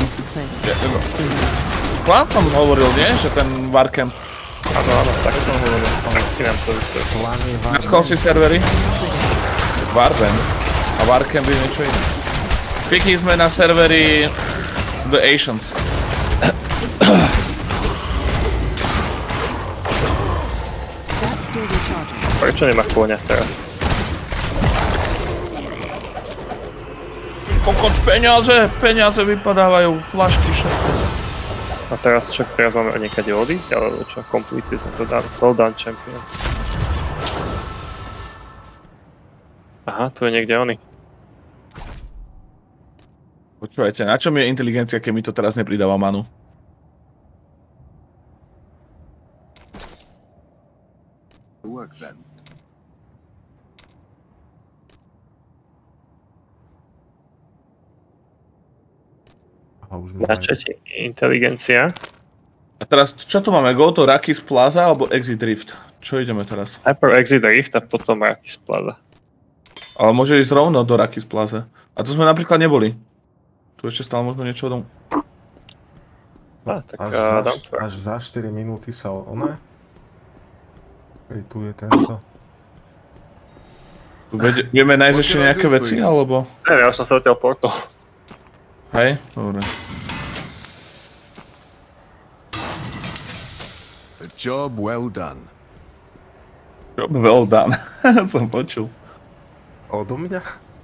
Speaker 5: Klan som hovoril, nie? Že ten Warcamp.
Speaker 1: Áno, tak som hovoril. Tak si nám to vysvetlil.
Speaker 5: Na akom si serveri? Warband. A Warcamp je niečo iné. Piky sme na serveri The Asians.
Speaker 1: Prečo nemá kôňa teraz?
Speaker 5: Kokot, peniaze vypadávajú, flašky, všetko.
Speaker 1: A teraz čo? Teraz máme niekade odísť, alebo čo? Completely sme to dali. Well done, champion. Aha, tu je niekde oný.
Speaker 5: Počúvajte, na čom je inteligencia, keď mi to teraz nepridáva manu?
Speaker 7: Work then.
Speaker 1: Na čo ti inteligencia?
Speaker 5: A teraz, čo tu máme? Go to Rakis Plaza alebo Exit Rift? Čo ideme teraz?
Speaker 1: Najprv Exit Rift a potom Rakis Plaza.
Speaker 5: Ale môže ísť rovno do Rakis Plaza. A tu sme napríklad neboli. Tu ešte stále môžeme niečo dom.
Speaker 3: Až za 4 minúty sa ono. Tu je tento.
Speaker 5: Tu vieme nájsť ešte nejaké veci, alebo?
Speaker 1: Neviem, ja už som sa odtiaľ portol.
Speaker 5: Hej, dobre.
Speaker 6: A job well done.
Speaker 5: Job well done. Som počul.
Speaker 3: Odo mňa?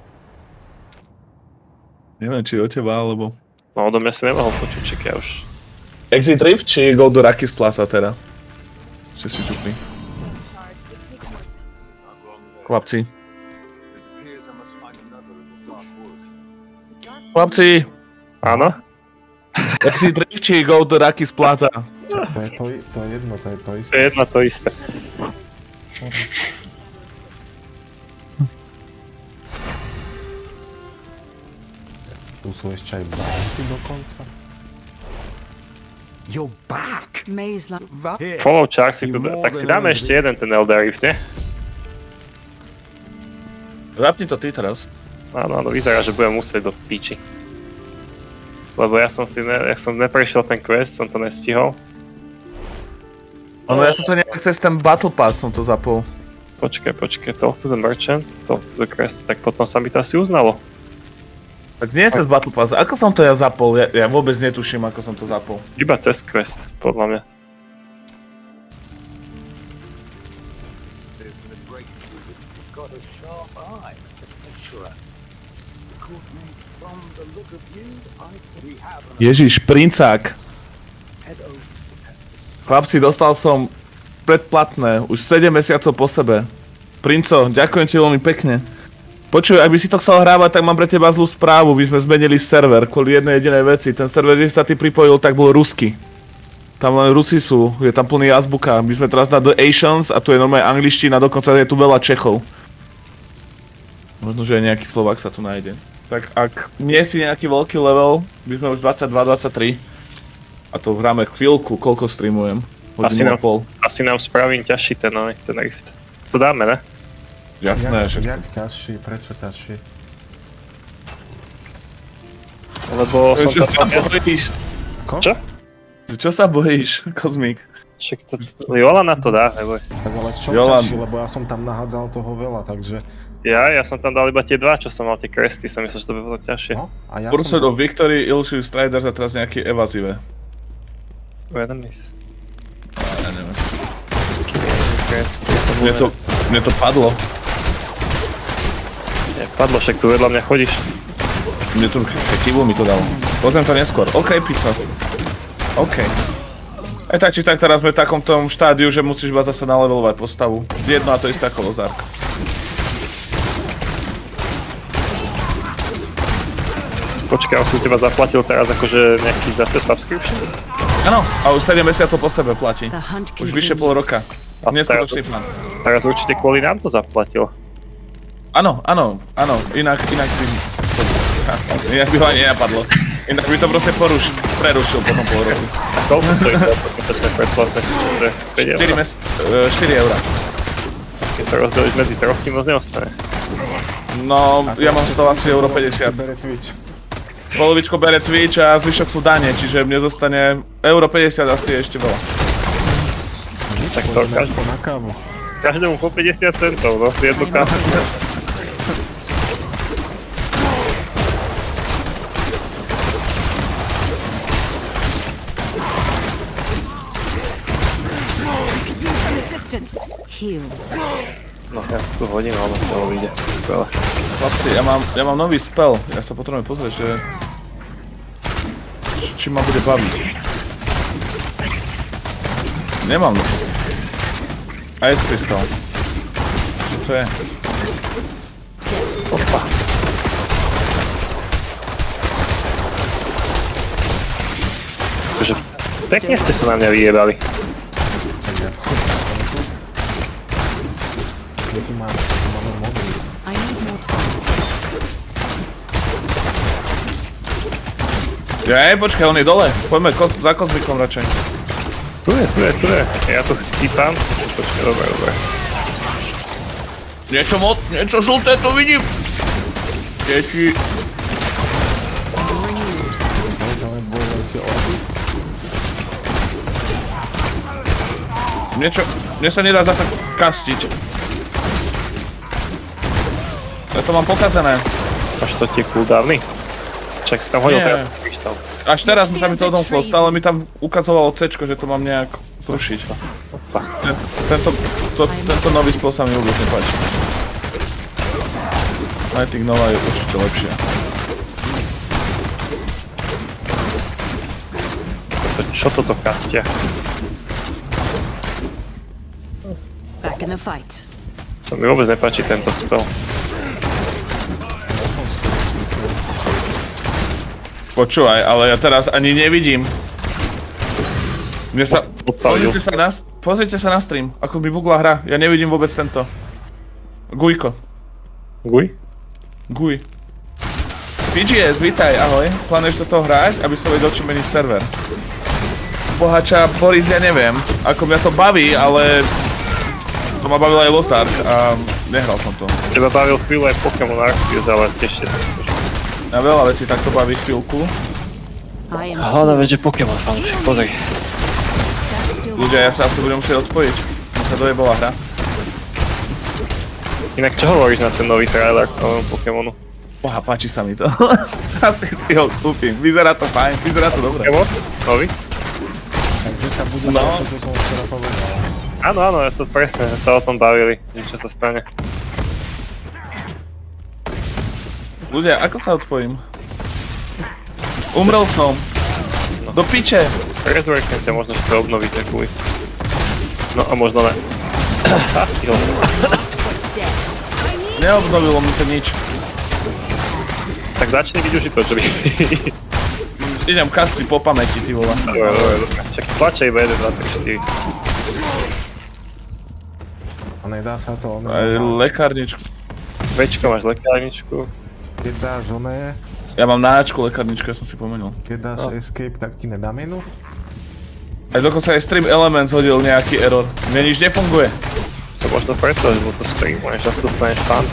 Speaker 5: Neviem, či od teba, alebo...
Speaker 1: No odo mňa si nemohol počuť, čak ja už...
Speaker 5: Exit Rift, či go do Rakis Plaza teda? Ste si tupní. Chlapci. Chlapci!
Speaker 1: Áno?
Speaker 5: Exit Rift, či go do Rakis Plaza?
Speaker 3: To je jedno, to je to isté.
Speaker 1: To je jedno, to isté.
Speaker 3: Tu sú ešte aj bounty dokonca.
Speaker 8: You're back!
Speaker 1: Follow Chuck si tu dá. Tak si dáme ešte jeden ten Elder Rift, ne?
Speaker 5: Zapni to ty teraz.
Speaker 1: Áno, vyzerá, že budem musieť do piči. Lebo ja som neprešiel ten quest, som to nestihol.
Speaker 5: Ono, ja som to nejak cez ten Battle Pass som to zapol.
Speaker 1: Počkaj, talk to the merchant, talk to the quest, tak potom sa mi to asi uznalo.
Speaker 5: Tak nie cez Battle Pass, ako som to ja zapol? Ja vôbec netuším, ako som to zapol.
Speaker 1: Iba cez quest, podľa mňa.
Speaker 5: Ježiš, princák. Chlapci, dostal som predplatné, už 7 mesiacov po sebe. Princo, ďakujem ti veľmi pekne. Počuj, ak by si to chcel hrávať, tak mám pre teba zlú správu. My sme zmenili server kvôli jednej jedinej veci. Ten server, kde sa ty pripojil, tak bol ruský. Tam len Rusi sú, je tam plný azbuka. My sme teraz na The Asians a tu je normálne angličtina, dokonca je tu veľa Čechov. Možno, že aj nejaký Slovák sa tu nájde. Tak ak nie si nejaký veľký level, my sme už 22-23. A to hráme chvíľku, koľko streamujem.
Speaker 1: Asi nám spravím ťažší ten Rift. To dáme, ne?
Speaker 5: Jasné, že...
Speaker 3: Jak ťažší? Prečo ťažší?
Speaker 1: Lebo som
Speaker 5: Čo
Speaker 1: to...
Speaker 5: sa bojíš?
Speaker 1: Čo?
Speaker 5: Čo sa bojíš, Kozmík?
Speaker 1: Však to... Jola na to dá, neboj.
Speaker 3: Tak ale čo ťažší, lebo ja som tam nahádzal toho veľa, takže...
Speaker 1: Ja som tam dal iba tie dva, čo som mal tie kresty, som myslel, že to by bolo ťažšie.
Speaker 3: No, a ja
Speaker 5: Pursuit of Victory, Illusive Striders a teraz nejaké evazíve.
Speaker 1: Enemies.
Speaker 5: Ja neviem. Mne to padlo.
Speaker 1: Padlo, však tu vedľa mňa chodíš.
Speaker 5: Mne tu chybu mi to dalo. Pozriem to neskôr. OK, pizza. OK. Aj tak či tak teraz sme v takom tom štádiu, že musíš iba zase nalevelovať postavu. Jedno a to isté ako Lozark.
Speaker 1: Počkaj, som teba zaplatil teraz akože nejaký zase subscription?
Speaker 5: Áno, a už 7 mesiacov po sebe platí. Už vyššie pol roka. Neskutočný plán.
Speaker 1: Teraz určite kvôli nám to zaplatil.
Speaker 5: Áno, inak by ho ani nenapadlo. Inak by to proste prerušil potom pol roku.
Speaker 1: A koľko stojí to mesačné predplatné?
Speaker 5: 4 eurá.
Speaker 1: Keď to rozdeliť medzi troch, ti moc neostane.
Speaker 5: No, ja mám z toho asi euro 50. Polovičko bere Twitch a zvyšok sú dane, čiže mne zostane euro 50 asi ešte veľa.
Speaker 1: Tak to každému po 50 centov, no, jednu kávu. No ja tu hodím, ale to vyjde. Skvelé.
Speaker 5: Chlapci, ja mám nový spell. Ja sa potrebujem pozrieť, že... Či ma bude baviť. Nemám. Ice Crystal. Čo to je?
Speaker 1: Opa. Takže pekne ste sa na mňa vyjebali.
Speaker 5: Počkaj, on je dole. Poďme za kozmikom radšej.
Speaker 1: Tu je. Ja tu chcípam. Počkaj, dobre.
Speaker 5: Niečo žlté tu vidím. Deti. Mne sa nedá zasa kastiť. Ja to mám pokazené.
Speaker 1: Až to tie cooldowny? Čak si tam hodil teraz kryštál.
Speaker 5: Až teraz sa mi to odomklo, stále mi tam ukazovalo C-čko, že to mám nejak zrušiť. Tento nový spôl sa mi vôbec nepáči. Lighting nová je určite lepšia.
Speaker 1: Čo toto kastia?
Speaker 4: Back in the fight.
Speaker 1: Sa mi vôbec nepáči tento spell.
Speaker 5: Počúvaj, ale ja teraz ani nevidím. Mne sa... Pozrite sa na stream, ako mi bugla hra. Ja nevidím vôbec tento. Gujko.
Speaker 1: Guj?
Speaker 5: Guj. PGS, vítaj, ahoj. Plánuješ do toho hrať, aby som vedel, či meniť server? Bohača, Boris, ja neviem. Ako mňa to baví, ale... To ma bavilo aj Lost Ark a nehral som to.
Speaker 1: Teba bavil chvíľu aj Pokémon Arceus, ale ešte...
Speaker 5: Ja veľa vecí takto baví chvíľku.
Speaker 1: Hlavne veď, že Pokémon fanúšik, pozri.
Speaker 5: Ľudia, ja sa asi budem musieť odpojiť. Mi sa dojebola hra.
Speaker 1: Inak čo hovoríš na ten nový trailer k novému Pokémonu?
Speaker 5: Boha, páči sa mi to. Asi si ho kúpim. Vyzerá to fajn, vyzerá to dobre.
Speaker 1: Pokémon? Nový?
Speaker 3: Takže sa bude to, čo som včera povedal.
Speaker 1: Áno, ja to presne, sa o tom bavili, že čo sa stane.
Speaker 5: Ľudia, ako sa odpojím? Umrel som. Do piče.
Speaker 1: Resurrectne ťa možno ešte obnoviť takúj. No a možno ne.
Speaker 5: Neobnovilo mi to nič.
Speaker 1: Tak začni byť užitočný.
Speaker 5: Idem kastiť po pamäti, ty vole.
Speaker 1: Dobre. Čak tlačej iba 1, 2, 3, 4.
Speaker 3: A nedá sa to...
Speaker 5: Aj lekárničku.
Speaker 1: Večko, máš lekárničku.
Speaker 3: Keď dáš oné...
Speaker 5: Ja mám na Ačku lekárničku, ja som si pomenul.
Speaker 3: Keď dáš escape, tak ti nedá menu?
Speaker 5: Aj dokonca aj Stream Elements hodil nejaký error. Mne nič nefunguje.
Speaker 1: To možno preto, že mu to streamuješ, často dostaneš fan.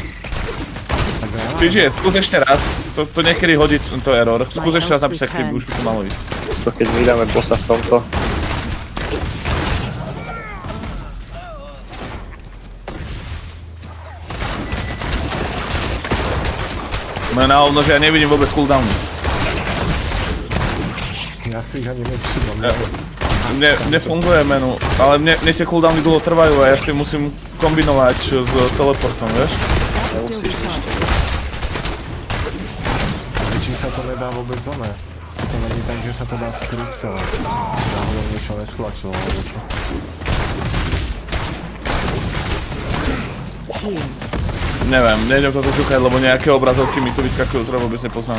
Speaker 5: Čiže, skús ešte raz. To niekedy hodí tento error. Skús ešte raz napísať, keby už by to malo ísť.
Speaker 1: To keď vydáme bossa v tomto.
Speaker 5: Mne na hovno, že ja nevidím vôbec cooldowny.
Speaker 3: Ja si ich ani nevšimám.
Speaker 5: Mne funguje menu, ale mne tie cooldowny dlho trvajú a ja s tým musím kombinovať s teleportom, vieš?
Speaker 1: Nemusíš nič.
Speaker 3: Či sa to nedá vôbec oné. To není tak, že sa to dá skryť celé. Si náhodou niečo nestlačilo, alebo čo.
Speaker 5: Neviem, nejdem toto šukať, lebo nejaké obrazovky mi tu vyskakujú, ktoré vôbec nepoznám.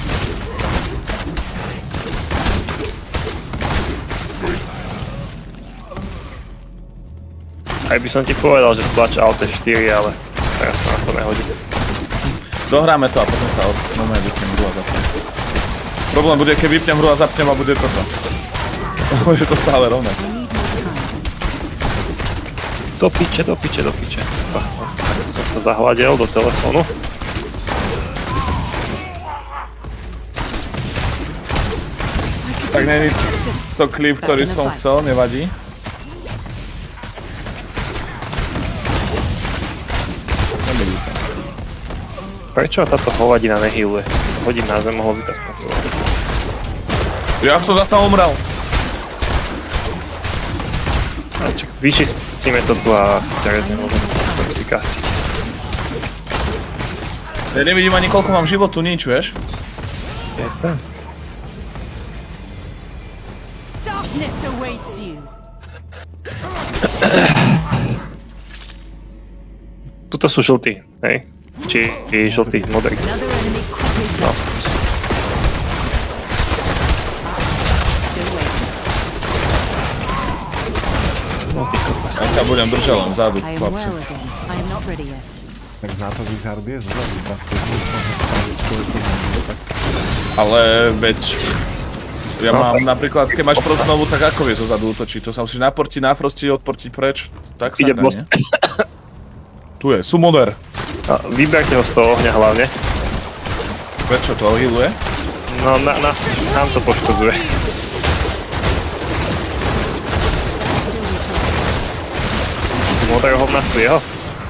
Speaker 1: Aj by som ti povedal, že stlač Alt 4, ale teraz sa na to nehodí.
Speaker 5: Dohráme to a potom sa normálne vypnem hru a zapnem. Problém bude, keď vypnem hru a zapnem a bude toto. Bude to stále rovnaké.
Speaker 1: Do piče. Tak som sa zahľadil do telefónu.
Speaker 5: Tak není to klip, ktorý som chcel, nevadí.
Speaker 1: Prečo táto hovadina nehýluje? Hodím na zem, mohol by to spotrovať.
Speaker 5: Ja som zase umrel.
Speaker 1: Čak, vyčistíme to tu a teraz nemôžem. si kastiť.
Speaker 5: Ja nevidím ani koľko mám životu, nič, vieš?
Speaker 4: Darkness awaits you.
Speaker 1: Tuto sú žltí, hej? Či žltí, modrý. No.
Speaker 5: Ja ťa budem držať len vzadu, chlapci.
Speaker 3: Tak na to Wizard je zvedý, vlastne môžem spraviť skôr to nie tak.
Speaker 5: Ale veď... Ja mám napríklad, keď máš Frost znovu, tak ako vie zozadu útočiť? To sa musíš naportiť, nafrostiť, odportiť preč. Tak sa dá, nie? Tu je, Summoner.
Speaker 1: Vyberte ho z toho ohňa hlavne.
Speaker 5: Prečo to healuje?
Speaker 1: No, nám to poškodzuje. Modrého hovnastu jeho?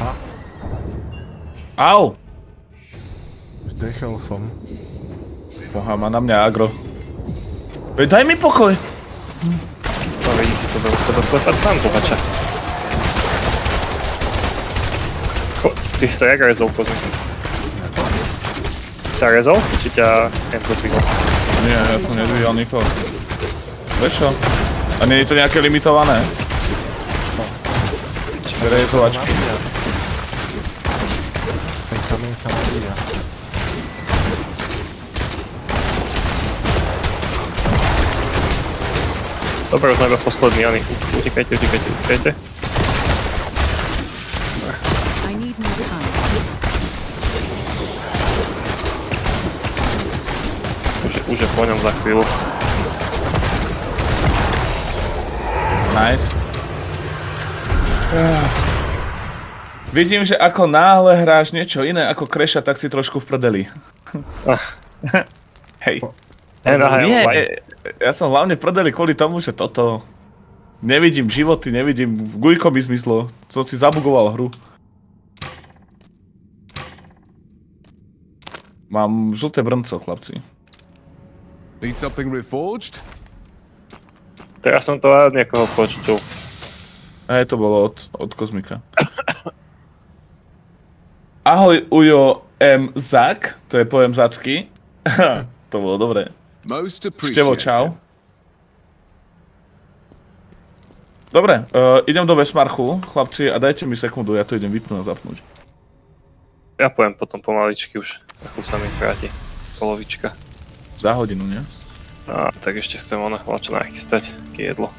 Speaker 5: Au!
Speaker 3: Zdechel som.
Speaker 5: Boha, má na mňa agro. Veď daj mi pokoj!
Speaker 1: No vidíte, to bolo sklepať sám pohača. Ty sa jak rezol, Kozmi? Ty sa rezol? Či ťa endodvihol?
Speaker 5: Nie, ja som nedvihol nikoho. Prečo? A nie je to nejaké limitované? Rezovačky.
Speaker 3: Ten kameň sa nabíja.
Speaker 1: Dobre, už najmä posledný, Ani. Utekajte. Už je po ňom za chvíľu.
Speaker 5: Nice. Vidím, že ako náhle hráš niečo iné ako Crasha, tak si trošku v prdeli. Hej. Nie, ja som hlavne v prdeli kvôli tomu, že toto... Nevidím životy, nevidím... Gujko by zmyslo. Som si zabugoval hru. Mám žlté brnco, chlapci.
Speaker 6: Need something reforged?
Speaker 1: Teraz som to od niekoho počul.
Speaker 5: Hej, to bolo od Kozmika. Ahoj Ujo M. Zak, to je pojem Zacky. To bolo dobré. Števo, čau. Dobre, idem do Vesmarchu, chlapci, a dajte mi sekundu, ja to idem vypnúť a zapnúť.
Speaker 1: Ja pojem potom pomaličky už, trochu sa mi kráti polovička.
Speaker 5: Za hodinu, nie?
Speaker 1: No, tak ešte chcem čo nachystať, aké jedlo.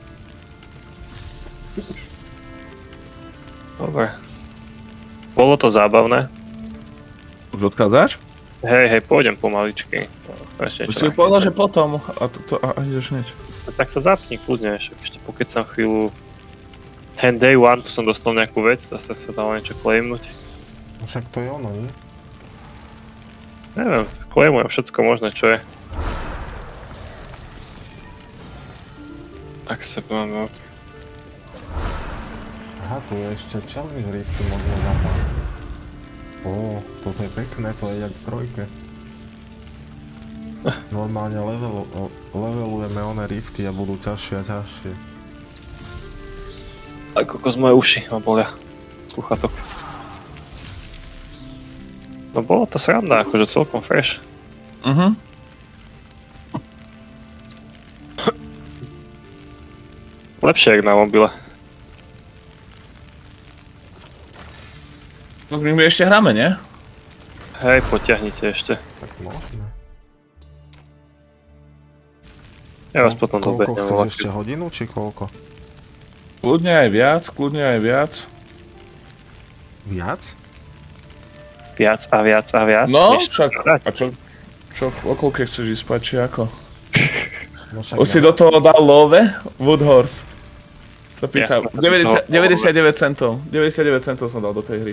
Speaker 1: Dobre. Bolo to zábavné.
Speaker 5: Už odchádzaš?
Speaker 1: Hej, pôjdem pomaličky.
Speaker 5: Už si povedal, že potom, a ideš hneď.
Speaker 1: Tak sa zapni kľudne, ešte pokecam chvíľu. Hand day one, tu som dostal nejakú vec, zase sa dalo niečo claimnúť.
Speaker 3: No však to je ono, nie?
Speaker 1: Neviem, claimujem všetko možné, čo je. Ak sa máme...
Speaker 3: Aha, tu je ešte challenge rifty možno zapáť. Ó, toto je pekné, to je jak v trojke. Normálne levelujeme one rifty a budú ťažšie a ťažšie.
Speaker 1: Aj kokos, moje uši ma bolia. Sluchatok. No bolo to sranda, akože celkom fresh. Lepšie jak na mobile.
Speaker 5: No my ešte hráme, nie?
Speaker 1: Hej, potiahnite ešte.
Speaker 3: Tak môžeme.
Speaker 1: Ja vás potom dobehnem.
Speaker 3: Koľko chceš ešte hodinu, či koľko?
Speaker 5: Kľudne aj viac,
Speaker 3: Viac?
Speaker 1: Viac a viac.
Speaker 5: No, však, a čo o koľke chceš ísť spať, či ako?
Speaker 3: No
Speaker 5: už si do toho dal love? Woodhorse. Sa pýtam, 99 centov. 99 centov som dal do tej hry.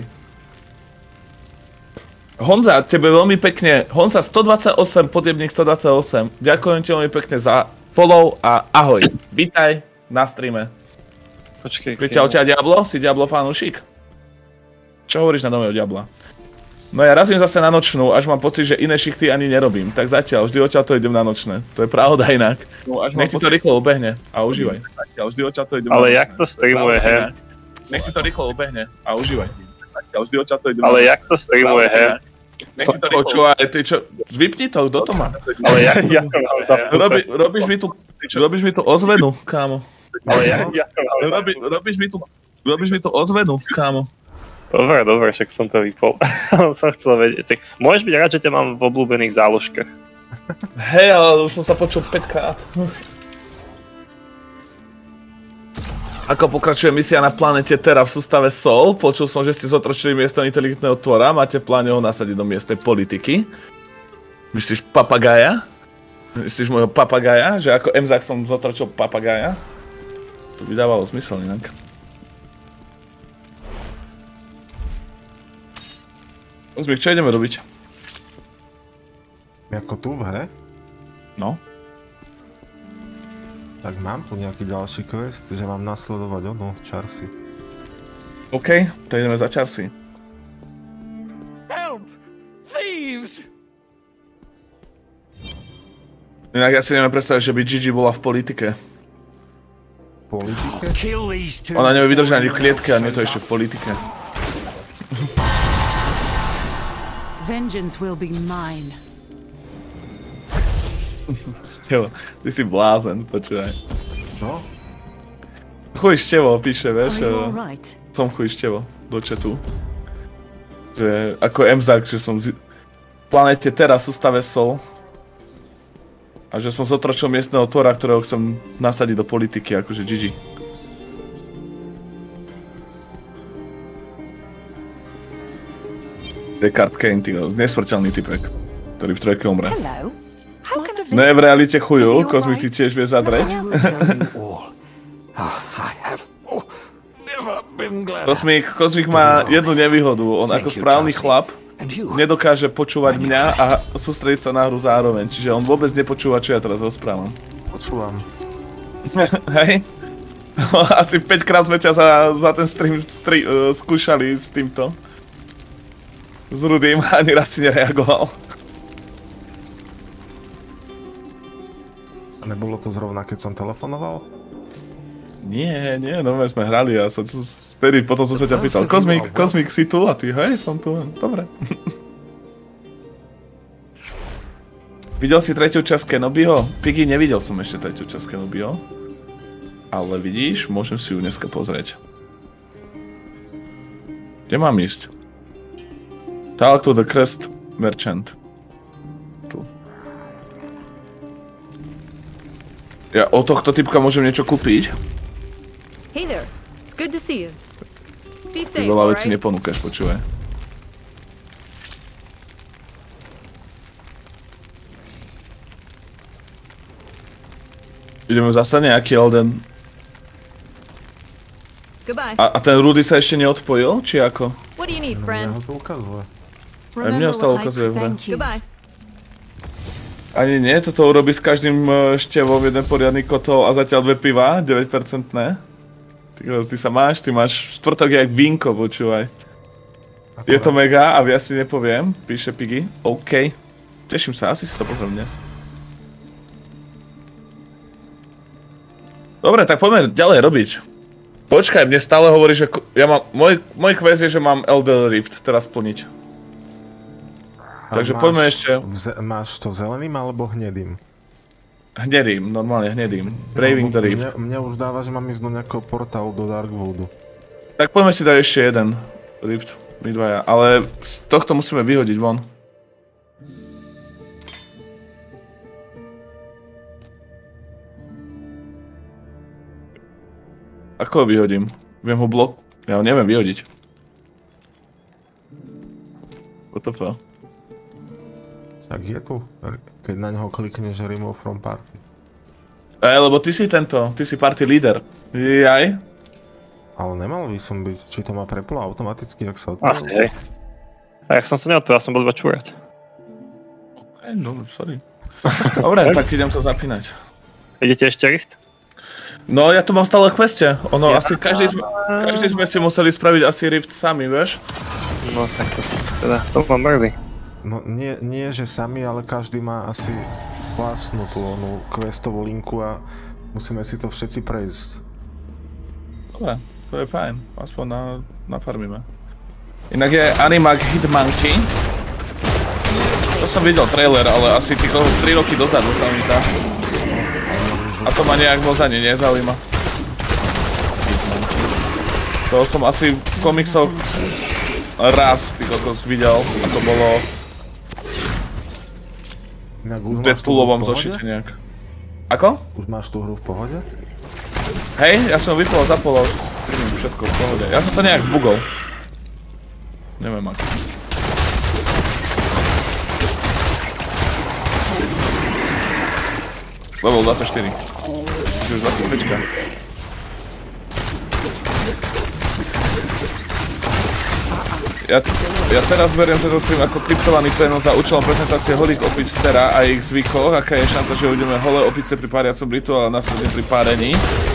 Speaker 5: Honza, tebe veľmi pekne, Honza 128, podjebník 128. Ďakujem ti veľmi pekne za follow a ahoj. Vítaj na streame.
Speaker 1: Počkej,
Speaker 5: Priťahol ťa Diablo? Si Diablo fanúšik? Čo hovoríš na nové o Diabla? No ja razím zase na nočnú, až mám pocit, že iné šichty ani nerobím. Tak zatiaľ, vždy odtiaľ to idem na nočné. To je pravda inak. No, nech ti to rýchlo ubehne a užívaj. Zatiaľ, vždy odtiaľ to idem
Speaker 1: ale jak to streamuje her?
Speaker 5: Nech si to rýchlo ubehne a užívaj. Už dievča to ide.
Speaker 1: Ale jak to streamuje, he?
Speaker 5: Nech si to rýchlo. Počúvaj, ty čo, vypni to, kto to má?
Speaker 1: Ale jak to mám zapnúť?
Speaker 5: Robíš mi tu ozvenu, kámo.
Speaker 1: Ale jak to mám?
Speaker 5: Robíš mi tu ozvenu, kámo.
Speaker 1: Dobre, však som to vypol. Som chcel vedieť. Tak môžeš byť rád, že ťa mám v obľúbených záložkách.
Speaker 5: Hej, ale už som sa počul 5 krát. Ako pokračuje misia na planete Terra v sústave Sol, počul som, že ste zotročili miesto inteligentného tvora, máte v pláne ho nasadiť do miestnej politiky. Myslíš papagája? Myslíš môjho papagája? Že ako Emzak som zotročil papagája? To by dávalo zmysel inak. Ozmík, čo ideme robiť?
Speaker 3: Ako tu v hre?
Speaker 5: No.
Speaker 3: Tak mám tu nejaký ďalší quest, že mám nasledovať Charsi.
Speaker 5: OK, to ideme za Charsi.
Speaker 10: Help! Thieves!
Speaker 5: Inak ja si neviem predstaviť, že by Gigi bola v politike.
Speaker 3: Politike?
Speaker 5: Ona nevie vydržať ani v klietke a nie to ešte v politike.
Speaker 4: Vengeance will be mine.
Speaker 5: Števo, ty si blázen, počúvaj.
Speaker 3: No?
Speaker 5: Chuj Števo píše, vieš?
Speaker 4: Are you alright?
Speaker 5: Som chuj Števo do chatu. Že ako Emzak, že som v planete Terra v sústave Sol. A že som zotročil miestneho tvora, ktorého chcem nasadiť do politiky, akože Gigi. Descartes Kane, nesmrteľný typek, ktorý v trojke umre. Ne, v realite chuju, Kozmik ty tiež vie zadreť. Kozmik má jednu nevýhodu, on ako správny chlap nedokáže počúvať mňa a sústrediť sa na hru zároveň, čiže on vôbec nepočúva, čo ja teraz rozprávam.
Speaker 3: Počúvam.
Speaker 5: Hej? Asi 5 krát sme ťa za ten stream skúšali s týmto. S Rudým, ani raz si nereagoval.
Speaker 3: A nebolo to zrovna, keď som telefonoval?
Speaker 5: Nie, normálne sme hrali a vtedy potom som sa ťa pýtal, Kozmik, si tu? A ty, hej, som tu, dobre. Videl si tretiu časť Kenobiho? Piggy, nevidel som ešte tretiu časť Kenobiho. Ale vidíš, môžem si ju dneska pozrieť. Kde mám ísť? Talk to the Crest Merchant. Tu. Ja od tohto typka môžem niečo kúpiť.
Speaker 11: Hey there. It's good to see you. Be
Speaker 5: Ty
Speaker 11: safe,
Speaker 5: veľa
Speaker 11: alright?
Speaker 5: vecí neponúkaš, počúvaj. Ideme zase nejaký Elden.
Speaker 11: Goodbye.
Speaker 5: A ten Rudy sa ešte neodpojil, či ako?
Speaker 11: What do you need, friend?
Speaker 3: Mne ho to ukazuje.
Speaker 5: Aj mne ho stále ukazuje v hre.
Speaker 11: Goodbye.
Speaker 5: Ani nie, toto urobí s každým števom jeden poriadny kotol a zatiaľ 2 piva, 9%. Ty sa máš, ty máš štvrtok jak vínko, počúvaj. Je to mega a viac si nepoviem, píše Piggy. OK. Teším sa, asi si to pozriem dnes. Dobre, tak poďme ďalej robiť. Počkaj, mne stále hovorí, že ja mám, môj quest je, že mám Elden Rift teraz splniť. Takže poďme ešte...
Speaker 3: Máš to zeleným alebo hnedým?
Speaker 5: Hnedým, normálne hnedým. Braving the Rift.
Speaker 3: Mne už dáva, že mám ísť do nejakého portálu do Darkwoodu.
Speaker 5: Tak poďme si dať ešte jeden Rift, my dvaja, ale z tohto musíme vyhodiť von. Ako ho vyhodím? Viem ho blok... Ja ho neviem vyhodiť. WTF?
Speaker 3: Tak je tu, keď na neho klikneš remove from party.
Speaker 5: Lebo ty si party leader. Jaj?
Speaker 3: Ale nemal by som byť, či to má preplo automaticky, ak sa odpojil?
Speaker 1: Asi, hej. A jak som sa neodpojil, som bol iba čúrať.
Speaker 5: No, sorry. Dobre, tak idem to zapínať.
Speaker 1: Idete ešte Rift?
Speaker 5: No, ja to mám stále v queste. Ono, asi každý sme si museli spraviť asi Rift sami, vieš?
Speaker 1: No, tak to mám mrzí.
Speaker 3: No, nie že sami, ale každý má asi vlastnú tú questovú linku a musíme si to všetci prejsť.
Speaker 5: Dobre, To je fajn, aspoň na farmime. Inak je Animag Hitmonkey. To som videl trailer, ale asi 3 roky dozadu sa mi zdá. A to ma nejak moc ani nezaujíma. To som asi v komiksoch raz ty kokos videl, a to bolo v Deadpoolovom zošite nejak. Ako?
Speaker 3: Už máš tú hru v pohode?
Speaker 5: Hej, ja som vypol a zapol a už všetko v pohode. Ja som to nejak zbugol. Neviem ako. Level 24. Už 25. Ja teraz beriem tento stream ako kryptovaný prenos za účelom prezentácie holých opic z Terra a ich zvykoch. Aká je šanca, že uvidíme holé opice pri páriacom rituále a následne pri párení?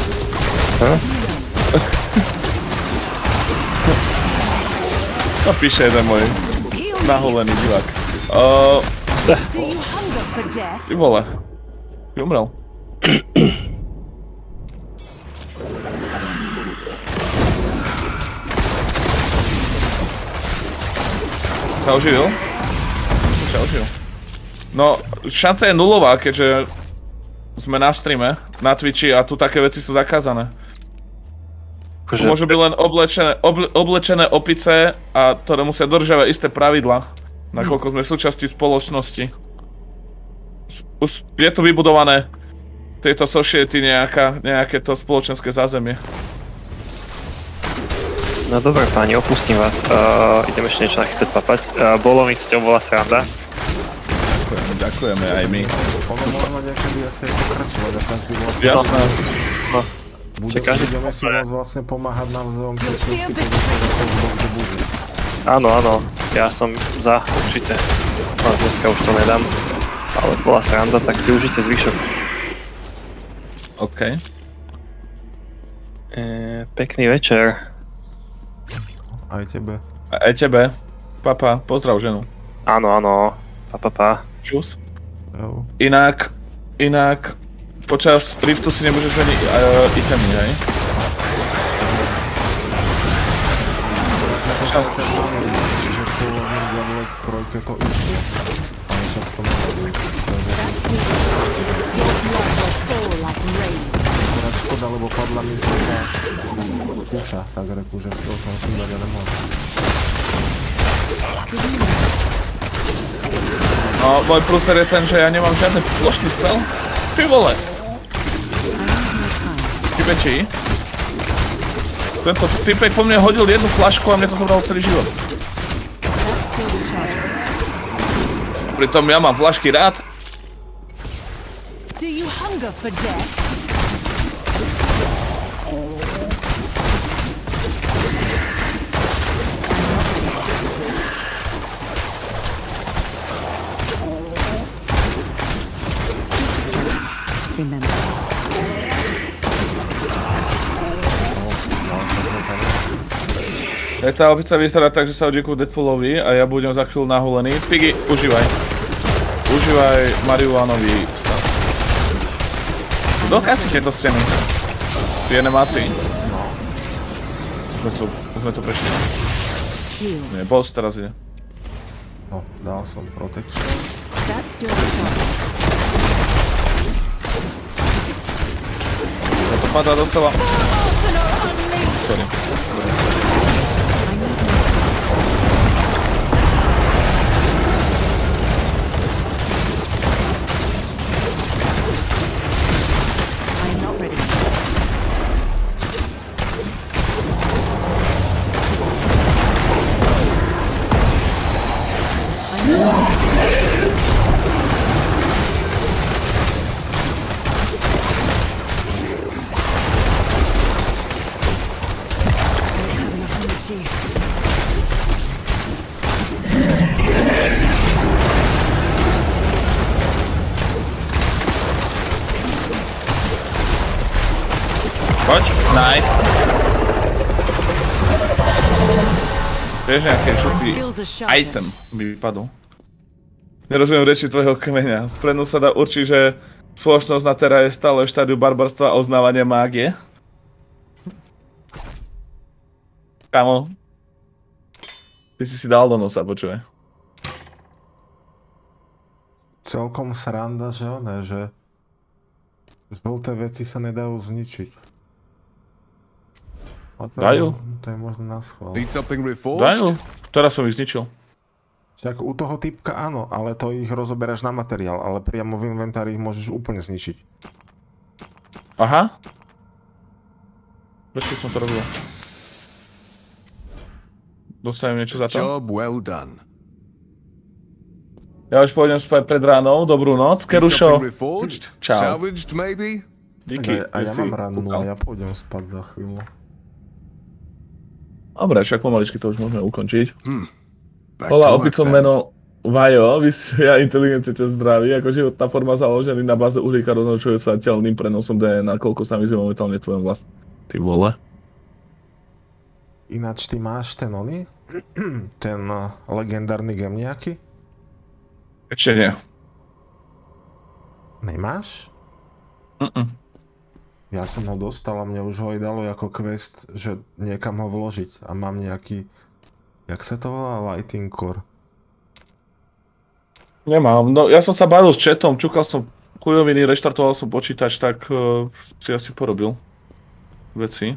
Speaker 5: No píše jeden môj naholený divák. Ty vole. Ty umrel. Sa oživil? Sa oživil. No, šanca je nulová, keďže sme na streame, na Twitchi a tu také veci sú zakázané. Tu môžu byť len oblečené opice a ktoré musia dodržiavať isté pravidlá, nakoľko sme súčasti spoločnosti. Je tu vybudované tejto society nejaké to spoločenské zázemie.
Speaker 1: No dobre páni, opustím vás. Idem ešte niečo nachystať papať. Bolo mi s ňou bola sranda.
Speaker 5: Ďakujeme aj my.
Speaker 3: Ono môžeme niekedy asi aj pokračovať a každý vlastne...
Speaker 5: Jasné.
Speaker 3: Budeme si môcť vlastne pomáhať navzájom tie cesty, keď bude.
Speaker 1: Áno, áno. Ja som za, určite. No dneska už to nedám. Ale bola sranda, tak si užite zvyšok.
Speaker 5: OK.
Speaker 1: Pekný večer.
Speaker 3: Aj tebe.
Speaker 5: Aj tebe. Papa, pozdrav ženu.
Speaker 1: Áno, áno. Pa.
Speaker 5: Čus.
Speaker 3: Jo.
Speaker 5: Inak, počas riftu si nemôžeš meniť itemy, hej?
Speaker 3: Čiže v pôvodnom Diablo 3 to išlo. Ale však to môže byť. Akorát škoda, lebo padla mi žltá kúša, tak reku, že chcel som si dať, ale môžem.
Speaker 5: No, môj prúser je ten, že ja nemám žiadny plošný spell. Ty vole! Typečí. Tento typek po mne hodil jednu flašku a mne to zobralo celý život. Pritom ja mám flašky rád.
Speaker 4: Do you hunger for death?
Speaker 5: Tá opica vyzerá tak, že sa odieku Deadpoolovi a ja budem za chvíľu nahulený. Piggy, užívaj. Užívaj marihuánový stav. Dokazíte to scény. Ty animácii. Sme tu prešli. Nie, boss teraz ide.
Speaker 3: No, dal som protection.
Speaker 5: To padá docela. Sorry. Poď, nice. Vieš nejaké žltý item by vypadol. Nerozumiem reči tvojho kmeňa. Z prenu sa dá určiť, že spoločnosť na Terra je stále v štádiu barbarstva a uznávania mágie. Kámo. Ty si dal do nosa, počuj.
Speaker 3: Celkom sranda, že oné, že žlté veci sa nedajú zničiť.
Speaker 5: Dajú?
Speaker 3: To je možno na schvál.
Speaker 5: Dajú? Teraz som ich zničil.
Speaker 3: Však u toho typka áno, ale to ich rozoberáš na materiál, ale priamo v inventári ich môžeš úplne zničiť.
Speaker 5: Aha. Prečo som to robil? Dostanem niečo za to?
Speaker 6: Job well done.
Speaker 5: Ja už pôjdem spať pred ránou, dobrú noc, Kerušo. Čau.
Speaker 6: Salvaged maybe?
Speaker 5: Díky.
Speaker 3: A ja mám ranú a ja pôjdem spať za chvíľu.
Speaker 5: Dobre, však pomaličky to už môžeme ukončiť. Hola, opäť som meno Vajo, ja inteligentne ťa zdraví, ako životná forma založený na báze uhlíka roznočuje sa telným prenosom DNA, koľko sa mi zje momentálne tvojom vlast. Ty vole.
Speaker 3: Ináč ty máš ten oný? Ten legendárny gem nejaký?
Speaker 5: Ešte nie.
Speaker 3: Nemáš? Ja som ho dostal a mne už ho aj dalo ako quest, že niekam ho vložiť a mám nejaký, jak sa to volá? Lighting core.
Speaker 5: Nemám, no ja som sa bavil s chatom, čukal som chujoviny, reštartoval som počítač, tak si asi porobil veci.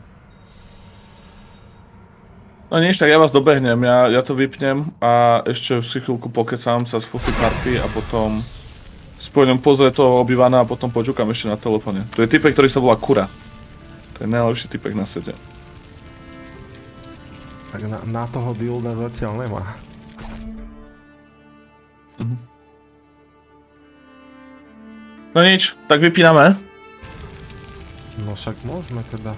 Speaker 5: No nič, tak ja vás dobehnem, ja to vypnem a ešte si chvíľku pokecám sa z Fufi Party a potom pôjdem pozrieť toho obývaná a potom počúkam ešte na telefóne. To je typek, ktorý sa volá Kura. To je najlepší typek na svete.
Speaker 3: Tak na toho dilda zatiaľ nemá.
Speaker 5: No nič, tak vypíname.
Speaker 3: No však môžeme teda.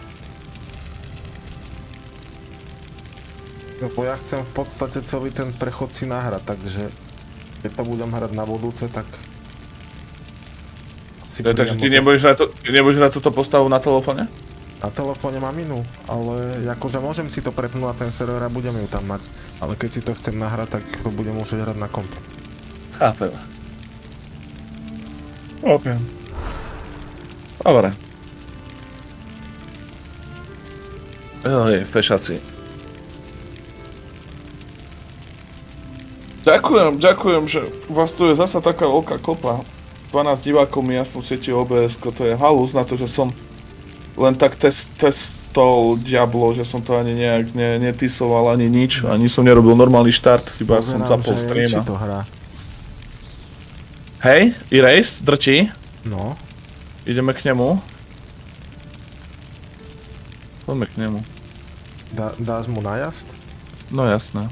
Speaker 3: Lebo ja chcem v podstate celý ten prechod si nahrať, takže keď to budem hrať na budúce, tak...
Speaker 5: Takže ty nebudeš hrať túto postavu na telefóne?
Speaker 3: Na telefóne mám inú, ale akože môžem si to prepnúť na ten server a budem ju tam mať. Ale keď si to chcem nahrať, tak to budem musieť hrať na kompe.
Speaker 5: Chápem. OK. Dobre. Fešaci. Ďakujem, že vás tu je zasa taká veľká kopa. 12 divákov mi jasno svieti OBS-ko, to je halus na to, že som len tak testol Diablo, že som to ani nejak netisoval, ani nič, ani som nerobil normálny štart, iba som zapol streama. Hej, Erase, drčí.
Speaker 3: No.
Speaker 5: Ideme k nemu. Poďme k nemu.
Speaker 3: Dáš mu najazd?
Speaker 5: No jasné.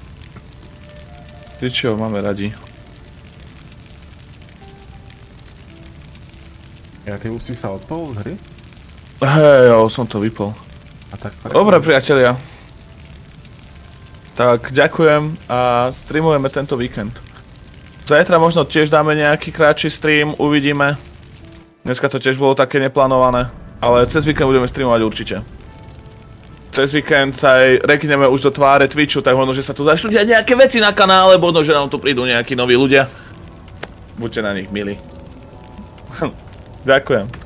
Speaker 5: Ty čo, máme radi.
Speaker 3: Ja ty už si sa odpol z hry?
Speaker 5: Hej, som to vypol. Dobre priatelia. Tak ďakujem a streamujeme tento víkend. Zajtra možno tiež dáme nejaký krátší stream, uvidíme. Dneska to tiež bolo také neplánované, ale cez víkend budeme streamovať určite. Cez víkend sa aj rekneme už do tváre Twitchu, tak možno, že sa tu začnú diať nejaké veci na kanále, možno, že nám tu prídu nejakí noví ľudia. Buďte na nich milí. Ďakujem.